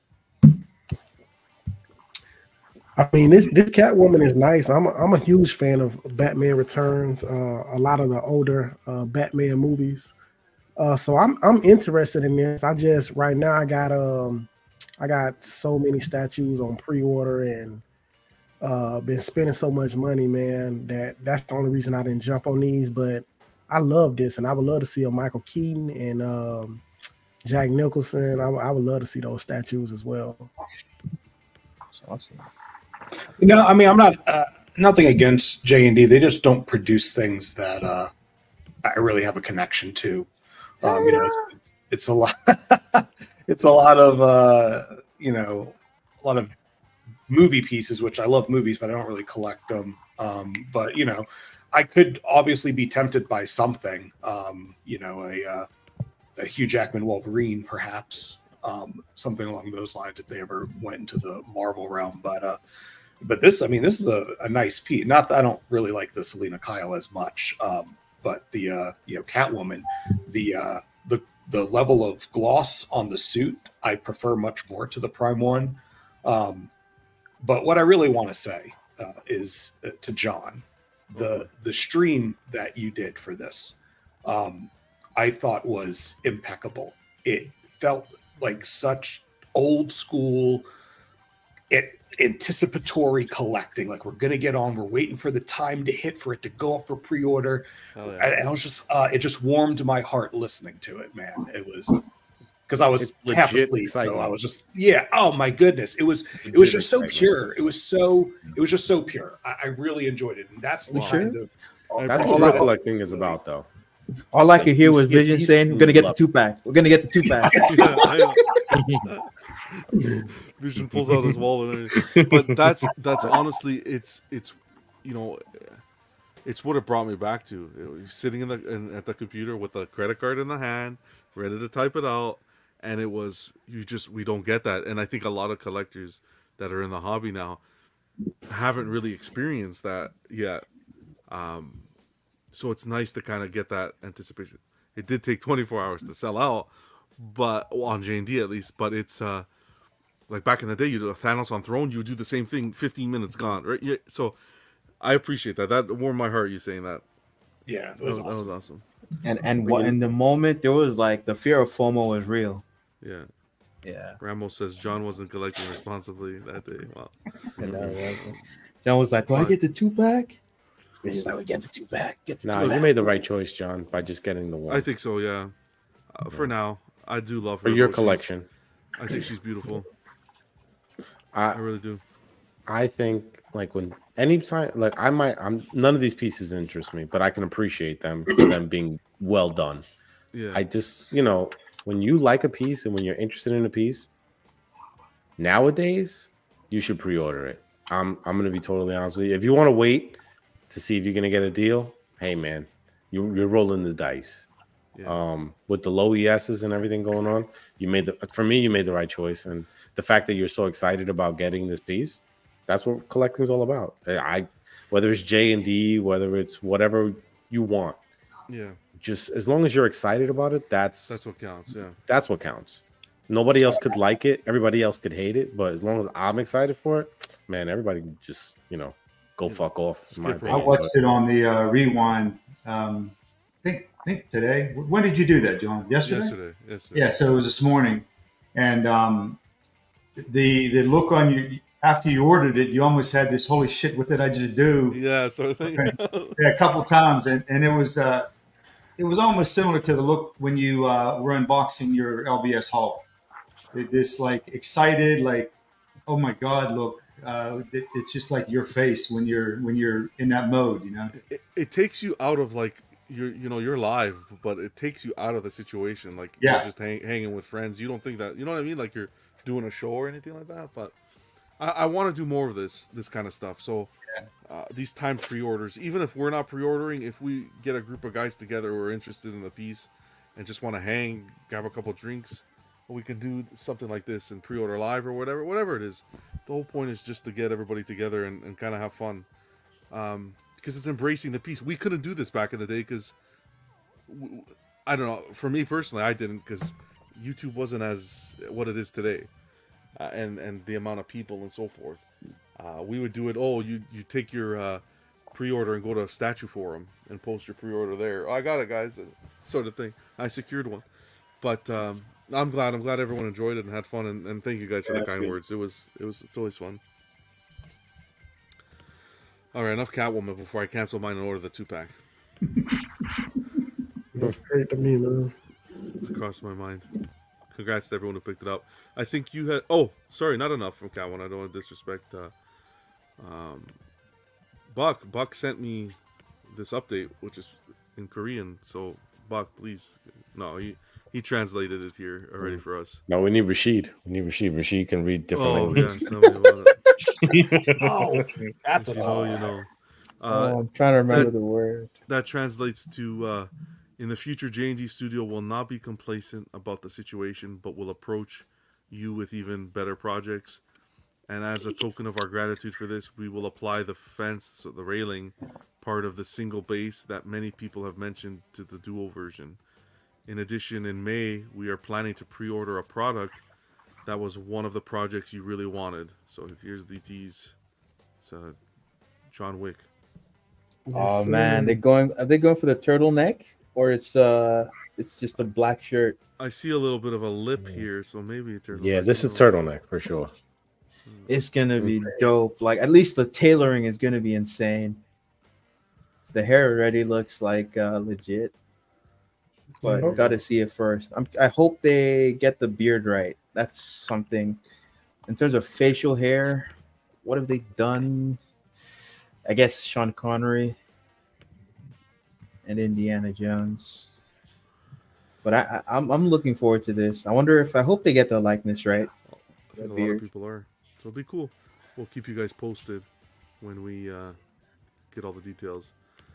I mean, this this Catwoman is nice. I'm a, I'm a huge fan of Batman Returns. Uh, a lot of the older uh, Batman movies. Uh, so I'm I'm interested in this. I just right now I got um I got so many statues on pre-order and uh, been spending so much money, man. That that's the only reason I didn't jump on these. But I love this, and I would love to see a Michael Keaton and um, Jack Nicholson. I, I would love to see those statues as well. That's awesome. You know, I mean, I'm not uh, nothing against J and D. They just don't produce things that uh, I really have a connection to. Um, you know, it's, it's, it's a lot. It's a lot of uh, you know, a lot of movie pieces, which I love movies, but I don't really collect them. Um, but you know, I could obviously be tempted by something. Um, you know, a uh, a Hugh Jackman Wolverine, perhaps. Um, something along those lines if they ever went into the Marvel realm. But uh, but this, I mean, this is a, a nice piece. Not that I don't really like the Selena Kyle as much, um, but the uh, you know Catwoman, the uh, the the level of gloss on the suit I prefer much more to the Prime One. Um, but what I really want to say uh, is uh, to John, the the stream that you did for this, um, I thought was impeccable. It felt like such old school, it, anticipatory collecting. Like, we're gonna get on, we're waiting for the time to hit for it to go up for pre-order. Oh, yeah. And, and I was just, uh, it just warmed my heart listening to it, man. It was because I was It's half legit asleep, so I excitement. was just, yeah. Oh my goodness, it was, it was Legit just so excitement. pure. It was so, it was just so pure. I, I really enjoyed it, and that's the You kind sure? of That's I- all that collecting is about, though. All I could hear was He's- Vision he's- saying, "We're gonna get the love- two pack. We're gonna get the two pack." Vision pulls out his wallet and everything. But that's that's honestly, it's it's you know, it's what it brought me back to. It was sitting in the in, at the computer with a credit card in the hand, ready to type it out, and it was you just we don't get that. And I think a lot of collectors that are in the hobby now haven't really experienced that yet. Um, so it's nice to kind of get that anticipation. It did take twenty-four hours to sell out, but well, on J and D at least. But it's uh, like back in the day, you do a Thanos on Throne, you would do the same thing. fifteen minutes gone, right? Yeah. So I appreciate that. That warmed my heart. You saying that? Yeah, it that was was, that awesome. was awesome. And and what in the moment there was like the fear of FOMO was real. Yeah. Yeah. Ramos says John wasn't collecting responsibly that day. Wow. And that was- John was like, "Do I get the two pack?" He's like, "We get the two pack. Get the No, two you pack." made the right choice, John, by just getting the one. I think so. Yeah. Uh, for now, I do love her. For your though. She's- collection. I think she's beautiful. I, I really do. I think like when anytime like I might I'm none of these pieces interest me, but I can appreciate them for them being well done. Yeah. I just you know when you like a piece and when you're interested in a piece, nowadays you should pre-order it. I'm I'm gonna be totally honest with you. If you want to wait to see if you're gonna get a deal, hey man, you you're rolling the dice. Yeah. Um, with the low E S's and everything going on, you made the for me you made the right choice, and the fact that you're so excited about getting this piece, that's what collecting is all about. I whether it's J and D, whether it's whatever you want, Yeah. just as long as you're excited about it, that's That's what counts. Yeah. that's what counts. Nobody else could like it, everybody else could hate it, but as long as I'm excited for it, man, everybody can just you know go fuck off. in my I opinion. watched it on the uh, rewind. Um, I think I think today. When did you do that, John? Yesterday. Yesterday. Yesterday. Yeah, so it was this morning, and um, the the look on you after you ordered it, you almost had this holy shit. What did I just do? Yeah, sort of thing. Yeah, a couple times, and and it was uh, it was almost similar to the look when you uh, were unboxing your L B S Hulk. It- This like excited, like oh my god, look. Uh, it, it's just like your face when you're when you're in that mode, you know. It, it takes you out of like you're you know you're live, but it takes you out of the situation. Like Yeah. you're just hang, hanging with friends. You don't think that you know what I mean? Like you're doing a show or anything like that. But I, I want to do more of this this kind of stuff. So uh, these time pre-orders, even if we're not pre-ordering, if we get a group of guys together who are interested in the piece and just want to hang, grab a couple drinks, we can do something like this and pre-order live or whatever, whatever it is. The whole point is just to get everybody together and, and kind of have fun. Um, because it's embracing the piece. We couldn't do this back in the day because, I don't know, for me personally, I didn't because YouTube wasn't as what it is today. Uh, and, and the amount of people and so forth. Uh, we would do it, oh, you, you take your uh, pre-order and go to a statue forum and post your pre-order there. Oh, I got it, guys, sort of thing. I secured one. But um, I'm glad. I'm glad everyone enjoyed it and had fun. And, and thank you guys for Yeah, the kind good. words. It was, it was, it's always fun. All right, enough Catwoman before I cancel mine and order the two pack. That's great to me, man. It's crossed my mind. Congrats to everyone who picked it up. I think you had. Oh, sorry, not enough from Catwoman. I don't want to disrespect. Uh, um, Buck. Buck sent me this update, which is in Korean. So, Buck, please. No, he he translated it here already for us. No, we need Rashid. We need Rashid. Rashid can read different Oh, languages. yeah, tell me about it. Oh, that's If a you know, you know. Oh, I'm trying to remember that- the word. That translates to, uh, in the future, J and D Studio will not be complacent about the situation, but will approach you with even better projects. And as a token of our gratitude for this, we will apply the fence, so the railing, part of the single base that many people have mentioned to the dual version. In addition, in May, we are planning to pre-order a product that was one of the projects you really wanted. So here's the tease. It's uh, John Wick. Oh Yes, man, sir. they're going. Are they going for the turtleneck, or it's uh, it's just a black shirt? I see a little bit of a lip here, so maybe it's turtleneck. Yeah, this Who is knows? turtleneck for sure. It's gonna be dope. Like at least the tailoring is gonna be insane. The hair already looks like uh, legit, but Mhm. got to see it first. I'm, I hope they get the beard right. That's something. In terms of facial hair, what have they done? I guess Sean Connery and Indiana Jones. But I, I I'm I'm looking forward to this. I wonder if I hope they get the likeness right. I The think a lot beard. of people are. So it'll be cool. We'll keep you guys posted when we uh, get all the details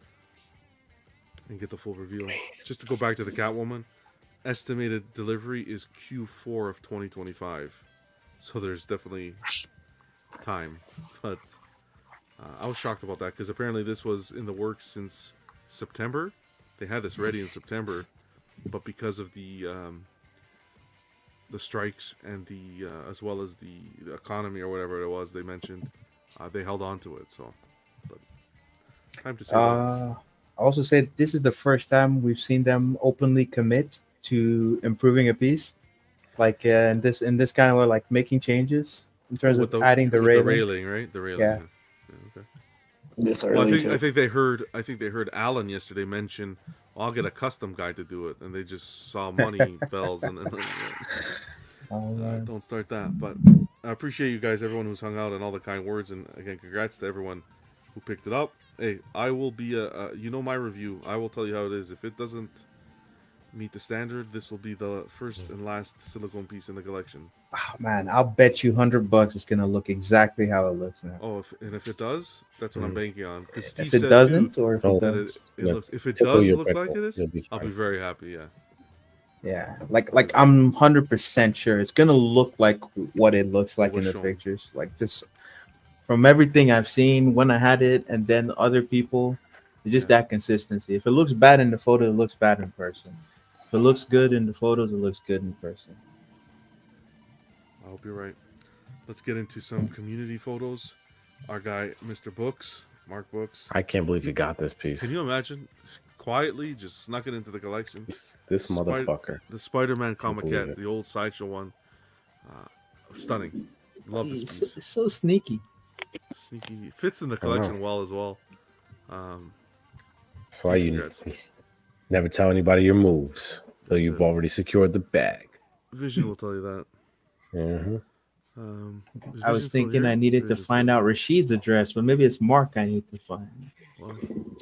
and get the full reveal. Just to go back to the Catwoman, estimated delivery is Q four of twenty twenty-five. So there's definitely time. But uh, I was shocked about that because apparently this was in the works since September. They had this ready in September, but because of the um, the strikes and the uh, as well as the, the economy or whatever it was they mentioned, uh, they held on to it. So, but time to see. Uh, I also said this is the first time we've seen them openly commit to improving a piece, like uh, in this in this kind of way, like making changes in terms with of the, adding the with railing. the railing, right? The railing. Yeah. Yeah. Yeah, okay. This Well, I early think too. I think they heard I think they heard Alan yesterday mention, I'll get a custom guy to do it, and they just saw money bells and, and Oh, uh, man. don't start that. But I appreciate you guys, everyone who's hung out, and all the kind words. And again, congrats to everyone who picked it up. Hey, I will be a, a you know my review. I will tell you how it is. If it doesn't meet the standard, this will be the first and last silicone piece in the collection. Oh, man, I'll bet you hundred bucks it's gonna look exactly how it looks now. Oh, if, and if it does, that's what I'm Mm. banking on. Because Steve If it said doesn't, too, or if it Oh, that does, it, it Yeah. looks. If it Tickle does your look like pencil. it is, You'll be I'll be fine. very happy. Yeah. yeah, like like I'm hundred percent sure it's gonna look like what it looks like was in the shown. pictures. Like just from everything I've seen when I had it, and then other people, it's just that consistency. If it looks bad in the photo, it looks bad in person. If it looks good in the photos, it looks good in person. I hope you're right. Let's get into some community photos. Our guy, Mister Books, Mark Books. I can't believe you got this piece. Can you imagine? Just quietly, just snuck it into the collection. This, this Spider- motherfucker. The Spider-Man believe comic, it. the old sideshow one. Uh, stunning. Love this It's, piece. it's so sneaky. Sneaky. It fits in the I know. collection well as well. Um, That's why you congrats. never tell anybody your moves till That's you've it. already secured the bag. Vision will tell you that. hmm Um, is I was Vision still thinking here? I needed to Vision's find still out Rashid's address, but maybe it's Mark I need to find. Well,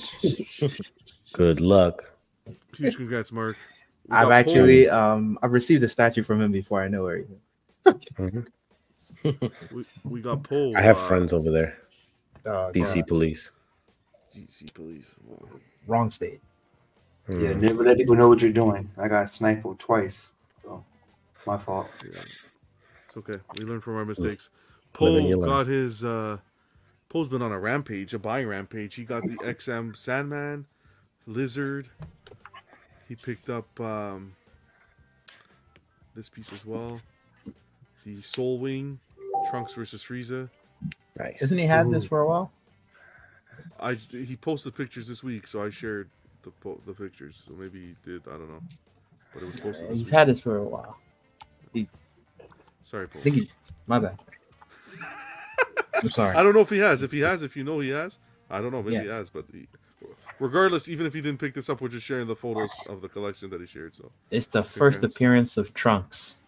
Good luck. huge congrats, Mark. We I've got actually Paul. um I've received a statue from him before I know where he is. Mhm. We, we got Paul. I have uh, friends over there. Oh, D C God. police. D C police. Wow. Wrong state. Yeah, Mhm. never let people know what you're doing. I got sniped twice. So my fault. Yeah. It's okay. We learn from our mistakes. Live and you Paul learn. got his. Uh, Paul's been on a rampage, a buying rampage. He got the X M Sandman, Lizard. He picked up um, this piece as well. The Soul Wing, Trunks versus Frieza. Nice. Isn't he had this for a while? I he posted pictures this week, so I shared the po- the pictures. So maybe he did. I don't know, but it was posted. This He's week. had this for a while. He's, Sorry, Paul. I think he, my bad. I'm sorry. I don't know if he has. If he has, if you know he has, I don't know. Maybe Yeah. he has, but he, regardless, even if he didn't pick this up, we're just sharing the photos of the collection that he shared. So It's the first Congrats. appearance of Trunks.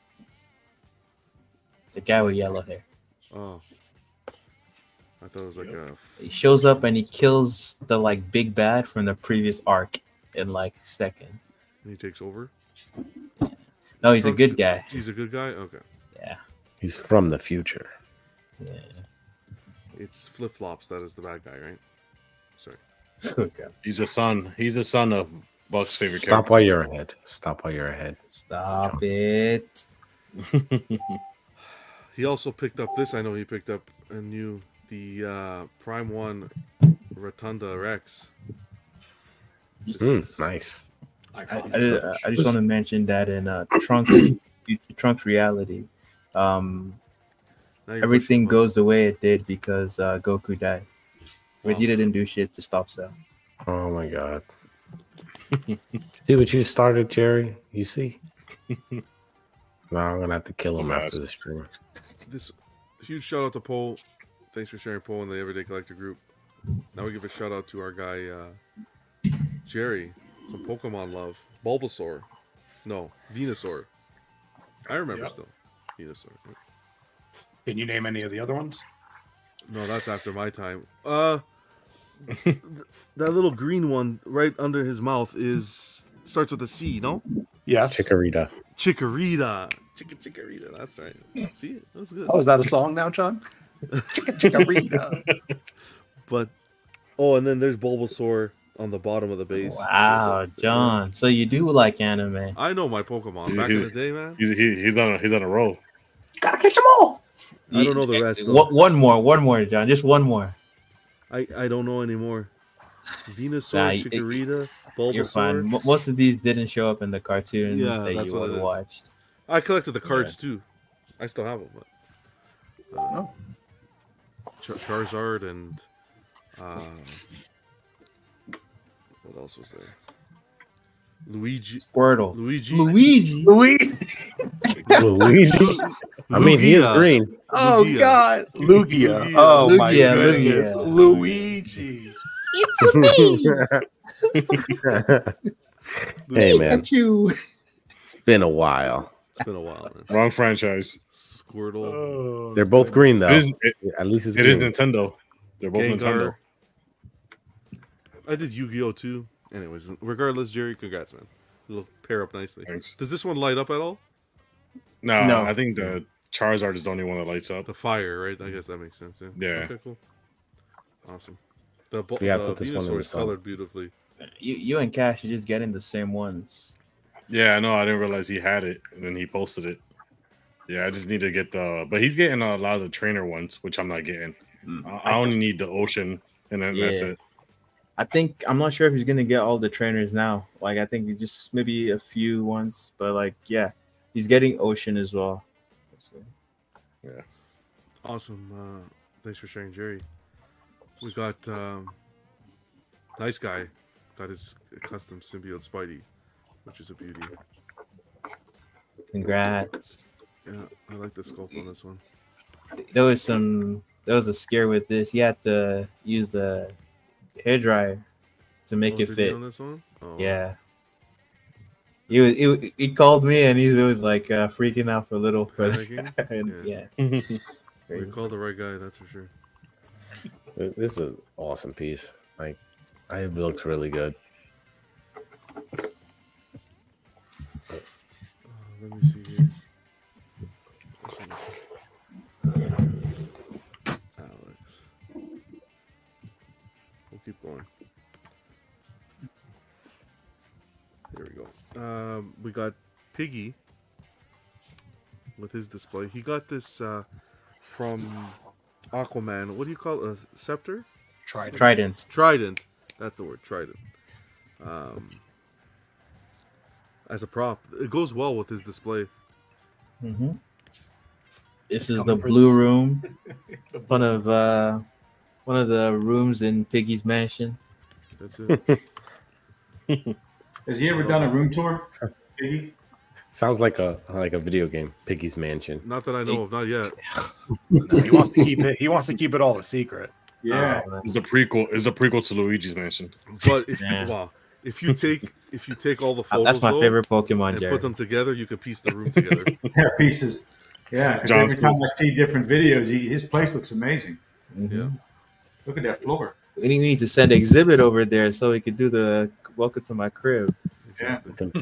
The guy with yellow hair. Oh, I thought it was like a. He shows up and he kills the like big bad from the previous arc in like seconds. He takes over. No, he's a Trunks- good guy. He's a good guy. Okay, Yeah. He's from the future. Yeah. it's Flip Flops that is the bad guy, right? Sorry. Okay. He's the son. He's the son of Buck's favorite Stop character. while you're ahead. Stop while you're ahead. Stop it. He also picked up this. I know he picked up a new the uh, Prime One Rotunda Rex. This Mm, is- nice. I, I, just, I just want to mention that in uh, Trunks Trunks reality, um, everything goes the way it did because uh, Goku died. Vegeta didn't do shit to stop Cell. Oh my god! See what you started, Jerry? You see? Now I'm gonna have to kill him after the stream. This huge shout out to Poe. Thanks for sharing Poe in the Everyday Collector group. Now we give a shout out to our guy uh, Jerry. Some Pokemon love. Bulbasaur. No, Venusaur. I remember Yep. still. Venusaur. Can you name any of the other ones? No, that's after my time. Uh, th- that little green one right under his mouth is starts with a C. No. Yes. Chikorita. Chikorita. Chica Chikorita. That's right. See it. That was good. Oh, is that a song now, John? Chica Chikorita. But oh, and then there's Bulbasaur on the bottom of the base. Wow, John. So you do like anime? I know my Pokemon back in the day, man. He's he, he's on a, he's on a roll. Gotta catch them all. I don't know the rest. Though. One, one more, one more, John. Just one more. I, I don't know anymore. Venusaur, Nah, Chikorita, You're fine. Bulbasaur. Mo- Most of these didn't show up in the cartoons Yeah, that that's you what would it have is. watched. I collected the cards too. I still have them. But, uh, Char- Charizard and uh, what else was there? Luigi. Squirtle. Luigi. Luigi. Luigi. Luigi. I mean, he is Lugia. green. Oh Lugia. God, Lugia. Lugia. Oh my Lugia, goodness, Lugia. Luigi. It's me. Hey man, you. it's been a while. It's been a while, man. Wrong franchise. Squirtle. Oh, They're both green though. It is, it, At least it's it is green. Nintendo. They're both Nintendo. Gengar. I did Yu-Gi-Oh too. Anyways, regardless, Jerry, congrats, man. It'll pair up nicely. Thanks. Does this one light up at all? No, No. I think the Charizard is the only one that lights up. The fire, right? I guess that makes sense. Yeah. Yeah. Okay, cool. Awesome. The, bu- We gotta the put this one in Venusaur the is sun. colored beautifully. You, you and Cash are just getting the same ones. Yeah, I know. I didn't realize he had it, and then he posted it. Yeah, I just need to get the. But he's getting a lot of the trainer ones, which I'm not getting. I, I only need the ocean, and then that's Yeah. it. I think I'm not sure if he's gonna get all the trainers now. Like I think he just maybe a few ones, but like yeah, he's getting Ocean as well. So, Yeah. Awesome. Uh, thanks for sharing, Jerry. We got um, nice guy got his custom symbiote Spidey, which is a beauty. congrats. Yeah, I like the sculpt on this one. There was some. There was a scare with this. He had to use the hair dryer to make Oh, it did he fit. on this one? Oh. Yeah. He was. He, he called me and he was like uh, freaking out for a little. But Panicking? and, Yeah. yeah. We called the right guy, that's for sure. This is an awesome piece. Like, it looks really good. Uh, let me see here. Alex. We'll keep going. There we go. Um, we got Piggy with his display. He got this uh, from Aquaman. What do you call it? A scepter? Trident. Trident. Trident. That's the word. Trident. Um, as a prop, it goes well with his display. Mm-hmm. This It's is the coming for blue this- room. One of uh, one of the rooms in Piggy's mansion. That's it. Has he ever done a room tour? Piggy? Sounds like a like a video game, Piggy's Mansion. Not that I know of. Not yet. He wants to keep it. He wants to keep it all a secret. Yeah. It's a prequel. It's a prequel to Luigi's Mansion. But if Yeah. wow, if you take if you take all the Uh, photos, That's my though, favorite Pokemon, and Jerry. put them together, you could piece the room together. Yeah, pieces. Yeah, 'cause John every time I see different videos, he, his place looks amazing. Yeah. Look at that floor. We need, we need to send Exhibit over there so he could do the welcome to my crib. Exactly.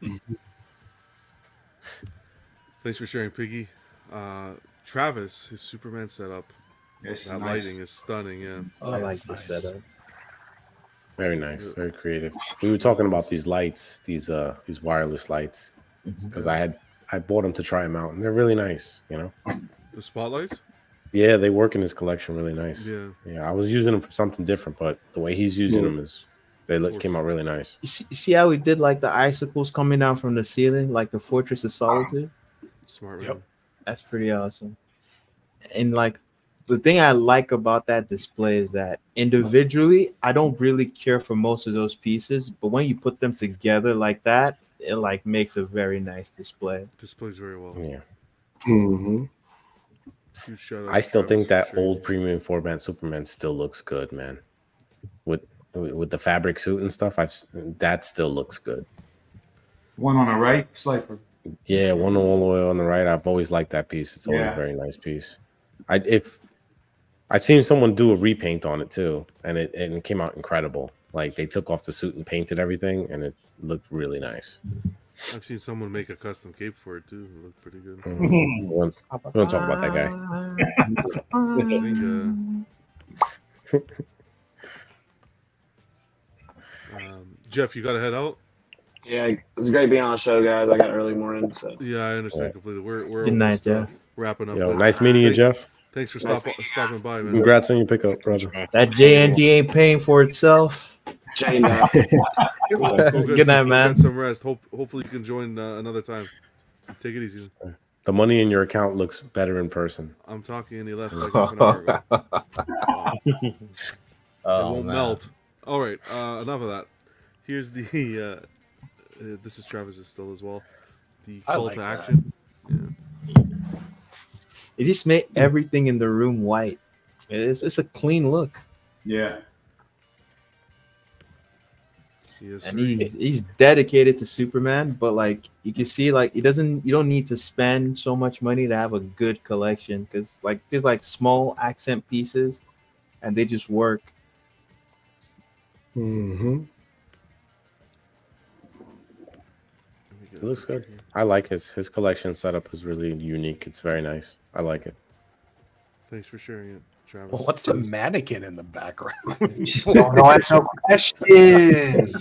Thanks for sharing, Piggy. Uh, Travis, his Superman setup. Yes, that nice. lighting is stunning. Yeah. I like this setup. Very nice, very creative. We were talking about these lights, these uh these wireless lights, because I had I bought them to try them out, and they're really nice. You know. The spotlights. Yeah, they work in his collection really nice. Yeah. Yeah, I was using them for something different, but the way he's using Yeah. them is They look, came out really nice. You see, you see how we did like the icicles coming down from the ceiling, like the Fortress of Solitude? Smart. Yep. That's pretty awesome. And like the thing I like about that display is that individually, I don't really care for most of those pieces, but when you put them together like that, it like makes a very nice display. Displays very well. Yeah. Mm-hmm. Huge shout out I to still think Travis that for old premium four band Superman still looks good, man. With with the fabric suit and stuff, I that still looks good. One on the right, Slifer. Yeah, one all the way on the right. I've always liked that piece. It's always Yeah. a very nice piece. I if I've seen someone do a repaint on it too, and it and it came out incredible. Like they took off the suit and painted everything, and it looked really nice. I've seen someone make a custom cape for it too. It looked pretty good. Mm. We don't we don't talk about that guy. I think, uh, um, Jeff, you got to head out. Yeah, it was great being on the show, guys. I got early morning, so Yeah, I understand completely. We're we're Good night, almost, uh, Jeff. wrapping up. Yo, but nice meeting you, thank- Jeff. Thanks for Nice stop, stopping by, man. Congrats on your pickup, brother. That J N D ain't paying for itself. Jay, no. Go get Good night, some- man. Get some rest. Hope hopefully you can join uh, another time. Take it easy. The money in your account looks better in person. I'm talking and he left like half an hour ago. it Oh, won't man. melt. All right, uh, enough of that. Here's the. Uh, uh, this is Travis's still as well. The I call like to that. action. It just made everything in the room white. It's it's a clean look. Yeah. Yes, And sir. he's he's dedicated to Superman, but like you can see, like he doesn't. You don't need to spend so much money to have a good collection because like there's like small accent pieces, and they just work. Mm-hmm. It looks good. I like his his collection setup is really unique. It's very nice. I like it. Thanks for sharing it, Travis. Well, what's the mannequin in the background? Don't know that's no question.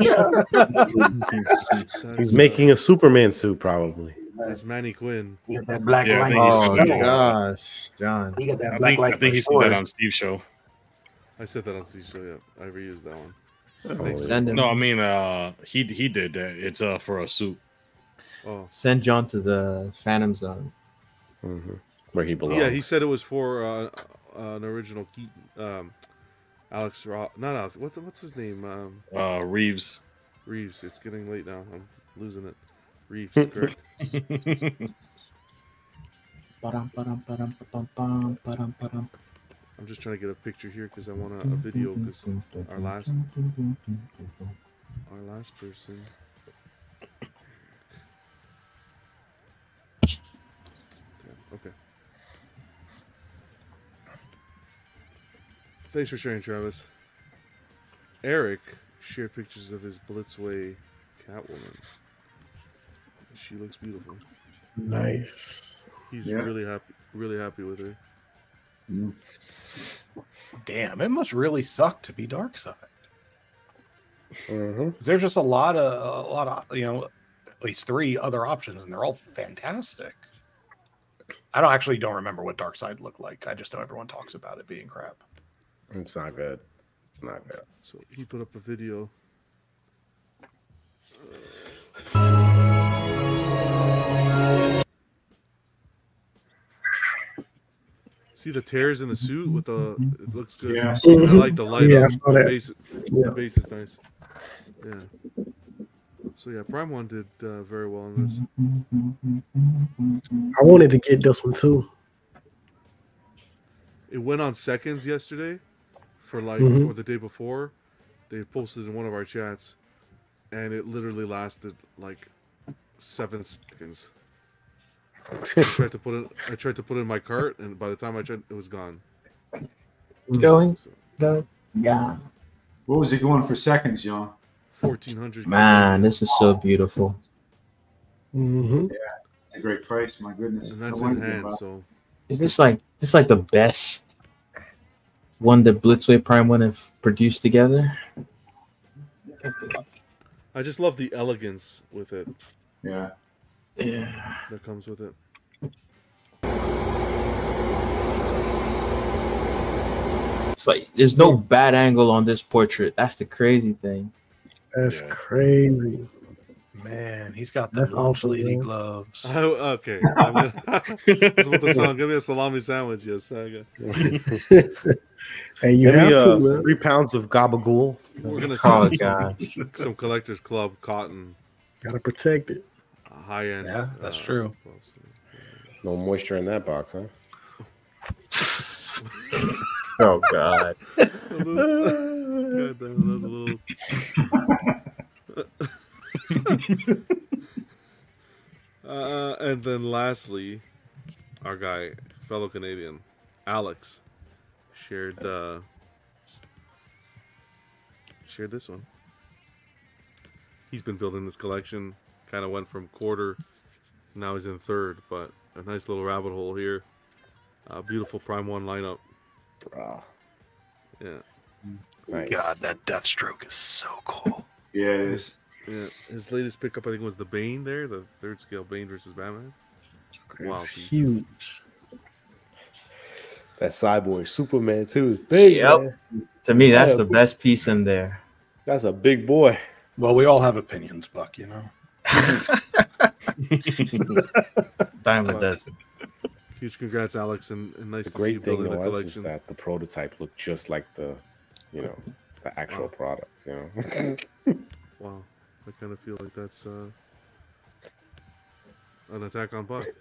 He's making a Superman suit, probably. That's Manny Quinn. He got that black Yeah, I light. think he's- Oh no. gosh, John. He got that I black think, light. I think he for said that sure. on Steve's show. I said that on Steve's show. Yeah, I reused that one. Oh, Thanks. Send him. No, I mean, uh, he he did that. It's uh for a suit. Oh, Send John to the Phantom Zone. Mm-hmm. Where he belongs. yeah. He said it was for uh, uh, an original Keaton, um, Alex Ross. Not Alex. What's what's his name? Um, Uh, Reeves. Reeves. It's getting late now. I'm losing it. Reeves, correct? Ba-dum, ba-dum, ba-dum, ba-dum, bum, ba-dum, ba-dum. I'm just trying to get a picture here because I want a, a video because our last our last person. Damn, okay. Thanks for sharing, Travis. Eric shared pictures of his Blitzway Catwoman. She looks beautiful. Nice. He's Yeah. really happy, really happy with her. Damn, it must really suck to be Darkseid. Mm-hmm. There's just a lot of a lot of you know, at least three other options, and they're all fantastic. I don't actually don't remember what Darkseid looked like. I just know everyone talks about it being crap. It's not good. It's not good. So he put up a video. See the tears in the suit with the. It looks good. Yeah. I like the light. Yeah, on I saw the that. base. Yeah. The base is nice. Yeah. So yeah, Prime One did uh, very well on this. I wanted to get this one too. It went on seconds yesterday, for like Mhm. or the day before. They posted in one of our chats, and it literally lasted like seven seconds. I tried to put it. I tried to put it in my cart, and by the time I tried, it was gone. Going, go, yeah. What was it going for seconds, John? Fourteen hundred. Man, this is so beautiful. Mm-hmm. Yeah, it's a great price. My goodness. And that's No in wonder hand. about- So Is this like this like the best one that Blitzway Prime One have produced together? I just love the elegance with it. Yeah. Yeah. That comes with it. It's like there's no bad angle on this portrait. That's the crazy thing. That's crazy. Man, he's got the That's lunch awesome, lady man. gloves. Oh, okay. I'm gonna, that's what the song. Give me a salami sandwich, yes. I got. And you Give have me, to, uh, man. three pounds of gabagool. We're gonna Oh, send God. some, some collectors club cotton, Gotta protect it. high end. Yeah, that's uh, true. No moisture in that box, huh? Oh God. God damn, those little... uh, and then lastly, our guy, fellow Canadian, Alex, shared uh, shared this one. He's been building this collection. Kind of went from quarter, now he's in third, but a nice little rabbit hole here. Uh, beautiful Prime One lineup. Bruh. Yeah. Nice. God, that Deathstroke is so cool. Yeah, it is. Yeah, his latest pickup I think was the Bane there, the third scale Bane versus Batman. Wow, It's huge. That Cyborg Superman too is big. Yep. Man. To me, that's Yeah. the best piece in there. That's a big boy. Well, we all have opinions, Buck, you know. Diamond does it. Huge congrats, Alex, and, and nice The to see you great thing building the was is collection. that the prototype looked just like the, you know, the actual Wow. products. You know. Wow, I kind of feel like that's uh, an attack on Buck.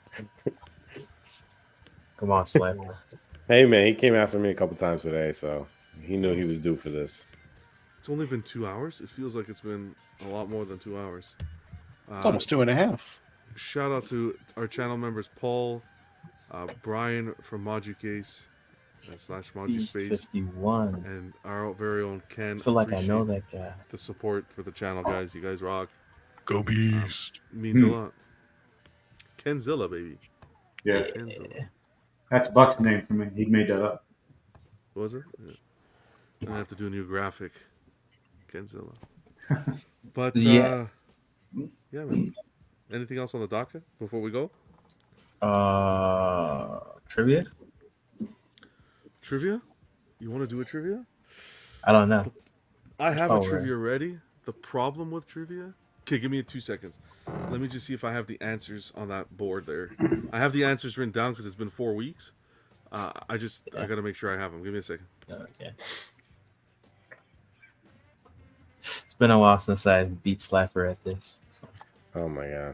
Come on, Slimer. Hey man, he came after me a couple times today, so he knew he was due for this. It's only been two hours. It feels like it's been a lot more than two hours. Uh, It's almost two and a half. Shout out to our channel members, Paul, uh, Brian from ModuCase uh, slash ModuSpace, fifty-one. and our very own Ken. I feel like I know Appreciate that guy. The support for the channel, guys. You guys rock. Go Beast. Means Hmm. a lot. Kenzilla, baby. Yeah. Kenzilla. That's Buck's name for me. He made that up. Was it? Yeah. I'm gonna have to do a new graphic. Kenzilla. But uh, Yeah. yeah, man. Anything else on the docket before we go? Uh, trivia? Trivia? You want to do a trivia? I don't know. I have Oh, a right. trivia ready. The problem with trivia. Okay, give me two seconds. Let me just see if I have the answers on that board there. I have the answers written down because it's been four weeks. Uh, I just I gotta make sure I have them. Give me a second. Okay. It's been a while since I beat Slapper at this. Oh my god.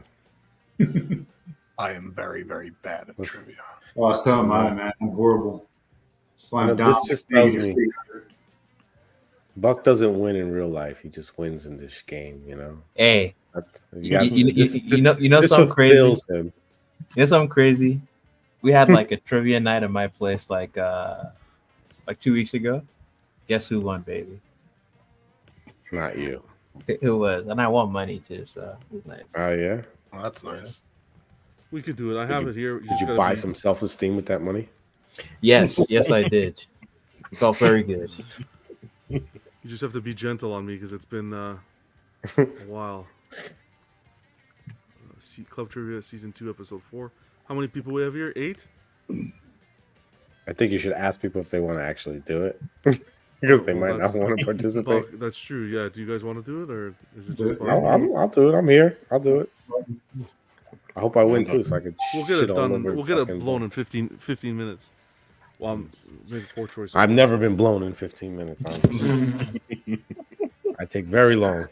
I am very, very bad at trivia. Oh, so am I, man. I'm horrible. That's why I'm You know, down. this just tells me Buck doesn't win in real life. He just wins in this game. You know. Hey, That- you, got- you- you- this- you know, you know this something crazy? fulfills him. You know something crazy? We had like a trivia night at my place, like uh, like two weeks ago. Guess who won, baby? Not you. It, it was, and I won money too, so it was nice. Oh yeah. Well, that's nice. We could do it. I Did have you- it here. Did just you gotta buy be- some self-esteem with that money? Yes, yes, I did. It felt very good. You just have to be gentle on me because it's been uh, a while. Uh, see, Club Trivia Season two, Episode four. How many people we have here? Eight? I think you should ask people if they want to actually do it, because they Well, might not that's- want to participate. Buck, that's true. Yeah. Do you guys want to do it, or is it just? Buck? I'll, I'll, I'll do it. I'm here. I'll do it. I hope I win too, so I can. We'll get shit it all done. over We'll get it fucking- blown in fifteen, fifteen minutes. Well, I'm making poor choices. I've never been blown in fifteen minutes. honestly. I take very long.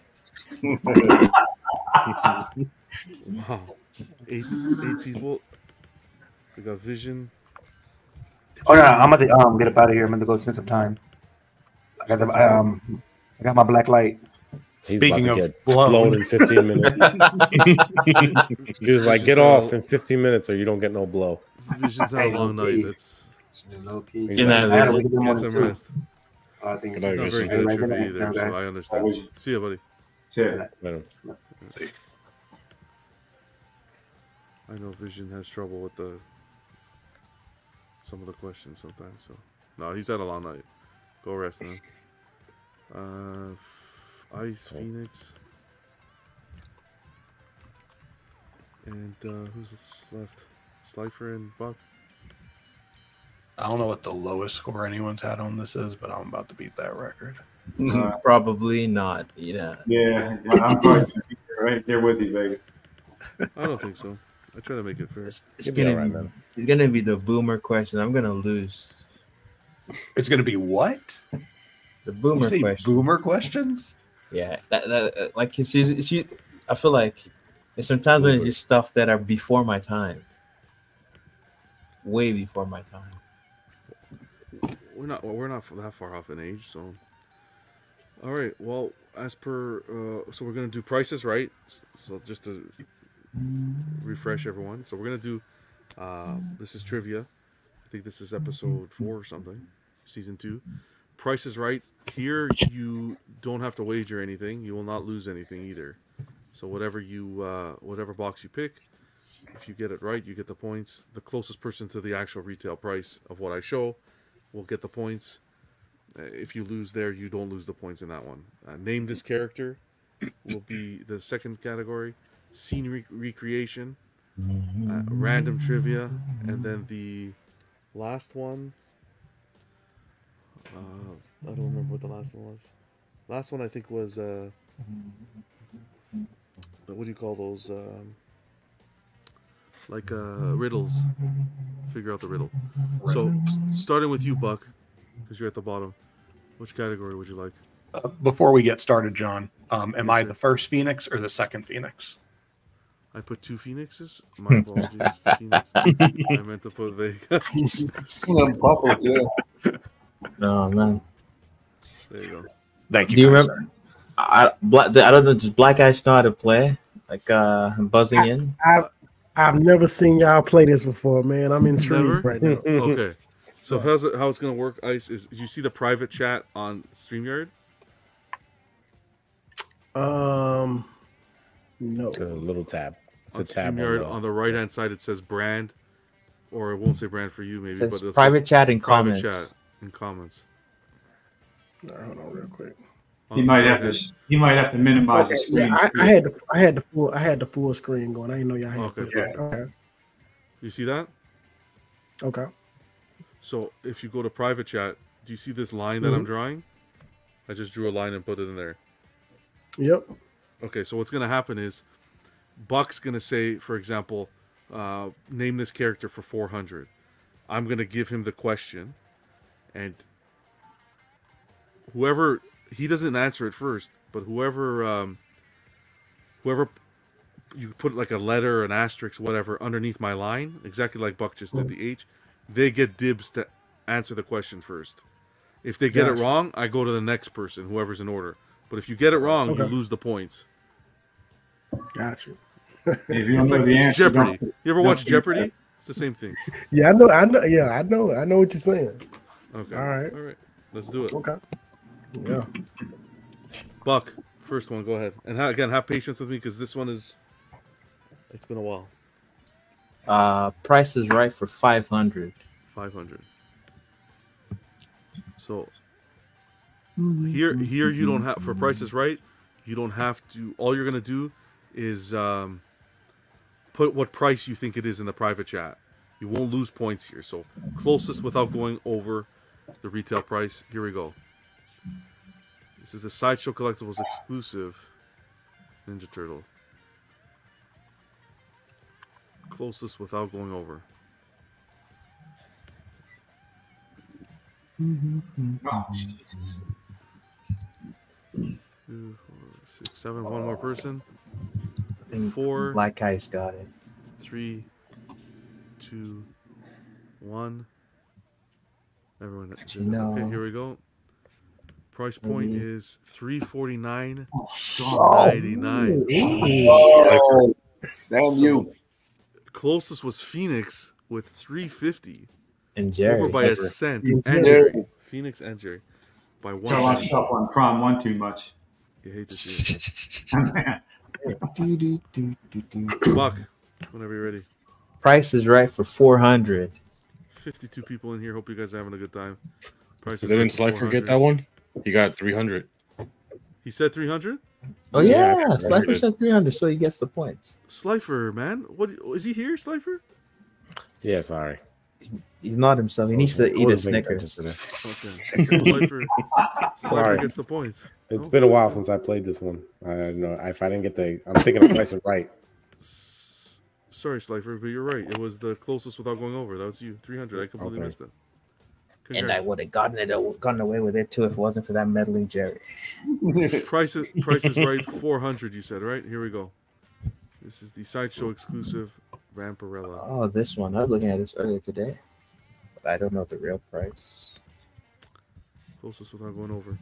Wow. Eight, eight people. We got Vision. Oh no, I'm gonna um get up out of here. I'm gonna go spend some time. I got the, um, I got my black light. He's Speaking about to of get blown. blown in fifteen minutes. He was like, "Get off in fifteen minutes, or you don't get no blow." Vision's had a long night. It's Low key. Good night, I had to Vision. wake up in the get morning, some too. rest. I think It's it's not very Hey, good right, good trivia night, either, okay. so I understand. See ya, buddy. Yeah. Venom. See. I know Vision has trouble with the some of the questions sometimes. So no, he's had a long night. Go rest now. Uh, F- Ice Phoenix, and uh, who's this left? Slifer and Buck. I don't know what the lowest score anyone's had on this is, but I'm about to beat that record. Uh, probably not. Yeah. Yeah, yeah, I'm probably right there with you, Vegas. I don't think so. I try to make it fair. It's gonna be, it's gonna be the boomer question. I'm gonna lose. It's gonna be what? The boomer You say question. boomer questions? Yeah, that, that uh, like it's, it's, it's, I feel like there's sometimes when it's just stuff that are before my time, way before my time. We're not. Well, we're not that far off in age, so. All right. Well, as per, uh, so we're gonna do prices right. So just to refresh everyone, so we're gonna do. Uh, this is trivia. I think this is episode four or something, season two. Price is Right. Here you don't have to wager anything. You will not lose anything either. So whatever you, uh, whatever box you pick, if you get it right, you get the points. The closest person to the actual retail price of what I show will get the points. Uh, if you lose there, you don't lose the points in that one. Uh, name this character will be the second category. Scene re- recreation, uh, random trivia, and then the last one. Uh, I don't remember what the last one was. Last one I think was uh, what do you call those? Um, like uh, riddles. Figure out the riddle. So s- starting with you, Buck, because you're at the bottom. Which category would you like? Uh, before we get started, John, um, am I the first Phoenix or the second Phoenix? I put two Phoenixes. My apologies, Phoenix. I meant to put Vegas. Oh man. There you go. Thank you. Do you guys. remember? I, Black, I don't know. Does Black Eyes know how to play? Like uh, buzzing in. I've I've never seen y'all play this before, man. I'm intrigued Never? right now. Okay. So how's it, how it's gonna work, Ice? Is did you see the private chat on StreamYard? Um, no. It's a little tab. It's On a tab. StreamYard, on the- on the right hand side, it says brand, or it won't say brand for you, maybe. It says but it private says chat and private comments. chat and comments. All right, hold on, real quick. He might have to. He might have to minimize the Okay, screen. yeah, I, I had the, I had the full I had the full screen going. I didn't know y'all had. Okay, it. perfect. Okay. You see that? Okay. So if you go to private chat, do you see this line that I'm Mhm. drawing? I just drew a line and put it in there. Yep. Okay, so what's gonna happen is Buck's gonna say, for example, uh, name this character for four hundred. I'm gonna give him the question, and whoever he doesn't answer it first, but whoever um, whoever you put like a letter, an asterisk, whatever underneath my line, exactly like Buck just did the H, they get dibs to answer the question first. If they get it Gotcha. wrong, I go to the next person, whoever's in order. But if you get it wrong, you Okay. lose the points. Got you. If you don't It's know like the it's answer, Jeopardy. don't- You ever don't watch do Jeopardy? that. It's the same thing. Yeah, I know. I know. Yeah, I know. I know what you're saying. Okay. All right. All right. Let's do it. Okay. Yeah. Buck, first one. Go ahead. And ha- again, have patience with me because this one is. It's been a while. Uh, Price is Right for five hundred. Five hundred. So here, here you don't have for Price is Right. You don't have to. All you're gonna do is um, put what price you think it is in the private chat. You won't lose points here. So closest without going over the retail price. Here we go. This is the Sideshow Collectibles exclusive Ninja Turtle. Closest without going over. Oh, Jesus. Two, four, six, seven. One more person. I think Four. Black Eyes got it. Three, two, one. Everyone, Actually, no. okay, here we go. Price point Maybe. is three forty nine Oh, ninety nine. Oh, damn you. Closest was Phoenix with three fifty. And Jerry. Over by a Ever. cent. And And Jerry. Jerry. Phoenix and Jerry. By one Don't watch cent. stuff on prom one too much. You hate to see it. Do, do, do, do, do. Buck, whenever you're ready. Price is Right for four hundred. fifty-two people in here. Hope you guys are having a good time. Price is Didn't right for Slifer get four hundred. that one? He got three hundred. He said three hundred? Oh Yeah, yeah, I Slifer heard it. said three hundred, so he gets the points. Slifer, man. What is he here, Slifer? Yeah, sorry. He's not himself. He needs to I eat a wasn't paying Snickers. attention Okay. Slifer, Slifer Sorry. gets the points. It's Oh, been a that's while good. since I played this one. I don't know if I didn't get the. I'm thinking of Price is Right. S- Sorry, Slifer, but you're right. It was the closest without going over. That was you, three hundred. I completely Okay. missed it. And I Congrats. would have gotten it gotten away with it too if it wasn't for that meddling Jerry. Price is, Price is Right, four hundred, you said, right? Here we go. This is the Sideshow exclusive Vampirella. Oh, this one. I was looking at this earlier today. But I don't know the real price. Closest without going over.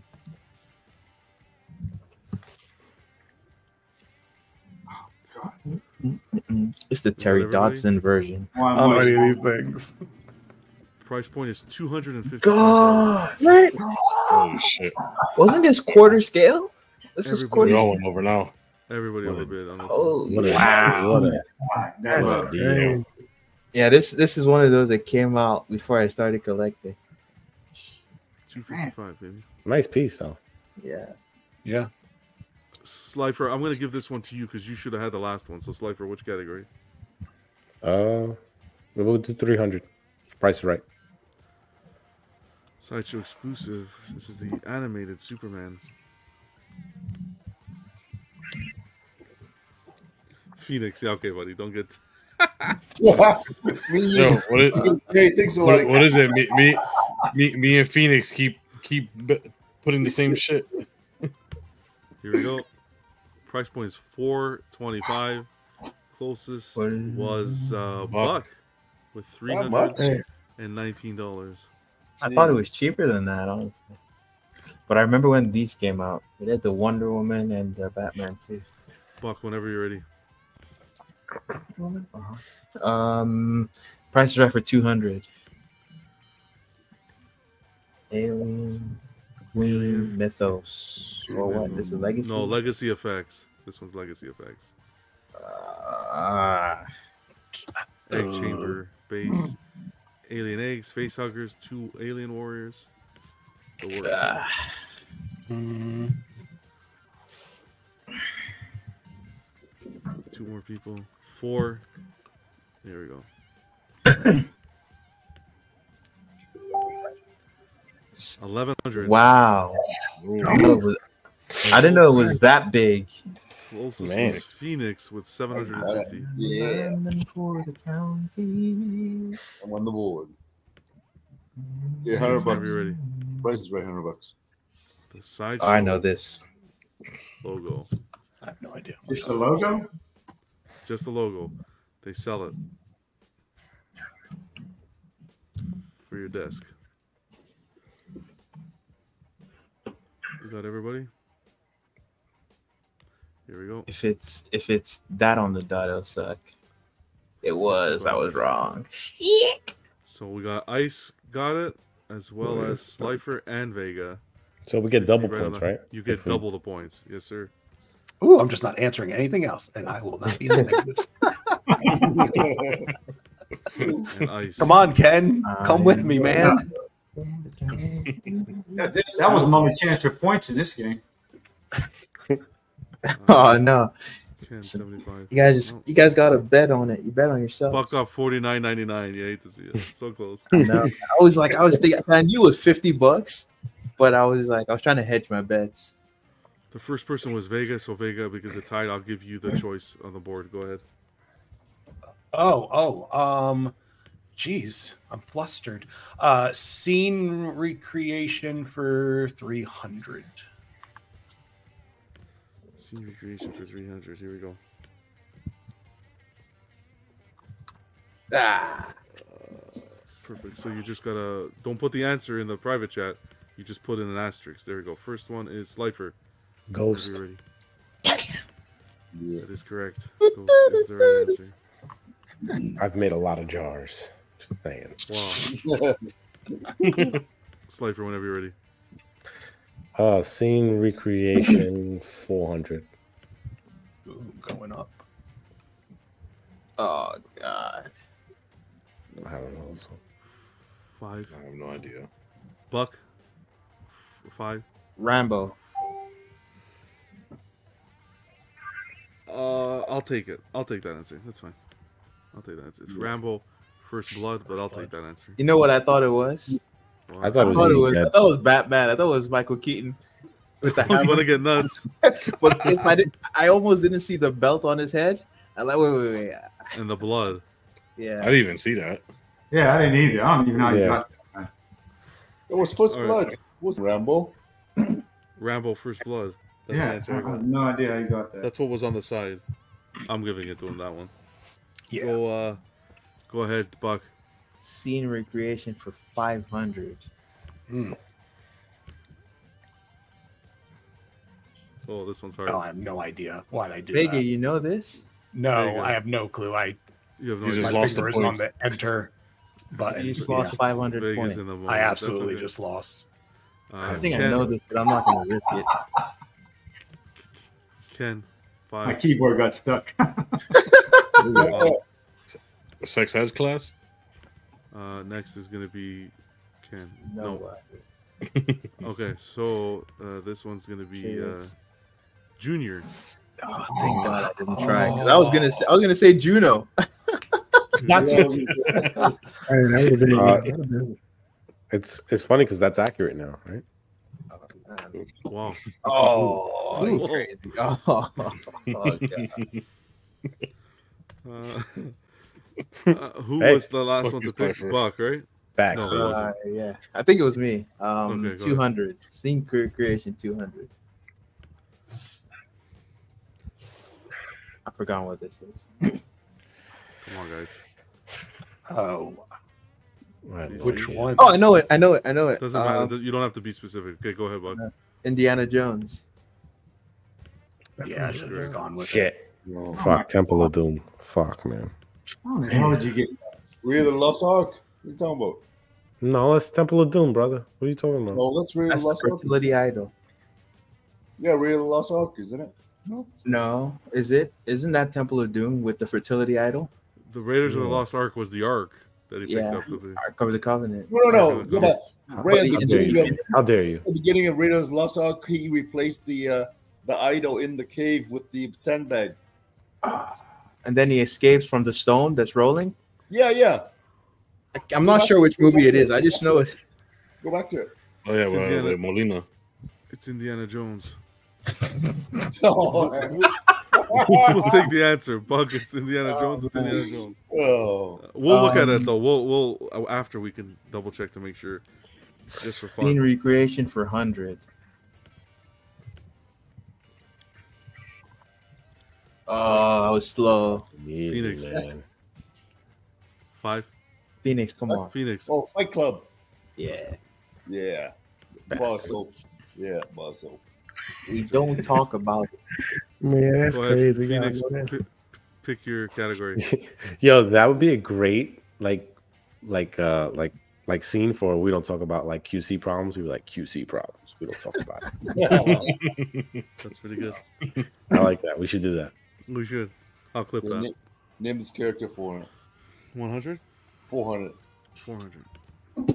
It's the Terry everybody? Dodson version. How many of these things? Price point is two hundred fifty. God, what? Holy shit! Wasn't this quarter scale? This was Everybody- quarter. We're all went over now. Everybody overbid on this. Holy What a- wow! what a- That's what a deal. crazy. Yeah, this this is one of those that came out before I started collecting. two fifty-five, baby. Nice piece though. Yeah. Yeah. Slifer, I'm going to give this one to you because you should have had the last one. So, Slifer, which category? Uh, we'll do three hundred. Price is Right. Sideshow exclusive. This is the animated Superman. Phoenix. Yeah, okay, buddy. Don't get. Me, Yo, what is, Hey, thanks a what, lot. what is it? Me, me, me, me and Phoenix keep keep b- putting the same shit. Here we go. Price point is four twenty-five. Closest was uh, Buck with three Not hundred much. and nineteen dollars. I thought it was cheaper than that, honestly. But I remember when these came out. It had the Wonder Woman and the Batman too. Buck, whenever you're ready. Um, price is right for two hundred. Alien Queen Mythos. Or what? This is Legacy. No, Legacy Effects. This one's Legacy Effects. Ah. Egg Uh. Chamber base. Alien eggs, face huggers, two alien warriors. The works. Ah. Mm, Two more people. Four. There we go. Eleven hundred. Wow. I didn't know it was- I didn't know it was that big. Closest Man. was Phoenix with seven hundred fifty. Yeah, Lemon for the county. I'm on the board. Yeah, hundred Whenever bucks. you're ready. Price is Right, hundred bucks. The side I know this. logo. I have no idea. Just the logo? Just the logo. They sell it for your desk. You got everybody? Here we go. If it's if it's that on the dot, it'll suck. It was. I was wrong. So we got Ice got it, as well as Slifer and Vega. So we get double Right on points, the- right? You get If we- double the points. Yes, sir. Ooh, I'm just not answering anything else, and I will not be in the negatives. And Ice. Come on, Ken. Come with me, man. Yeah, this, that was my only chance for points in this game. Oh no. ten seventy-five. You guys just you guys gotta bet on it. You bet on yourself. Buck up forty-nine ninety-nine. You hate to see it. So close. I know. I was like, I was thinking, I knew it was fifty bucks, but I was like, I was trying to hedge my bets. The first person was Vega, so Vega, because it tied, I'll give you the choice on the board. Go ahead. Oh, oh, um, geez, I'm flustered. Uh, scene recreation for three hundred. Scene recreation for three hundred. Here we go. Ah. Uh, perfect. So you just gotta don't put the answer in the private chat. You just put in an asterisk. There we go. First one is Slifer. Ghost. Whenever you're ready. That is correct. Ghost is the right answer. I've made a lot of jars. Just saying. Wow. Slifer, whenever you're ready. Uh, scene recreation four hundred. Ooh, going up. Oh god. I don't know. So. Five. I have no idea. Buck. F- Five. Rambo. Uh, I'll take it. I'll take that answer. That's fine. I'll take that answer. It's Rambo First Blood, but I'll take that answer. You know what I thought it was? I thought it was I thought it Evil was, Dead. I thought it was Batman. I thought it was Michael Keaton with the You hammer. want to get nuts? But if I did, I almost didn't see the belt on his head. I like wait, wait, wait. And the blood. Yeah. I didn't even see that. Yeah, I didn't either. I don't even know how you Yeah. got that. It was First All right. Blood. It was Rambo. Rambo First Blood. That's the Yeah, answer I I got. have no idea how you got that. That's what was on the side. I'm giving it to him, that one. Yeah. Go, uh, go ahead, Buck. Scene recreation for five hundred. Hmm. Oh, this one's hard. Oh, I have no idea why'd I do Vega, that. you know this? No, Vega. I have no clue. I You have no You idea. just my lost the finger is on points. the enter button. You just Yeah. lost five hundred Vegas points. in the moment. I That's absolutely okay. just lost. Uh, I think Ken, I know this, but I'm not going to risk it. Ken, My five. keyboard got stuck. Wow. Sex ed class? Uh, next is gonna be Ken. No. No. uh, Okay, so uh, this one's gonna be uh, Cheers. Junior. Oh, thank God I didn't try. 'Cause I was gonna say I was gonna say Juno. That's Hey, that would've been- Uh, that would've been- It's it's funny because that's accurate now, right? Wow. Oh, you Whoa. crazy. Oh, oh God. Uh, uh, who Hey, was the last fuck one to this pick? cipher. Buck, right? Facts. No, it Uh, wasn't. yeah, I think it was me. Um, Okay, go two hundred. Scene cre- creation two hundred. I forgot what this is. Come on, guys. Oh, Right. which one? Oh, I know it. I know it. I know it. Doesn't matter. Um, You don't have to be specific. Okay, go ahead, Buck. Indiana Jones. Yeah, I should have just gone with it. Shit. Fuck. Temple of Doom. Fuck, man. How the hell did you get Read the Lost Ark. What are you talking about? No, that's Temple of Doom, brother. What are you talking about? No, let's read the That's the Lost Ark. fertility idol. Yeah, read the Lost Ark, isn't it? No. No, is it? Isn't that Temple of Doom with the fertility idol? The Raiders of the Yeah. Lost Ark was the Ark that he picked Yeah. up. To be. Ark of the Covenant. No, no, no. Okay, Yeah, okay. but Ray, at But the How dare beginning you? of, How dare you? at the beginning of Raiders Lost Ark, he replaced the uh, the idol in the cave with the sandbag. And then he escapes from the stone that's rolling. Yeah, yeah. I- I'm not sure which movie it is. I just know it. Go back to it. Oh yeah, It's well, Indiana. with Molina. It's Indiana Jones. Oh, We'll take the answer. Buck, it's Indiana Jones. It's Indiana Jones. oh. Uh, We'll look at Um, it though. We'll we'll uh, after we can double check to make sure. Just for Scene fun. recreation for one hundred. Oh, I was slow. Easy, Phoenix. man. Five. Phoenix, come on. Phoenix. Oh, Fight Club. Yeah. Yeah. Basso. Yeah, Basso. We don't talk about it. Man, that's Go ahead, crazy. Yeah, I Phoenix. know that. Pick, pick your category. Yo, that would be a great like like uh like like scene for we don't talk about like Q C problems. We were like Q C problems. We don't talk about it. That's pretty good. I like that. We should do that. We should. I'll clip Yeah, that. name, name this character for One hundred. four hundred. Four hundred.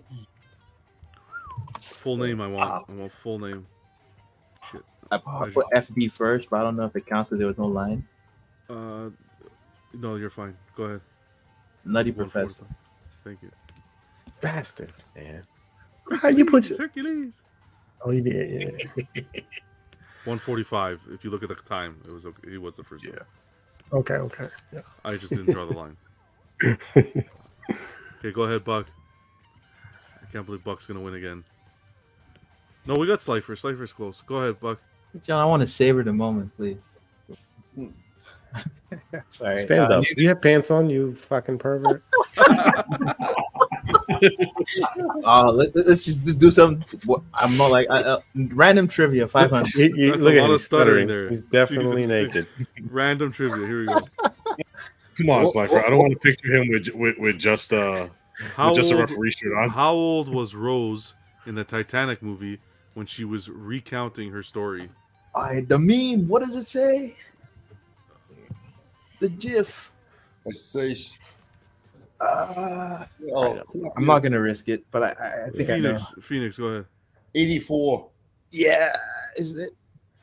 Full name. I want. I want full name. Shit. I I put F B first, but I don't know if it counts because there was no line. Uh, no, you're fine. Go ahead. Nutty One Professor. forty. Thank you. Bastard, man. How'd you put your? Hercules. Oh, you did. Yeah. one forty-five. If you look at the time, it was okay. He was the first. Yeah. One. Okay. Okay. Yeah. I just didn't draw the line. Okay, go ahead, Buck. I can't believe Buck's gonna win again. No, we got Slifer. Slifer's close. Go ahead, Buck. John, I want to savor the moment, please. Sorry. Stand Uh, up. Do you have pants on, you fucking pervert? Uh, let, us just do some. what- I'm not like uh, uh, random trivia. Five hundred. He- he- That's look a at lot him of stuttering stuttering. there. He's definitely Jesus. naked. Random trivia. Here we go. Come on, Slifer. I don't want to picture him with with, with just uh How with just a old, referee shirt on. how old was Rose in the Titanic movie when she was recounting her story? I the meme. What does it say? The GIF. I say. Uh, Oh, I'm not gonna risk it, but I, I, I think I know. Phoenix. Phoenix, go ahead. eighty-four. Yeah, is it?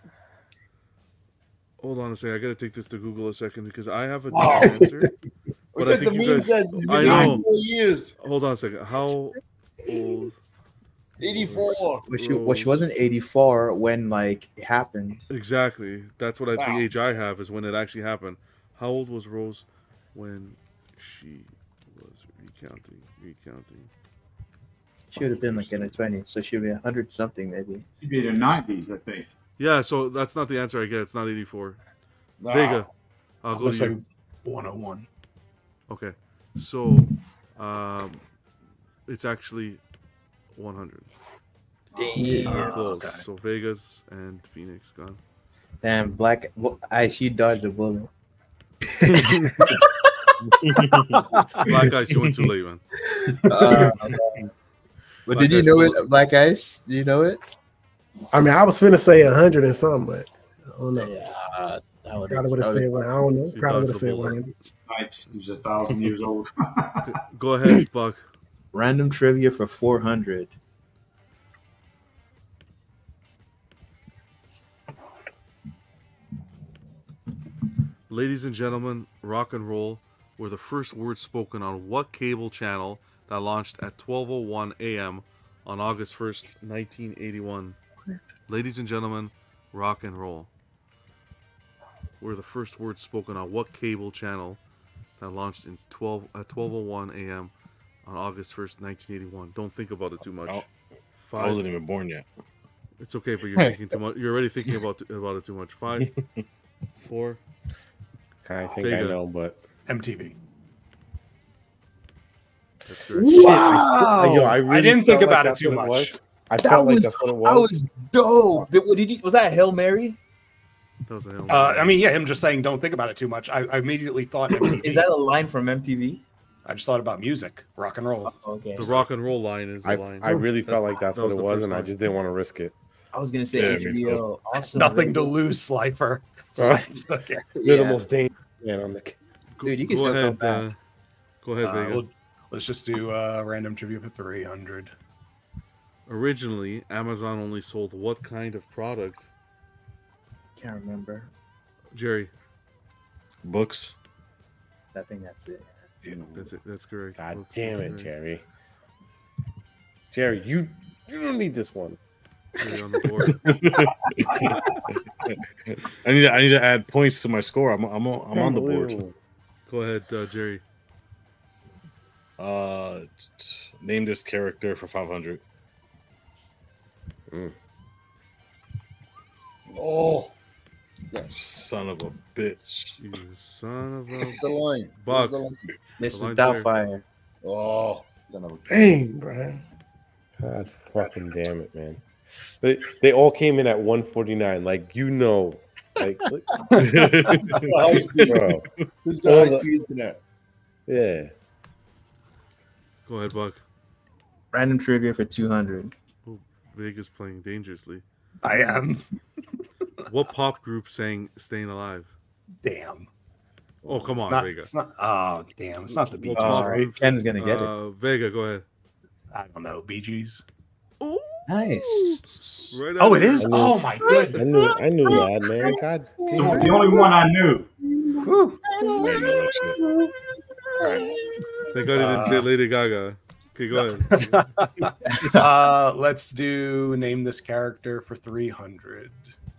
Hold on a second. I gotta take this to Google a second because I have a different answer. But Because I think the you meme guys. says it's I been know. eighty-four years. Hold on a second. How old? eighty-four. Well, she, well, she wasn't eighty-four when like it happened. Exactly. That's what I, Wow. the age I have is when it actually happened. How old was Rose when she was recounting? Recounting. She would have been like in her twenties, so she'd be a hundred something maybe. She'd be in her nineties, I think. Yeah. So that's not the answer I get. It's not eighty-four. Nah. Vega. I'll I'm go gonna to say you. one oh one. Okay. So, um, it's actually one hundred. Damn. Close. okay. So Vegas and Phoenix gone. Damn, black. Well, I she dodged a bullet. Black Ice, you went too late, man. Uh, but Black did you Ice know bullet. it, Black Ice? Do you know it? I mean, I was finna say a hundred and something, but I don't know. Yeah, I would Probably would have said one. I don't know. She Probably would dodged have the said bullet. one hundred. Right, he was a thousand years old. Go ahead, Buck. Random trivia for four hundred. Ladies and gentlemen, rock and roll were the first words spoken on what cable channel that launched at twelve oh one a m on August first, nineteen eighty-one? Ladies and gentlemen, rock and roll were the first words spoken on what cable channel that launched in twelve at twelve oh one a m on August first, nineteen eighty-one? Don't think about it too much. Oh, Five. I wasn't even born yet. It's okay, but you're thinking too much. You're already thinking about about it too much. Five, four. I think I Vega. know, but M T V. That's correct. Wow! Yo, I, I really didn't felt think like about it that's too what much. was. I That felt like was that's what it that was. was dope. Did, did you, was that Hail Mary? That was a hell. Uh, I mean, yeah, him just saying don't think about it too much. I, I immediately thought M T V. Is that a line from M T V? I just thought about music, rock and roll. Okay. The rock and roll line is the I, line. I really felt like that's that what was it the was, first and I line. just didn't want to risk it. I was gonna say Yeah, me H B O. Awesome. Nothing to Radio. lose, Slifer. So Right. I took it. You're the Yeah. most dangerous man on the. Go, Dude, you can go still come ahead. back. Uh, go ahead, Uh, Vega. we'll- let's just do uh, random trivia for three hundred. Originally, Amazon only sold what kind of product? Can't remember. Jerry, Books. I think that's it. that's it. That's correct. God Books damn is it, correct. Jerry. Jerry, you you don't need this one. Jerry on the board. I need to, I need to add points to my score. I'm I'm on, I'm on the board. Unbelievable. Go ahead, uh, Jerry. Uh, t- t- name this character for five hundred. Mm. Oh, Son of a bitch. You son of a what's the line? Buck. What's the line? This The is line's there. Doubtfire. Oh, son of a. Dang, Brian. God fucking damn it, man. They they all came in at one forty-nine. Like you know, like look- High speed. bro. Who's got high speed internet? Yeah. Go ahead, Buck. Random trivia for two hundred. Oh, Vega's playing dangerously. I am. What pop group sang "Staying Alive"? Damn. Oh, come It's on, not, Vega. it's not, oh, damn. It's not the Bee What Gees, pop right? group Ken's sang- gonna get it. uh, Vega, go ahead. I don't know. Bee Gees. Nice. Right Oh, out it of is? it. Oh, my I goodness. knew I knew that, man. God So damn. the only one I knew. Whew. I didn't know that shit. All right. Thank God he didn't say Uh, Lady Gaga. Okay, go ahead. uh, let's do name this character for three hundred.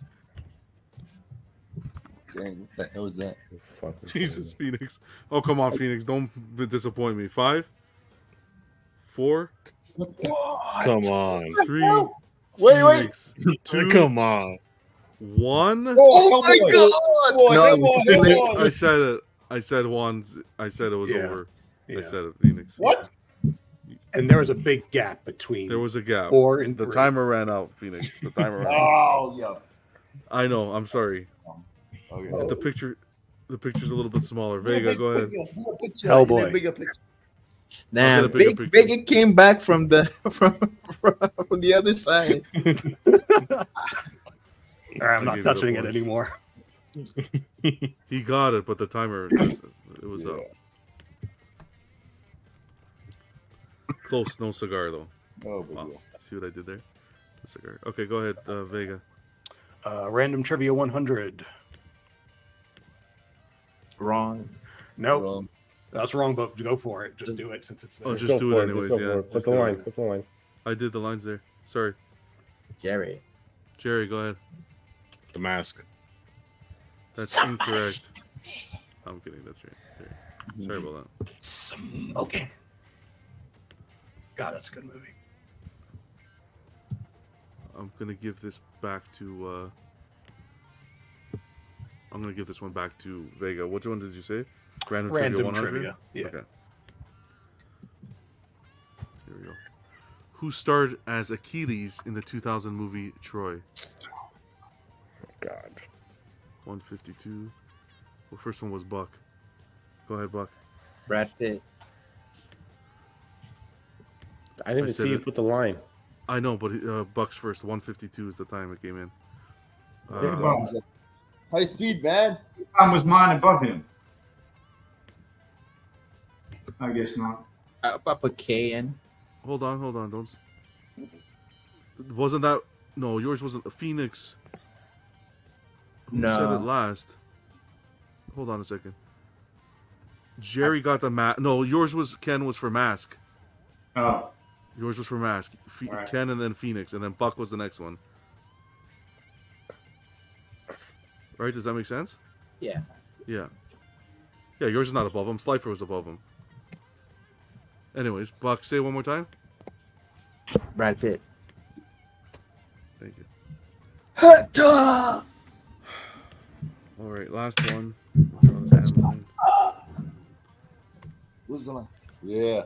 Dang, what the hell is that? Fucking Jesus, Phoenix. Oh, come on, Phoenix. Don't b- disappoint me. Five, four, Come on. three, Wait, wait. Phoenix, two, Come on. one. Oh, my God! No, Come on, come on, come I on. said it. I said one. I said it was Yeah. over. I Yeah. said it, Phoenix. What? And there was a big gap between There was a gap. four and The three. timer ran out, Phoenix. The timer ran out. Oh, yeah. I know. I'm sorry. Okay. The picture, the picture's a little bit smaller. Vega, go ahead. Hellboy. Bigger picture. Nah, I'll get a bigger Vega, picture. Vega came back from the from, from the other side. All right, I'm I not gave it a touching it worse. anymore. He got it, but the timer, it was up. Close, no cigar though. Oh, but Wow. yeah. See what I did there? The cigar. Okay, go ahead, uh, Vega. Uh, random trivia one hundred. Wrong. Nope. Wrong. That's wrong, but go for it. Just do it since it's there. Oh, just Go do for it it, just anyways. go Yeah. for it. Put just the do line, it. put the line. I did the lines there. Sorry. Jerry. Jerry, go ahead. The Mask. That's incorrect. I'm kidding. That's right. Jerry. Sorry about that. Smoking. God, that's a good movie. I'm gonna give this back to. Uh, I'm gonna give this one back to Vega. Which one did you say? Random, Random trivia one hundred. trivia, yeah. Okay. Here we go. Who starred as Achilles in the two thousand movie Troy? God. one fifty-two. Well, first one was Buck. Go ahead, Buck. Brad Pitt. I didn't even said see you it. put the line. I know, but uh, Buck's first. one fifty-two is the time it came in. Yeah, Uh, high speed, man. Time was mine above him. I guess not. I, I put K in. hold on, hold on. Don't. s- Wasn't that? No, yours wasn't. Phoenix. Who said No. it last? Hold on a second. Jerry got the mask. No, yours was Ken was for Mask. Oh. Yours was for Mask. Fe- Alright. Ken and then Phoenix, and then Buck was the next one. Right? Does that make sense? Yeah. Yeah. Yeah, yours is not above him. Slifer was above him. Anyways, Buck, say it one more time. Brad Pitt. Thank you. Hunter! All right, last one. I'll draw this hand line. Who's the line? Yeah.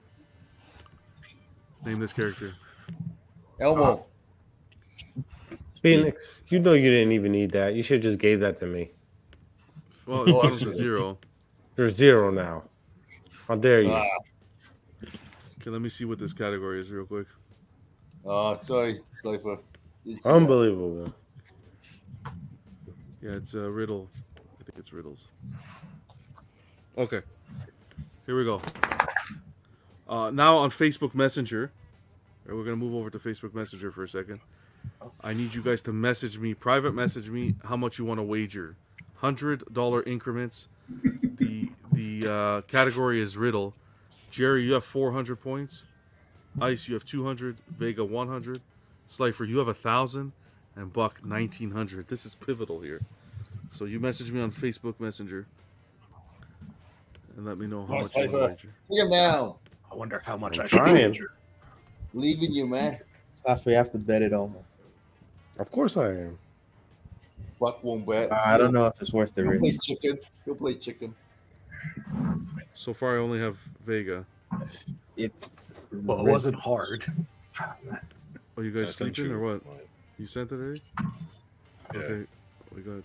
Name this character. Elmo. Phoenix, you know you didn't even need that. You should have just gave that to me. Well, it counts to zero. There's zero now. How dare you? Ah. Okay, let me see what this category is real quick. Oh, sorry, Slifer. Unbelievable. Yeah, it's a riddle. I think it's riddles. Okay, here we go. Uh, now on Facebook Messenger, right, we're gonna move over to Facebook Messenger for a second. I need you guys to message me, private message me, how much you want to wager. Hundred dollar increments. The the uh, category is riddle. Jerry, you have four hundred points. Ice, you have two hundred. Vega, one hundred. Slifer, you have a thousand, and Buck, nineteen hundred. This is pivotal here. So you message me on Facebook Messenger, and let me know how Come on, much you want to Slifer. wager. Take him down. I wonder how much I'm I should trying. wager. Leaving you, man. Slifer, you have to bet it all. Of course I am. Buck won't bet. Uh, I don't know if it's worth the He'll play risk. chicken. He'll play chicken. So far, I only have Vega. It's Well, it wasn't hard. Oh, you guys That's sleeping or untrue. what? You sent it already? Yeah. Okay, we got.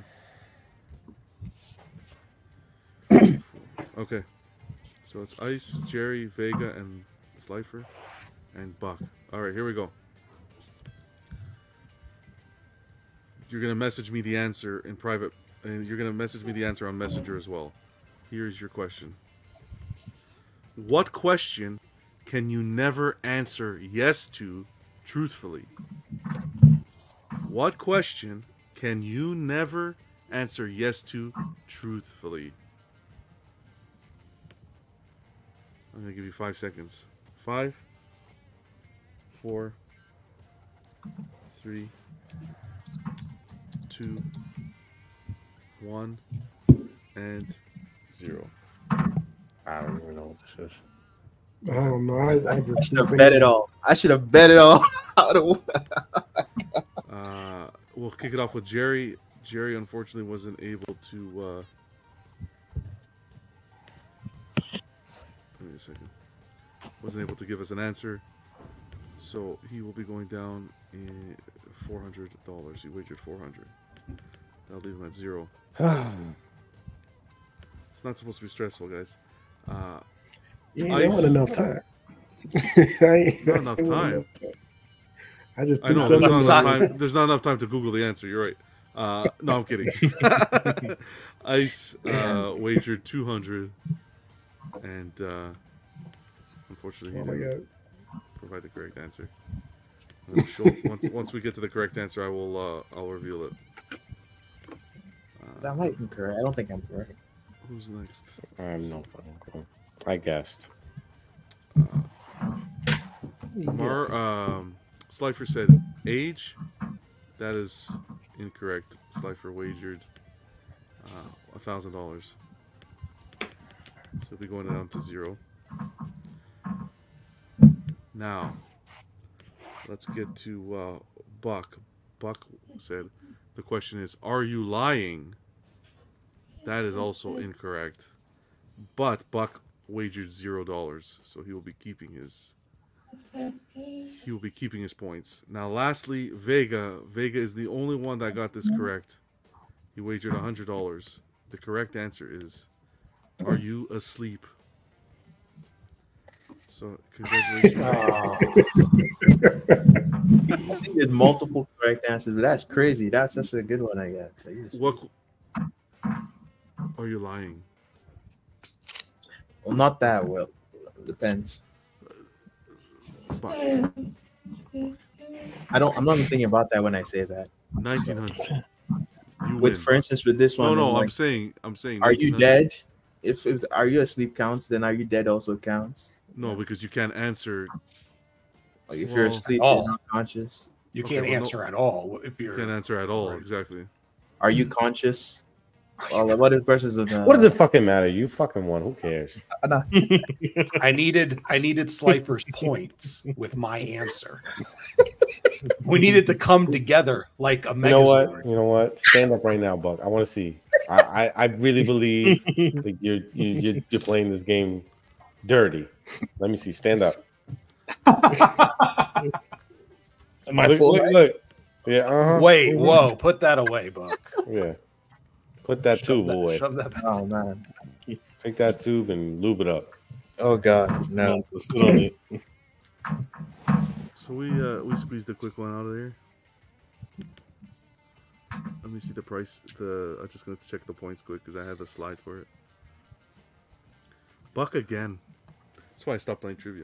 Uh... okay, so it's Ice, Jerry, Vega, and Slifer, and Buck. All right, here we go. You're gonna message me the answer in private, and you're gonna message me the answer on Messenger as well. Here's your question. What question can you never answer yes to truthfully? What question can you never answer yes to truthfully? I'm going to give you five seconds. Five, four, three, two, one, and zero. I don't even know what this is. I don't know. I, I just should have bet it all. I should have bet it all. uh, we'll kick it off with Jerry. Jerry, unfortunately, wasn't able to. Uh... Wait a second. Wasn't able to give us an answer, so he will be going down in four hundred dollars. He wagered four hundred. That'll leave him at zero. It's not supposed to be stressful, guys. Uh, Yeah, Ice- there wasn't enough time. I ain't- Not enough there wasn't time. enough time. I just I know threw there's not, something- enough time, there's not enough time to Google the answer. You're right. Uh, no, I'm kidding. Ice uh, wagered two hundred, and uh, unfortunately, he Oh my didn't provide the correct answer. Uh, sure, once once we get to the correct answer, I will uh, I'll reveal it. That might be correct. I don't think I'm correct. Who's next? I have no fucking clue. I guessed. Mar um Slifer said age. That is incorrect. Slifer wagered uh, a thousand dollars. So it'll be going down to zero. Now let's get to uh, Buck. Buck said the question is, are you lying? That is also incorrect. But Buck wagered zero dollars, so he will be keeping his he will be keeping his points. Now lastly, Vega. Vega is the only one that got this correct. He wagered a hundred dollars. The correct answer is, are you asleep? So congratulations. I think there's multiple correct answers, but that's crazy. That's that's a good one, I guess. So you just- What are you lying? Well, not that well. Depends. I don't. I'm not even thinking about that when I say that. Nineteen hundred. You With, win. for instance, with this one, No, no. like, I'm saying. I'm saying. are you nineteen hundred. dead? If, if are you asleep counts, then are you dead also counts. No, because you can't answer. Like if you're Well, asleep, Oh. you're not conscious. You Okay, can't well, no- answer at all if You you're. can't answer at all. Exactly. Are you conscious? Or like, what if versus of uh, What does it fucking matter? You fucking won. Who cares? I needed I needed Slifer's points with my answer. We needed to come together like a You know megazord. what? You know what? Stand up right now, Buck. I want to see. I, I, I really believe that you're you, you're you're playing this game dirty. Let me see. Stand up. Am I look, full look, height? look. Yeah. Uh-huh. Wait, whoa, put that away, Buck. Yeah. Put that Shove tube that- away. shove that back. Oh man. Take that tube and lube it up. Oh god, no. Sit on it. So we uh we squeezed a quick one out of there. Let me see the price. The I'm just gonna check the points quick because I had the slide for it. Buck again. That's why I stopped playing trivia.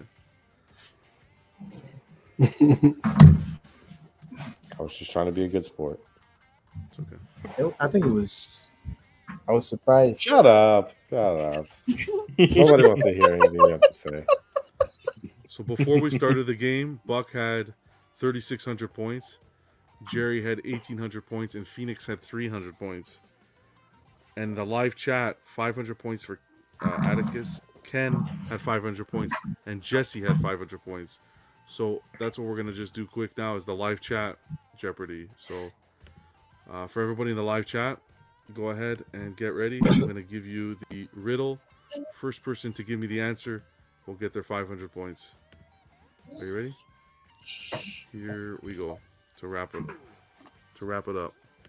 I was just trying to be a good sport. It's okay. It- I think it was. I was surprised. Shut up. Shut up. Nobody wants to hear anything you have to say. So before we started the game, Buck had thirty-six hundred points, Jerry had eighteen hundred points, and Phoenix had three hundred points. And the live chat, five hundred points for uh, Atticus. Ken had five hundred points, and Jesse had five hundred points. So that's what we're going to just do quick now is the live chat Jeopardy. So uh, for everybody in the live chat, go ahead and get ready. I'm going to give you the riddle. First person to give me the answer will get their five hundred points. Are you ready? Here we go. To wrap it to wrap it up.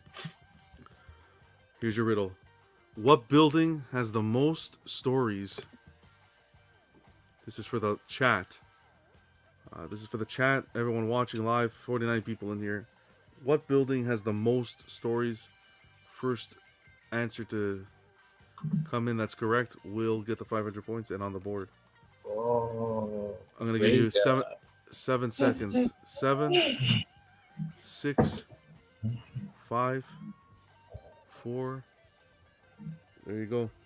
Here's your riddle. What building has the most stories? This is for the chat. Uh, this is for the chat. Everyone watching live. forty-nine people in here. What building has the most stories? First answer to come in that's correct will get the five hundred points and on the board. Oh, I'm gonna give you seven seven seconds. Seven, six, five, four. There you go.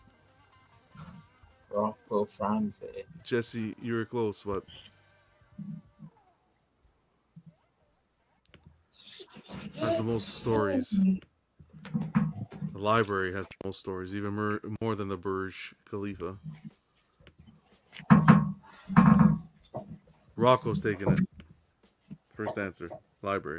Rocco Franze. Jesse, you were close, but has the most stories. The library has the most stories, even more, more than the Burj Khalifa. Rocco's taking it. First answer, library.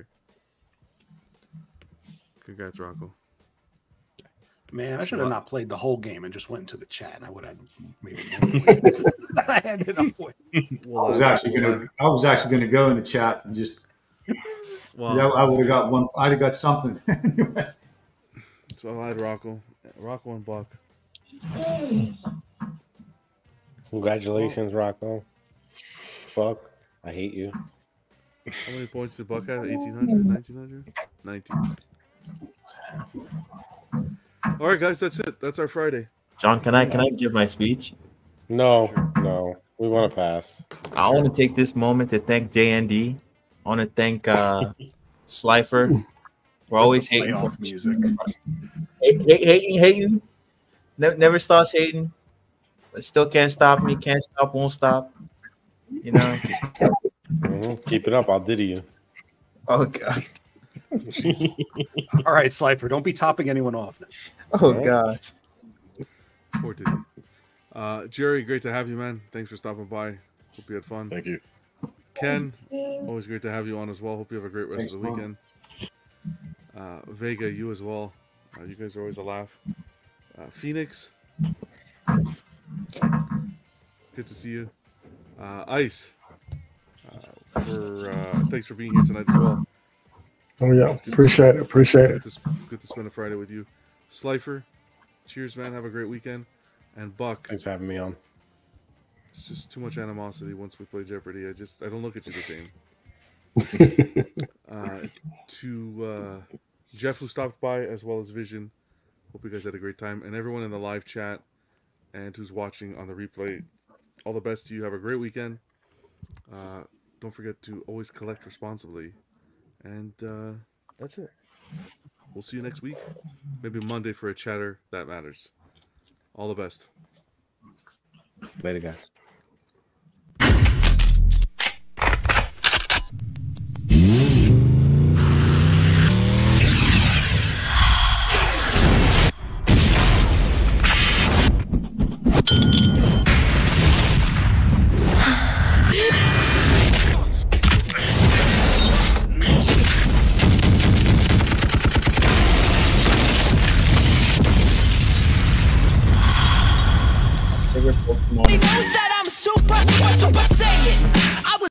Congrats, Rocco. Man, I should have not played the whole game and just went into the chat, and I would have maybe more points than I ended up with. I was actually gonna. I was actually gonna go in the chat and just. Wow. Yeah, I would have got one. I'd have got something. Anyway. So I had Rocco. Rocco and Buck. Congratulations, Rocco. Fuck. I hate you. How many points did Buck have? eighteen hundred? nineteen hundred? nineteen. All right, guys, that's it. That's our Friday. John, can I can I give my speech? No, no. We want to pass. I want to take this moment to thank J N D. I want to thank uh, Slifer for always hating Playoff music. Hate, hate, hating, hating. never, never starts hating. But still can't stop me. Can't stop, won't stop. You know. Mhm. Keep it up. I'll diddy you. Oh God. All right, Slifer, don't be topping anyone off now. Oh God. Poor Diddy. Uh, Jerry, great to have you, man. Thanks for stopping by. Hope you had fun. Thank you. Ken, always great to have you on as well. Hope you have a great rest Thanks, of the weekend. Uh, Vega, you as well. Uh, you guys are always a laugh. Uh, Phoenix, good to see you. Uh, Ice, uh, for uh, thanks for being here tonight as well. Oh yeah, appreciate it, appreciate it. Good to, good to spend a Friday with you. Slifer, cheers, man. Have a great weekend. And Buck, thanks for having me on. It's just too much animosity once we play Jeopardy. I just I don't look at you the same. uh, to uh, Jeff, who stopped by, as well as Vision. Hope you guys had a great time, and everyone in the live chat and who's watching on the replay. All the best to you. Have a great weekend. Uh, don't forget to always collect responsibly. And uh, that's it. We'll see you next week. Maybe Monday for a chatter that matters. All the best. Later, guys. He knows that I'm super, super, super